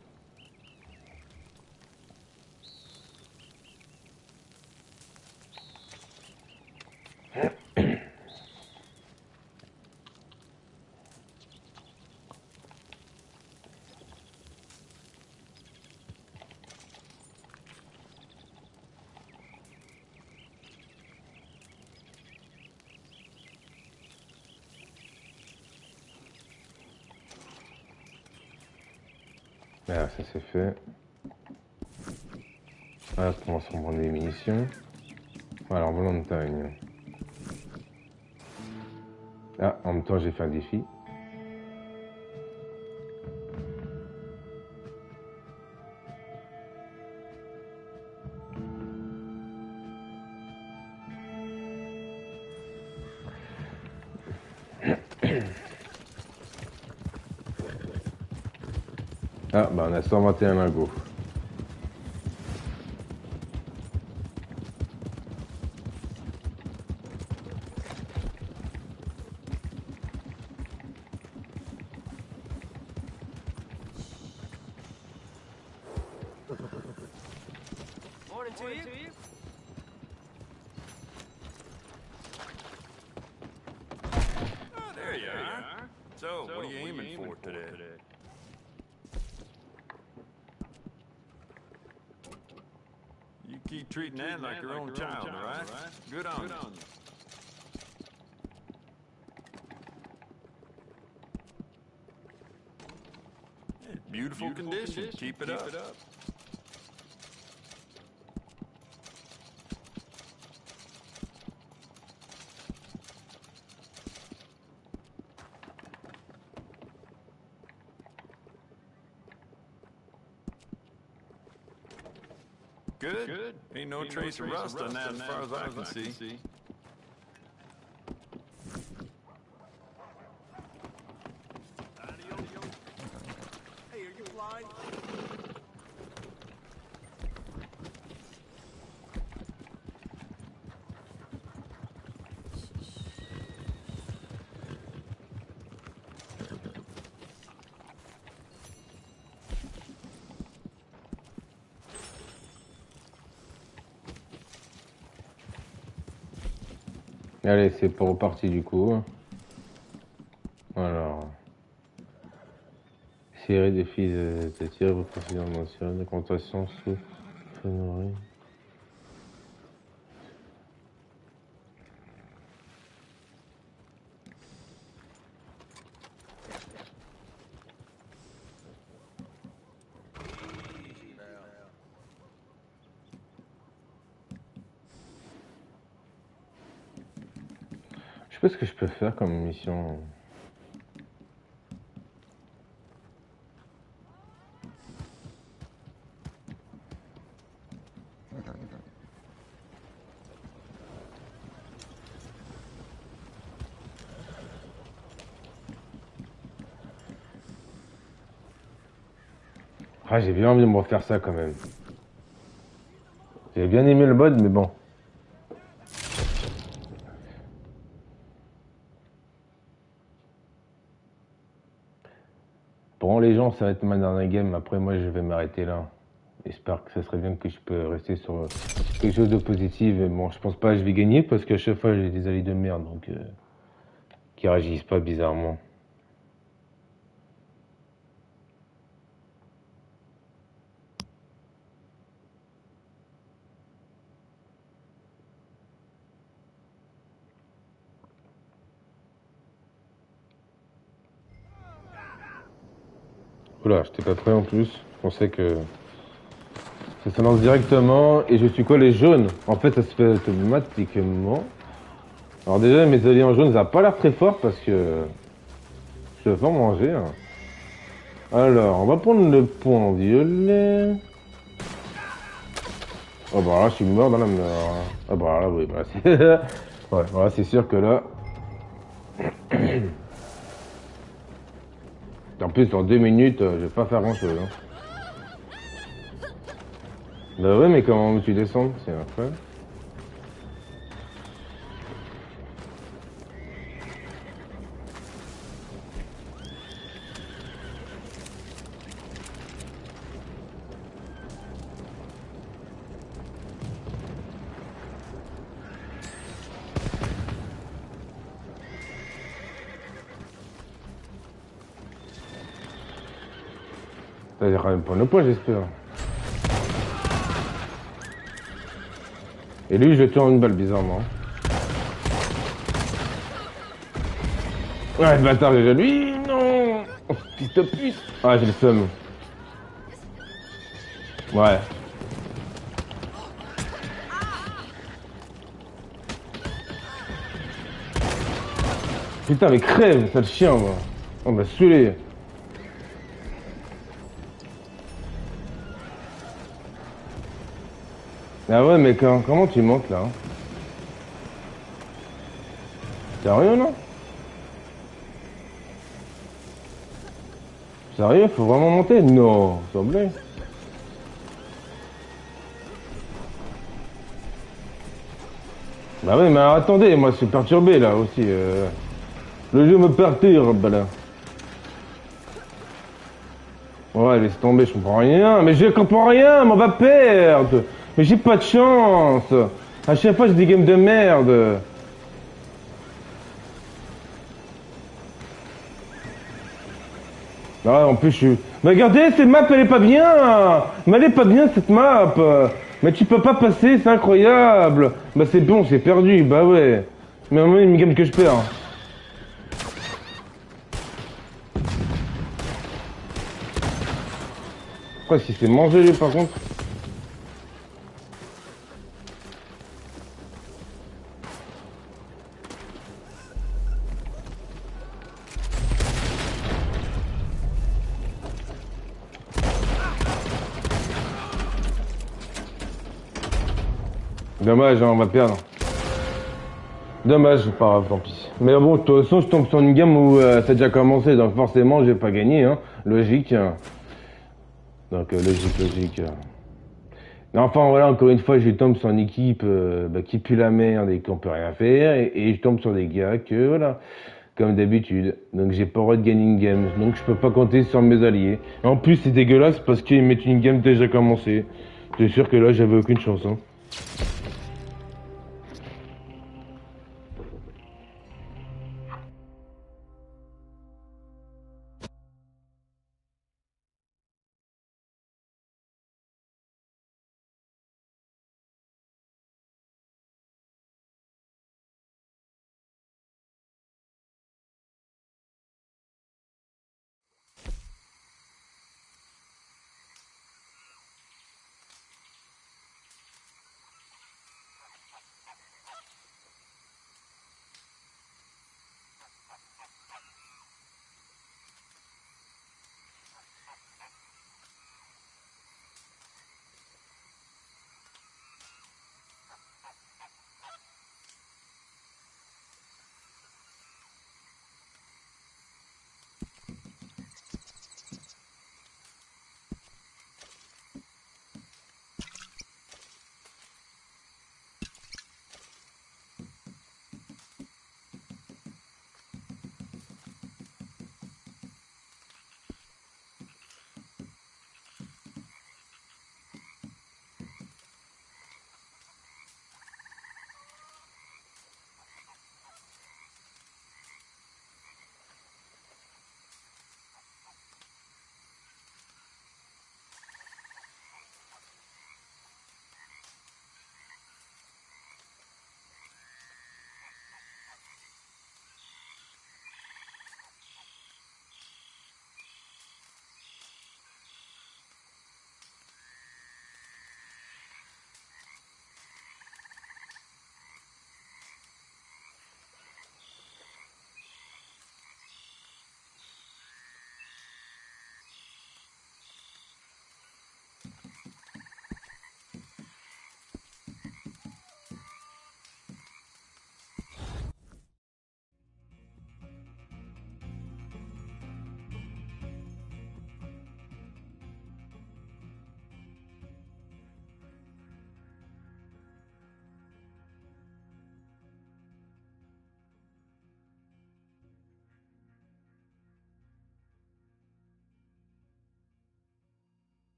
Voilà, ça c'est fait. Voilà, on va se reprendre des munitions. Voilà, en volant de montagne. Ah, en même temps, j'ai fait un défi. Ah, bah on a 121 lingots. Morning to you. Oh, there you are. So, what are you aiming for today? You keep treating that like your own child, all right? Good on you. Beautiful condition. Keep it up. Good. Ain't no trace of rust on that as far as I can see. Hey, are you flying? Allez, c'est pour reparti du coup. Alors. Série de filles de tir, précision mentionne, contention sous phénomène. Je sais pas ce que je peux faire comme mission. Ah, j'ai bien envie de me refaire ça quand même. J'ai bien aimé le mode, mais bon. Pour les gens, ça va être ma dernière game. Après, moi, je vais m'arrêter là. J'espère que ça serait bien que je peux rester sur quelque chose de positif. Mais bon, je pense pas que je vais gagner parce qu'à chaque fois, j'ai des alliés de merde. Donc, qui réagissent pas bizarrement. Oula, j'étais pas prêt en plus. Je pensais que ça se lance directement. Et je suis quoi, les jaunes? En fait, ça se fait automatiquement. Alors déjà, mes alliés en jaune, ça n'a pas l'air très fort parce que je vais pas manger. Hein. Alors, on va prendre le point en violet. Oh bah là, je suis mort dans la mort. Ah bah là, oui, bah c'est... ouais, voilà, c'est sûr que là... En plus, en 2 minutes, je vais pas faire grand-chose. Hein. Bah ouais, mais comment veux-tu descendre? C'est incroyable. Ça ira même pas le point, j'espère. Et lui, je le tue en une balle, bizarrement. Ouais, le bâtard, déjà lui, non. Oh, fils de pute. Ah, j'ai le seum. Ouais. Putain, mais crève, sale chien, moi. On m'a saoulé. Ah ouais, mais comment tu montes là? Sérieux, non? Sérieux, faut vraiment monter? Non, s'il vous plaît. Bah oui, mais attendez, moi je suis perturbé là aussi. Le jeu me perturbe là. Ouais, laisse tomber, je comprends rien. Mais je comprends rien, mais on va perdre. Mais j'ai pas de chance. À chaque fois, j'ai des games de merde. Ah, en plus, je suis... Mais regardez, cette map, elle est pas bien. Mais elle est pas bien, cette map. Mais tu peux pas passer, c'est incroyable. Bah c'est bon, c'est perdu, bah ouais. Mais au moins, une game que je perds. Pourquoi est-ce qu'il s'est mangé, lui, par contre? Dommage, hein, on va perdre. Dommage, c'est pas grave, tant pis. Mais bon, de toute façon, je tombe sur une game où ça a déjà commencé, donc forcément, j'ai pas gagné, hein. Logique. Donc, logique. Mais enfin, voilà, encore une fois, je tombe sur une équipe qui pue la merde et qu'on peut rien faire, et je tombe sur des gars que, voilà, comme d'habitude. Donc, j'ai pas le droit de gagner une game, donc je peux pas compter sur mes alliés. En plus, c'est dégueulasse parce qu'ils mettent une game déjà commencée. C'est sûr que là, j'avais aucune chance, hein.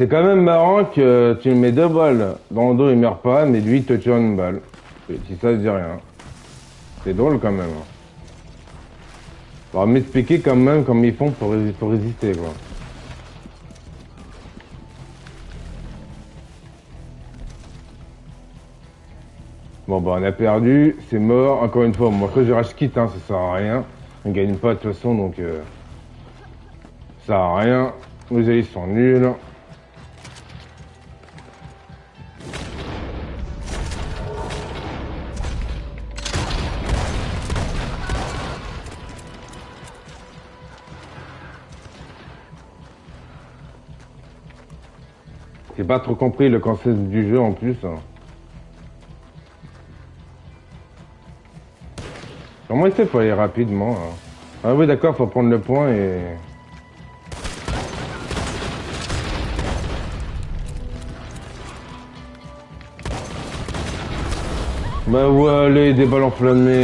C'est quand même marrant que tu lui mets 2 balles dans le dos, il meurt pas, mais lui il te tire une balle. Si ça, je dis rien. C'est drôle quand même. Alors m'expliquer quand même comment ils font pour résister, quoi. Bon bah on a perdu, c'est mort, encore une fois, moi que je rage quitte, hein, ça sert à rien. On gagne pas de toute façon, donc ça sert à rien. Les alliés sont nuls. J'ai pas trop compris le concept du jeu en plus. Comment il fait pour aller rapidement hein? Ah oui d'accord, faut prendre le point et... Bah ouais, allez, des balles enflammées.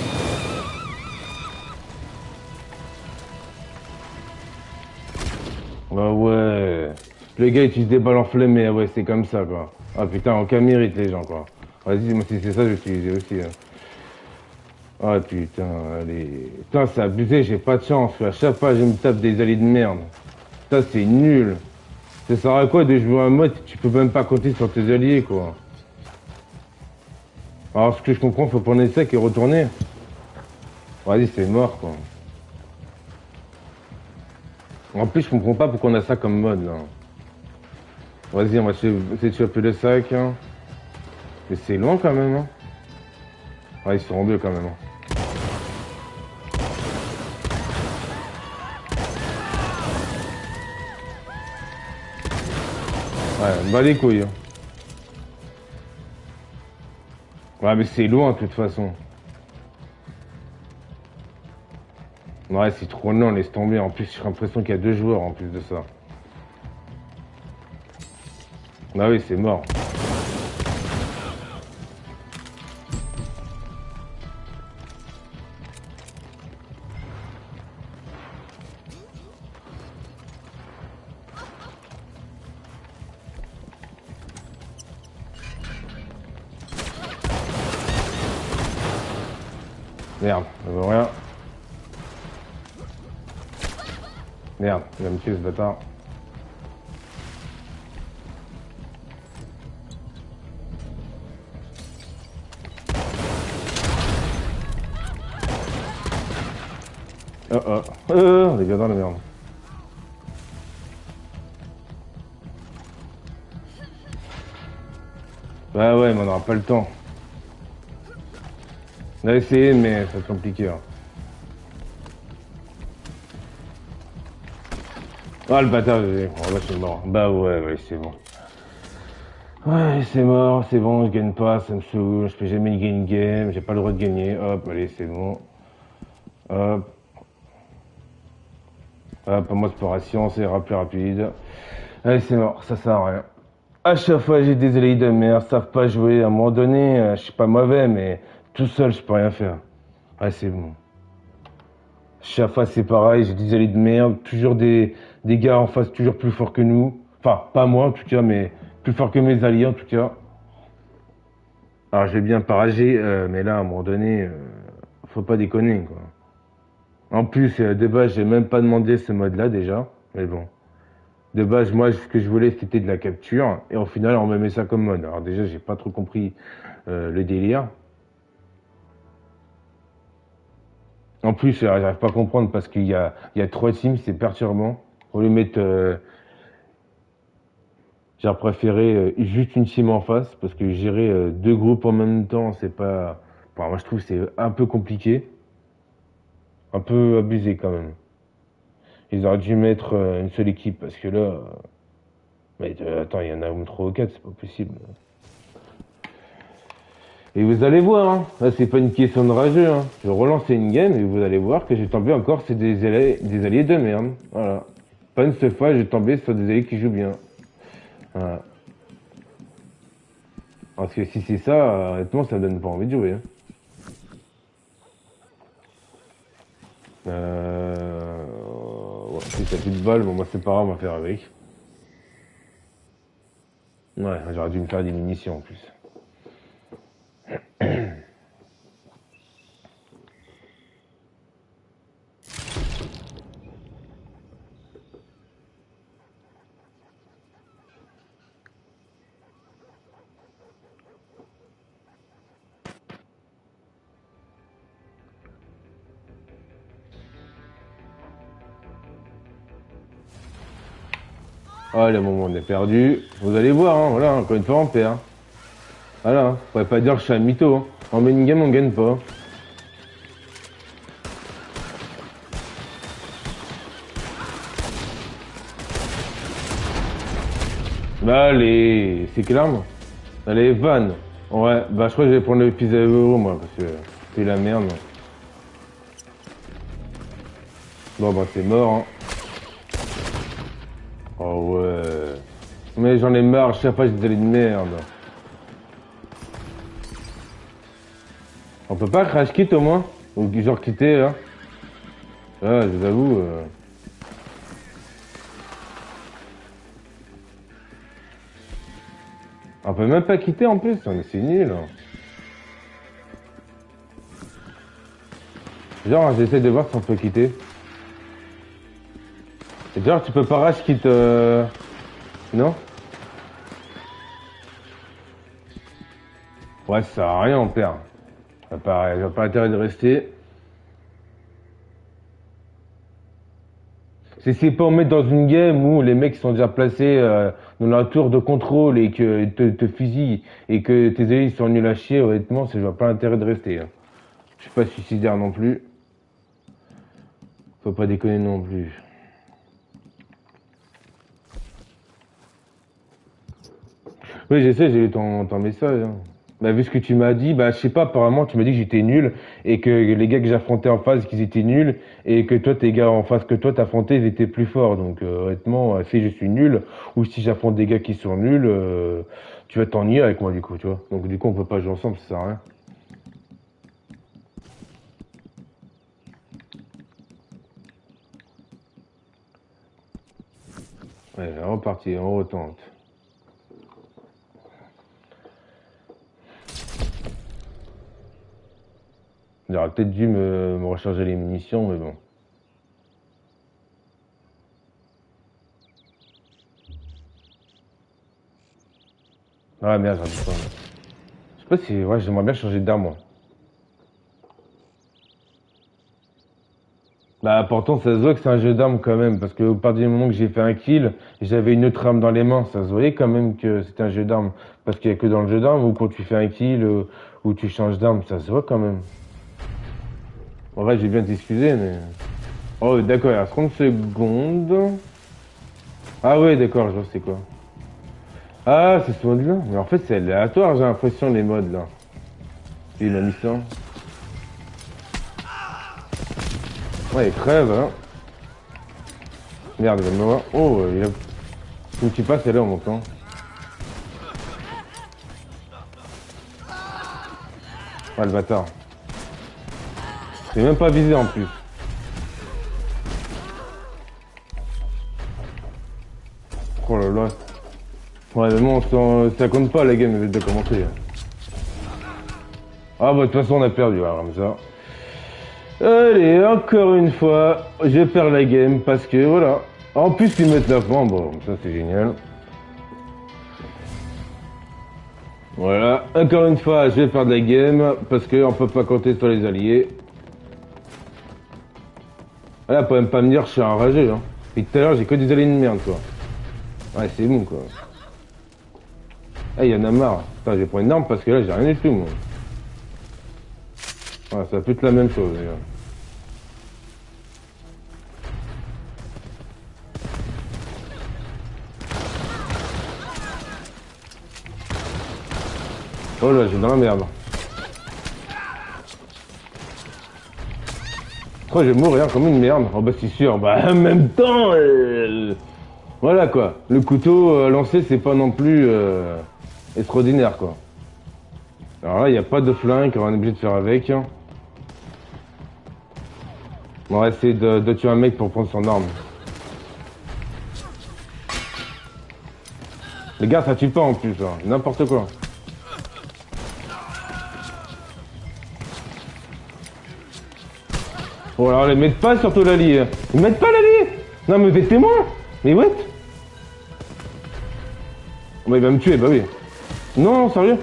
Bah ouais. Le gars utilise des balles enflammées, ah ouais, c'est comme ça quoi. Ah putain, aucun mérite les gens quoi. Vas-y, moi si c'est ça, je vais utiliser aussi. Hein. Ah putain, allez. Putain, c'est abusé, j'ai pas de chance. À chaque fois, je me tape des alliés de merde. Putain, c'est nul. Ça sert à quoi de jouer un mode, tu peux même pas compter sur tes alliés quoi. Alors, ce que je comprends, faut prendre les sacs et retourner. Vas-y, c'est mort, quoi. En plus, je comprends pas pourquoi on a ça comme mode, là. Vas-y, on va essayer de choper le sac, hein. Mais c'est loin, quand même, hein. Ah, ils sont en deux, quand même, hein. Ouais, bah les couilles, hein. Ouais, mais c'est loin, de toute façon. Ouais, c'est trop lent, laisse tomber. En plus, j'ai l'impression qu'il y a 2 joueurs en plus de ça. Ah oui, c'est mort. Merde, ça veut rien. Merde, il va me tuer ce bâtard. On est bien dans la merde. Bah ouais, mais on n'aura pas le temps. On a essayé, mais ça va être compliqué. Hein. Ah, le bâtard, oh, bah, c'est mort. Bah ouais, c'est bon. Ouais, c'est mort, c'est bon, je gagne pas, ça me saoule, je fais jamais une game, j'ai pas le droit de gagner. Hop, allez, c'est bon. Hop. Hop, moi, exploration, c'est plus rapide. Allez, c'est mort, ça sert à rien. À chaque fois, j'ai des alliés de merde, savent pas jouer. À un moment donné, je suis pas mauvais, mais tout seul, je peux rien faire. Ouais, c'est bon. Chaque fois, c'est pareil, j'ai des alliés de merde, toujours des gars en face toujours plus forts que nous. Enfin, pas moi en tout cas, mais plus fort que mes alliés en tout cas. Alors, j'ai bien paragé, mais là, à un moment donné, faut pas déconner, quoi. En plus, de base, j'ai même pas demandé ce mode-là déjà, mais bon. De base, moi, ce que je voulais, c'était de la capture, et au final, on me met ça comme mode. Alors déjà, j'ai pas trop compris le délire. En plus, j'arrive pas à comprendre parce qu'il y a 3 teams, c'est perturbant. Au lieu de mettre... j'ai préféré juste une team en face parce que gérer 2 groupes en même temps, c'est pas... Enfin, moi, je trouve que c'est un peu compliqué. Un peu abusé quand même. Ils auraient dû mettre une seule équipe parce que là... Mais attends, il y en a 3 ou 4, c'est pas possible. Et vous allez voir, hein. Là c'est pas une question de rageux, hein. Je vais relancer une game et vous allez voir que j'ai tombé encore sur des alliés de merde. Voilà. Pas une seule fois, j'ai tombé sur des alliés qui jouent bien. Voilà. Parce que si c'est ça, honnêtement, ça me donne pas envie de jouer. Hein. Ouais, si t'as plus de balles, bon moi c'est pas grave, on va faire avec. Ouais, j'aurais dû me faire des munitions en plus. Oh, le moment on est perdu. Vous allez voir, hein, voilà, encore une fois on perd. Voilà, hein, on pourrait pas dire que je suis un mytho. Hein. En main game on gagne pas. Bah allez, c'est clair moi. Allez, Van. Ouais, bah je crois que je vais prendre le pizza euro moi, parce que c'est la merde. Moi. Bon bah c'est mort, hein. Oh ouais. Mais j'en ai marre, chaque fois je dis de merde. On peut pas crash quit au moins? Ou genre quitter là? Ah, je vous avoue. On peut même pas quitter en plus, mais c'est nul. Genre j'essaie de voir si on peut quitter. Et genre tu peux pas rage quitte non? Ouais, ça sert à rien on perd. J'ai pas intérêt de rester. C'est pas on met dans une game où les mecs sont déjà placés dans leur tour de contrôle et que te fusillent et que tes alliés sont nuls à chier, honnêtement, je vois pas l'intérêt de rester. Hein. Je suis pas suicidaire non plus. Faut pas déconner non plus. Oui, je sais, j'ai eu ton message. Hein. Bah, vu ce que tu m'as dit, bah, je sais pas, apparemment, tu m'as dit que j'étais nul et que les gars que j'affrontais en face, qu'ils étaient nuls et que toi, tes gars en face que toi t'affrontais, ils étaient plus forts. Donc, honnêtement, si je suis nul ou si j'affronte des gars qui sont nuls, tu vas t'ennuyer avec moi, du coup, tu vois. Donc, du coup, on peut pas jouer ensemble, ça sert à rien. Ouais, on est reparti, on retente. J'aurais peut-être dû me recharger les munitions, mais bon. Ah merde, j'aurais dû pas. Je sais pas si... Ouais, j'aimerais bien changer d'arme, moi. Bah pourtant, ça se voit que c'est un jeu d'armes quand même, parce que au partir du moment que j'ai fait un kill, j'avais une autre arme dans les mains, ça se voyait quand même que c'était un jeu d'armes. Parce qu'il y a que dans le jeu d'armes où quand tu fais un kill, où tu changes d'arme, ça se voit quand même. En vrai, j'ai bien t'excuser, mais... Oh, d'accord, il reste 30 secondes. Ah ouais, d'accord, je vois c'est quoi. Ah, c'est ce mode-là. Mais en fait, c'est aléatoire, j'ai l'impression, les modes, là. Il a mis ça. Ouais, il crève, hein. Merde, il va me voir. Oh, il a... Où tu passes, c'est là, en montant. Ouais, le bâtard. C'est même pas visé, en plus. Oh là là. Ouais, mais bon, ça compte pas, la game, elle vient de commencer. Ah, bah, de toute façon, on a perdu, alors, comme ça. Allez, encore une fois, je perds la game parce que voilà. En plus, ils mettent la fin, bon, ça c'est génial. Voilà, encore une fois, je vais perdre la game parce qu'on peut pas compter sur les alliés. Là, faut même pas me dire que je suis enragé, hein. Puis tout à l'heure, j'ai que des alliés de merde, quoi. Ouais, c'est bon, quoi. Ah, il y en a marre. Putain, je vais prendre une arme parce que là, j'ai rien du tout, moi. Ouais, ça peut être la même chose, d'ailleurs. Oh là, j'ai dans la merde. Je crois que je vais mourir comme une merde. Oh bah c'est sûr. Bah en même temps... Voilà quoi. Le couteau lancé, c'est pas non plus extraordinaire quoi. Alors là, il n'y a pas de flingue qu'on est obligé de faire avec. On va essayer de tuer un mec pour prendre son arme. Les gars, ça tue pas en plus, hein. N'importe quoi. Oh alors, les mettent pas surtout Lali. Ils mettent pas Lali. Non mais t'es témoin. Mais what? Bah il va me tuer, bah oui. Non, sérieux.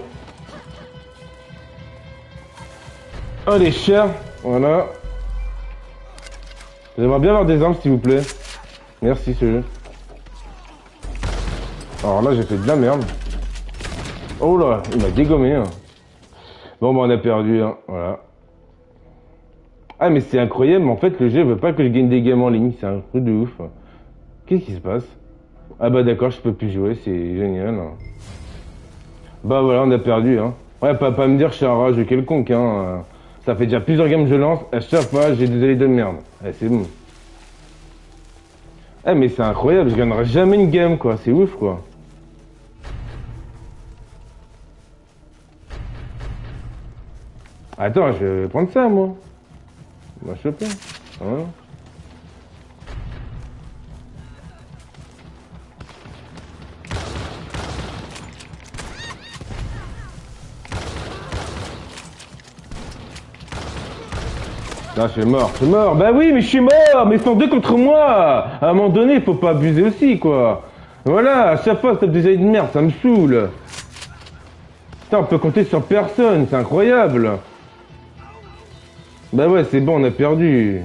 Allez, cher. Voilà. J'aimerais bien avoir des armes, s'il vous plaît. Merci, ce jeu. Alors là, j'ai fait de la merde. Oh là, il m'a dégommé. Hein. Bon, bah, on a perdu. Hein. Voilà. Ah, mais c'est incroyable. En fait, le jeu veut pas que je gagne des games en ligne. C'est un truc de ouf. Qu'est-ce qui se passe? Ah bah d'accord, je peux plus jouer. C'est génial. Hein. Bah voilà, on a perdu. Hein. Ouais, pas me dire que je suis un rageux quelconque. Hein. Ça fait déjà plusieurs games que je lance. À chaque fois, j'ai des allées de merde. Eh, c'est bon. Eh, mais c'est incroyable. Je gagnerai jamais une game, quoi. C'est ouf, quoi. Attends, je vais prendre ça, moi. On va choper. Voilà. Là, je suis mort, Bah oui, mais je suis mort, mais ils sont deux contre moi. À un moment donné, il faut pas abuser aussi, quoi. Voilà, à chaque fois, ça tape des allées de merde, ça me saoule. Putain, on peut compter sur personne, c'est incroyable. Bah ouais, c'est bon, on a perdu.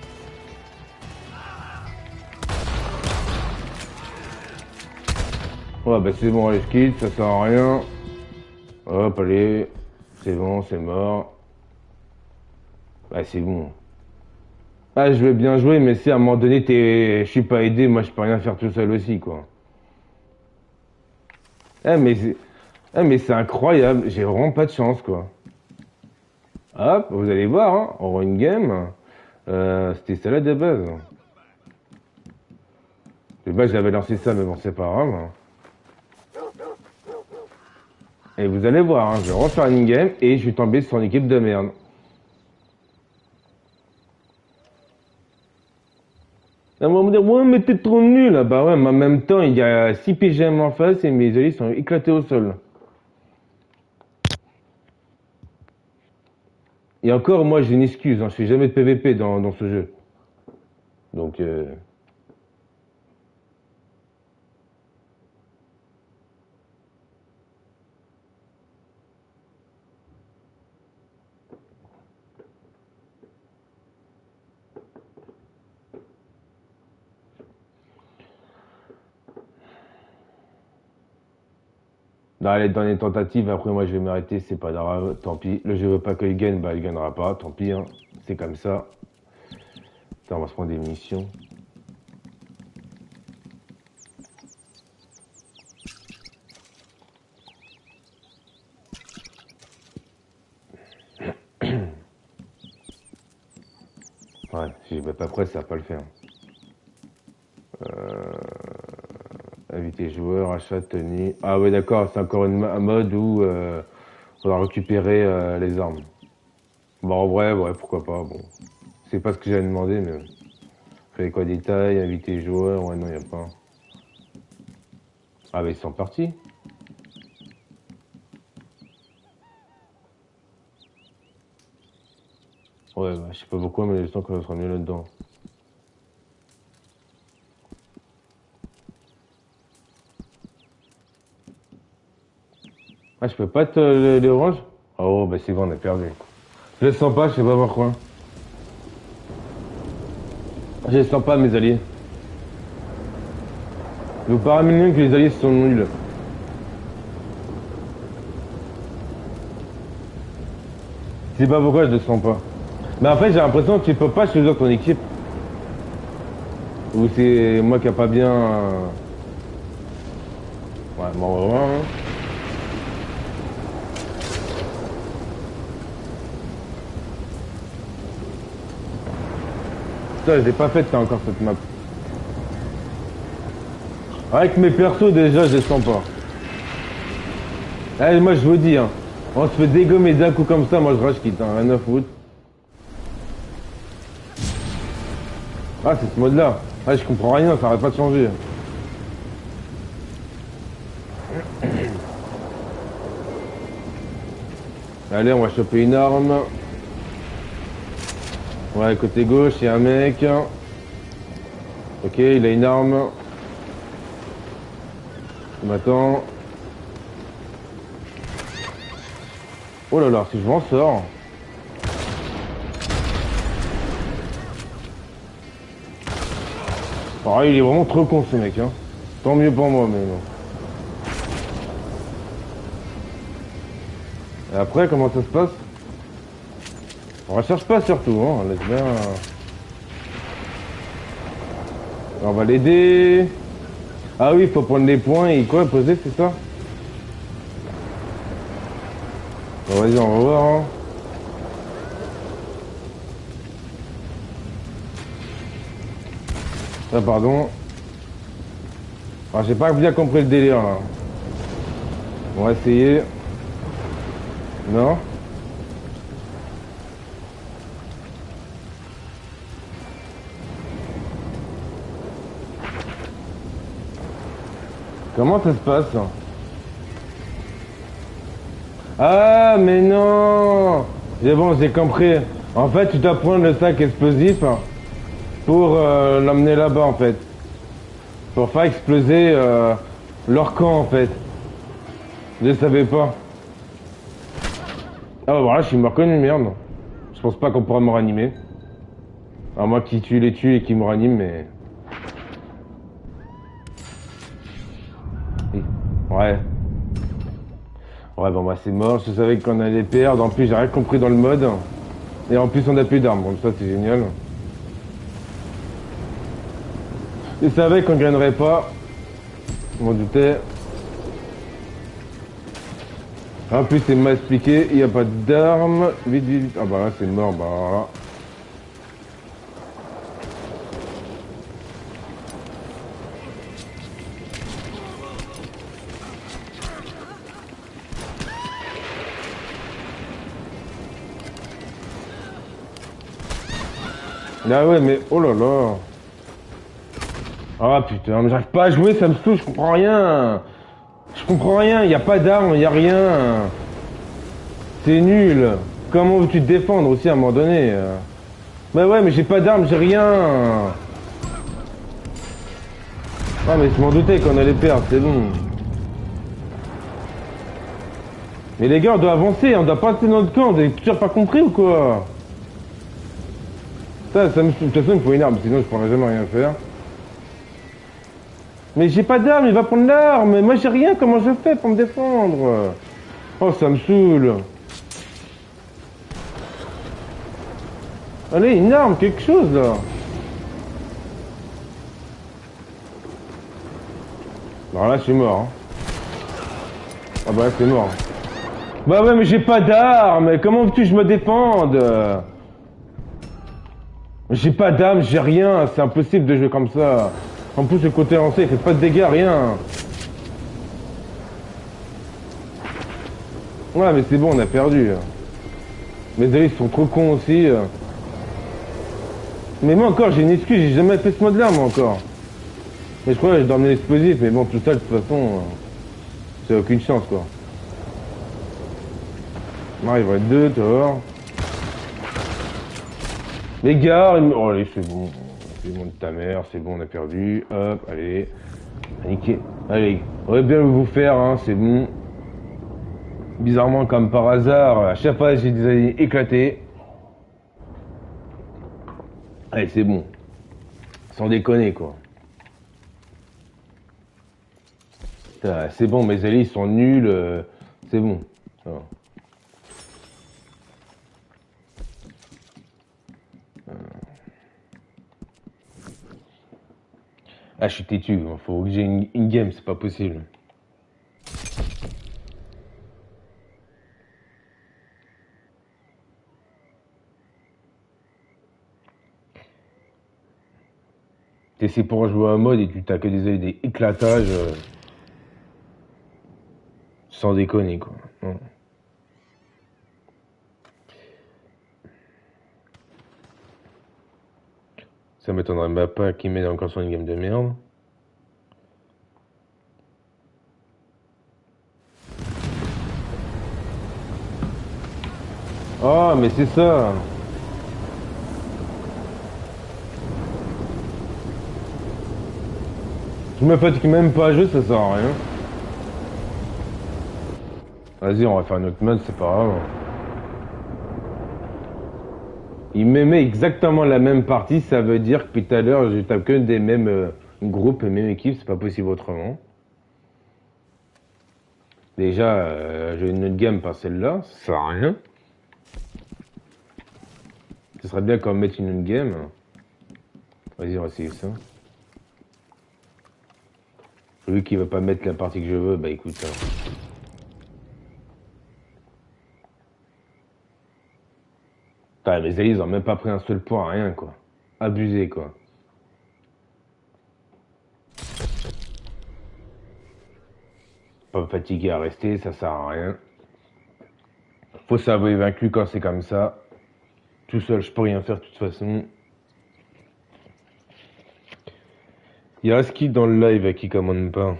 Ouais, bah c'est bon, allez, je quitte, ça sert à rien. Hop, allez. C'est bon, c'est mort. Ah, c'est bon. Ah, je vais bien jouer, mais si à un moment donné, je suis pas aidé, moi je peux rien faire tout seul aussi, quoi. Mais c'est incroyable, j'ai vraiment pas de chance, quoi. Hop, vous allez voir, hein, on voit une game. C'était celle-là de base. De base, j'avais lancé ça, mais bon, c'est pas grave. Et vous allez voir, hein, je vais refaire une game et je vais tomber sur une équipe de merde. On va me dire, ouais, mais t'es trop nul, là. Bah ouais, mais en même temps, il y a 6 PGM en face et mes alliés sont éclatés au sol. Et encore, moi, j'ai une excuse, hein, je fais jamais de PVP dans ce jeu. Donc, dans les tentatives, après moi je vais m'arrêter, c'est pas grave, tant pis. Le jeu veut pas qu'il gagne, bah il gagnera pas, tant pis, hein. C'est comme ça. Attends, on va se prendre des munitions. Ouais, si je vais pas prêt, ça va pas le faire. Inviter joueurs, achat, tenue. Ah ouais, d'accord, c'est encore un mode où on va récupérer les armes. Bon, en vrai, ouais, pourquoi pas, bon. C'est pas ce que j'avais demandé, mais... Fallait quoi, détail, inviter joueurs, ouais, non, y a pas. Ah bah ils sont partis. Ouais, bah, je sais pas pourquoi, mais je sens qu'on sera mieux là-dedans. Ah, je peux pas être les oranges? Oh, bah c'est bon, on a perdu. Je les sens pas, je sais pas pourquoi. Je les sens pas, mes alliés. Il vous paraît mignon que les alliés sont nuls. Je sais pas pourquoi je les sens pas. Mais en fait, j'ai l'impression que tu peux pas choisir ton équipe. Ou c'est moi qui a pas bien... Ouais, bon, vraiment... Hein. Putain, je l'ai pas faite encore cette map. Avec mes persos déjà, je les sens pas. Allez, moi je vous dis, hein, on se fait dégommer d'un coup comme ça, moi je rage quitte, hein, rien à foutre. Ah, c'est ce mode là. Ah, je comprends rien, ça arrête pas de changer. Allez, on va choper une arme. Ouais, côté gauche, il y a un mec. Ok, il a une arme. Il m'attend. Oh là là, si je m'en sors. Oh, il est vraiment trop con ce mec, hein. Tant mieux pour moi, mais non. Et après, comment ça se passe? On recherche pas surtout, hein. On laisse bien. On va l'aider. Ah oui, il faut prendre des points et quoi, poser, c'est ça? Bon, vas-y, on va voir, hein. Ah, pardon. Ah, j'ai pas bien compris le délire, là. On va essayer. Non? Comment ça se passe? Ah, mais non! C'est bon, j'ai compris. En fait, tu dois prendre le sac explosif pour l'emmener là-bas, en fait. Pour faire exploser leur camp, en fait. Je savais pas. Ah bah voilà, je suis mort comme une merde. Je pense pas qu'on pourra me ranimer. À moi qui tue les tue et qui me ranime, mais... Ouais. Ouais, bon, bah c'est mort. Je savais qu'on allait perdre. En plus, j'ai rien compris dans le mode. Et en plus, on a plus d'armes. Bon, ça, c'est génial. Je savais qu'on gagnerait pas. Je m'en doutais. En plus, il m'a expliqué, il n'y a pas d'armes. Vite, vite, vite. Ah bah là, c'est mort. Bah voilà. Ah ouais, mais oh là là. Ah putain, mais j'arrive pas à jouer, ça me saoule, je comprends rien. Je comprends rien, y a pas d'armes, y a rien. C'est nul. Comment veux-tu te défendre aussi à un moment donné? Bah ouais, mais j'ai pas d'armes, j'ai rien. Ah mais je m'en doutais qu'on allait perdre, c'est bon. Mais les gars, on doit avancer, on doit passer notre camp, vous avez toujours pas compris ou quoi? Ça me... De toute façon, il me faut une arme, sinon je pourrais jamais rien faire. Mais j'ai pas d'arme, il va prendre l'arme. Moi j'ai rien, comment je fais pour me défendre? Oh, ça me saoule. Allez, une arme, quelque chose là. Alors là, je suis mort. Hein. Ah bah là, c'est mort. Bah ouais, mais j'ai pas d'arme. Comment veux-tu que je me défende? J'ai pas d'arme, j'ai rien. C'est impossible de jouer comme ça. En plus, le côté lancé, il fait pas de dégâts, rien. Ouais, mais c'est bon, on a perdu. Mes amis sont trop cons aussi. Mais moi encore, j'ai une excuse, j'ai jamais fait ce mode-là, moi encore. Mais je crois que je dois emmener l'explosif, mais bon, tout ça, de toute façon, c'est aucune chance, quoi. Non, il va être deux, tu vois. Les gars, oh, allez, c'est bon. C'est bon de ta mère, c'est bon, on a perdu. Hop, allez. Niquez. Allez, on va bien vous faire, hein, c'est bon. Bizarrement, comme par hasard, à chaque fois, j'ai des alliés éclatés. Allez, c'est bon. Sans déconner, quoi. C'est bon, mes alliés, ils sont nuls. C'est bon. Ça va. Ah, je suis têtu. Faut que j'ai une game, c'est pas possible. T'essaies pour jouer un mode et tu t'as que des éclatages. Sans déconner, quoi. Non. Ça m'étonnerait même pas qu'il mette encore sur une game de merde. Oh, mais c'est ça. Je me fatigue même pas à jouer, ça sert à rien. Vas-y, on va faire une autre mode, c'est pas grave. Il me met exactement la même partie, ça veut dire que depuis tout à l'heure, je tape que des mêmes groupes et mêmes équipes, c'est pas possible autrement. Déjà, j'ai une autre game par celle-là, ça sert à rien. Ce serait bien qu'on mette une autre game. Vas-y, on va essayer ça. Lui qui veut pas mettre la partie que je veux, bah écoute ça. Putain, les alliés ils ont même pas pris un seul point, rien quoi. Abusé quoi. Pas fatigué à rester, ça sert à rien. Faut s'avouer vaincu quand c'est comme ça. Tout seul, je peux rien faire de toute façon. Il reste qui dans le live à qui commande pas?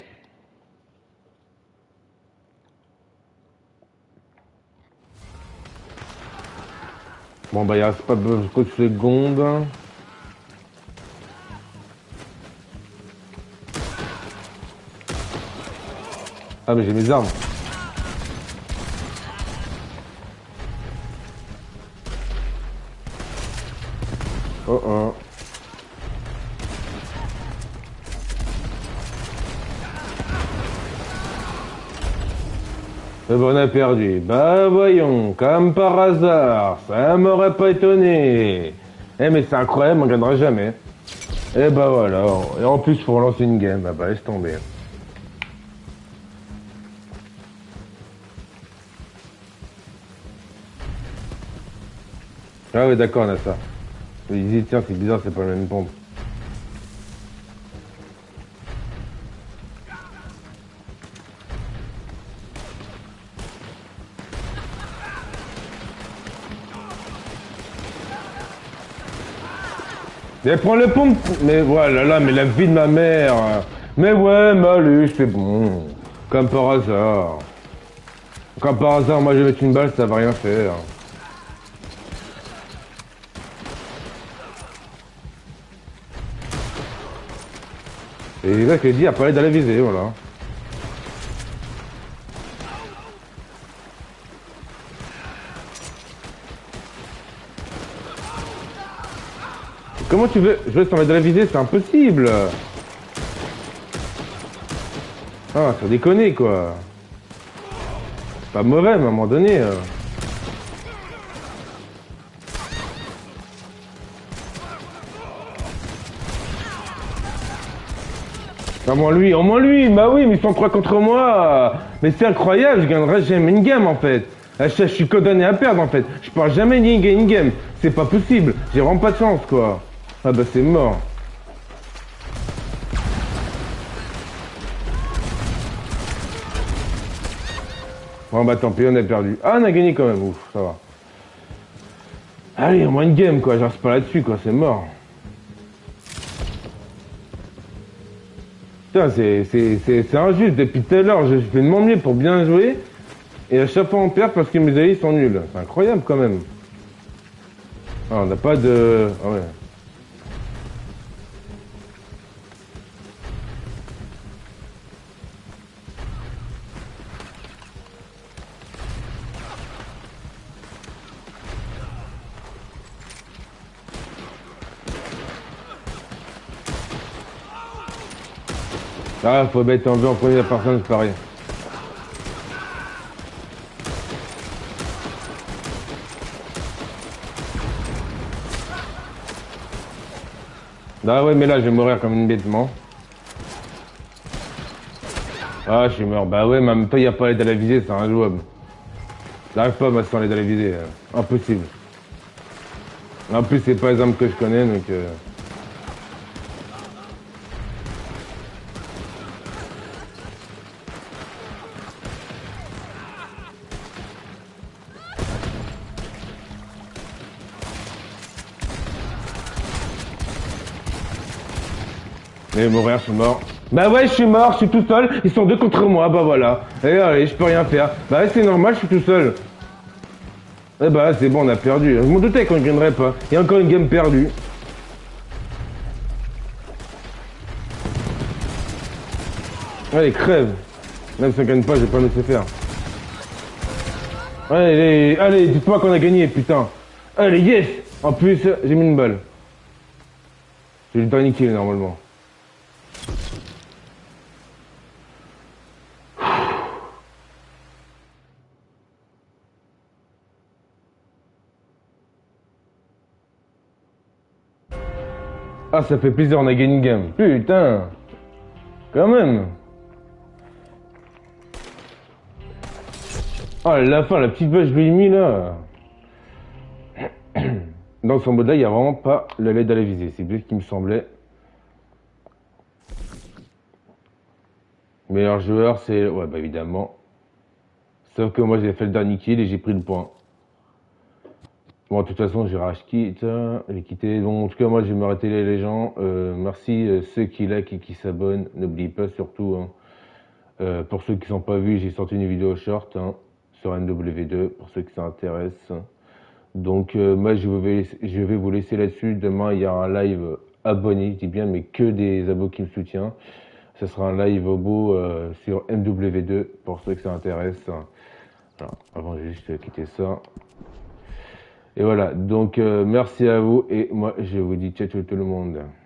Bon bah il reste pas beaucoup de secondes. Ah mais j'ai mes armes. Oh oh. Et bon, on a perdu. Bah voyons, comme par hasard, ça m'aurait pas étonné. Eh mais c'est incroyable, on gagnera jamais. Et bah voilà, et en plus faut relancer une game, bah laisse tomber. Ah ouais d'accord on a ça. Il dit tiens c'est bizarre, c'est pas la même pompe. Mais prends le pompe. Mais voilà là, mais la vie de ma mère. Mais ouais, mais allez, c'est bon. Comme par hasard. Comme par hasard, moi je vais mettre une balle, ça va rien faire. Et là, que dit, à parler dans la visée, voilà. Comment tu veux jouer sans mettre de la visée? C'est impossible. Ah, faut déconner, quoi. C'est pas mauvais, à un moment donné. Au moins lui, bah oui, mais ils sont 3 contre moi. Mais c'est incroyable, je gagnerai jamais une game en fait. Je suis condamné à perdre en fait. Je pourrai jamais gagner une game. C'est pas possible, j'ai vraiment pas de chance quoi. Ah bah c'est mort. Bon bah tant pis, on a perdu. Ah on a gagné quand même, ouf, ça va. Allez, au moins une game quoi, je reste pas là-dessus quoi, c'est mort. Putain, c'est injuste, depuis tout à l'heure, je fais de mon mieux pour bien jouer, et à chaque fois on perd parce que mes alliés sont nuls. C'est incroyable quand même. Ah, on n'a pas de... Ah ouais. Ah, faut mettre en vue en première personne, c'est pareil. Ah ouais, mais là, je vais mourir comme une bêtement. Ah, je suis mort. Bah ouais, mais en même temps, il n'y a pas l'aide à la visée, c'est injouable. J'arrive pas à m'asseoir l'aide à la visée. Impossible. En plus, c'est pas les armes que je connais, donc... Mais mourir, je suis mort. Bah ouais, je suis mort, je suis tout seul. Ils sont 2 contre moi, bah voilà. Et allez, je peux rien faire. Bah ouais, c'est normal, je suis tout seul. Eh bah c'est bon, on a perdu. Je m'en doutais qu'on ne gagnerait pas. Il y a encore une game perdue. Allez, crève. Même si on gagne pas, je vais pas me laisser faire. Allez, allez, dites-moi qu'on a gagné, putain. Allez, yes. En plus, j'ai mis une balle. J'ai le dernier kill, normalement. Ah, ça fait plaisir, on a gagné une game. Putain. Quand même. Ah, la fin, la petite vache Mimi, là. Dans son mode là, il n'y a vraiment pas la LED à la visée. C'est bien ce qui me semblait. Meilleur joueur, c'est... Ouais, bah évidemment. Sauf que moi, j'ai fait le dernier kill et j'ai pris le point. Bon, de toute façon, j'ai quitté. Bon, en tout cas, moi, je vais m'arrêter les gens. Merci ceux qui like et qui s'abonnent. N'oubliez pas surtout, hein, pour ceux qui ne sont pas vus, j'ai sorti une vidéo short hein, sur NW2, pour ceux qui s'intéressent. Donc, moi, je vais vous laisser là-dessus. Demain, il y a un live abonné, je dis bien, mais que des abos qui me soutiennent. Ce sera un live au beau sur MW2, pour ceux qui s'intéressent. Alors, avant, j'ai juste quitter ça. Et voilà, donc merci à vous et moi je vous dis ciao tout le monde.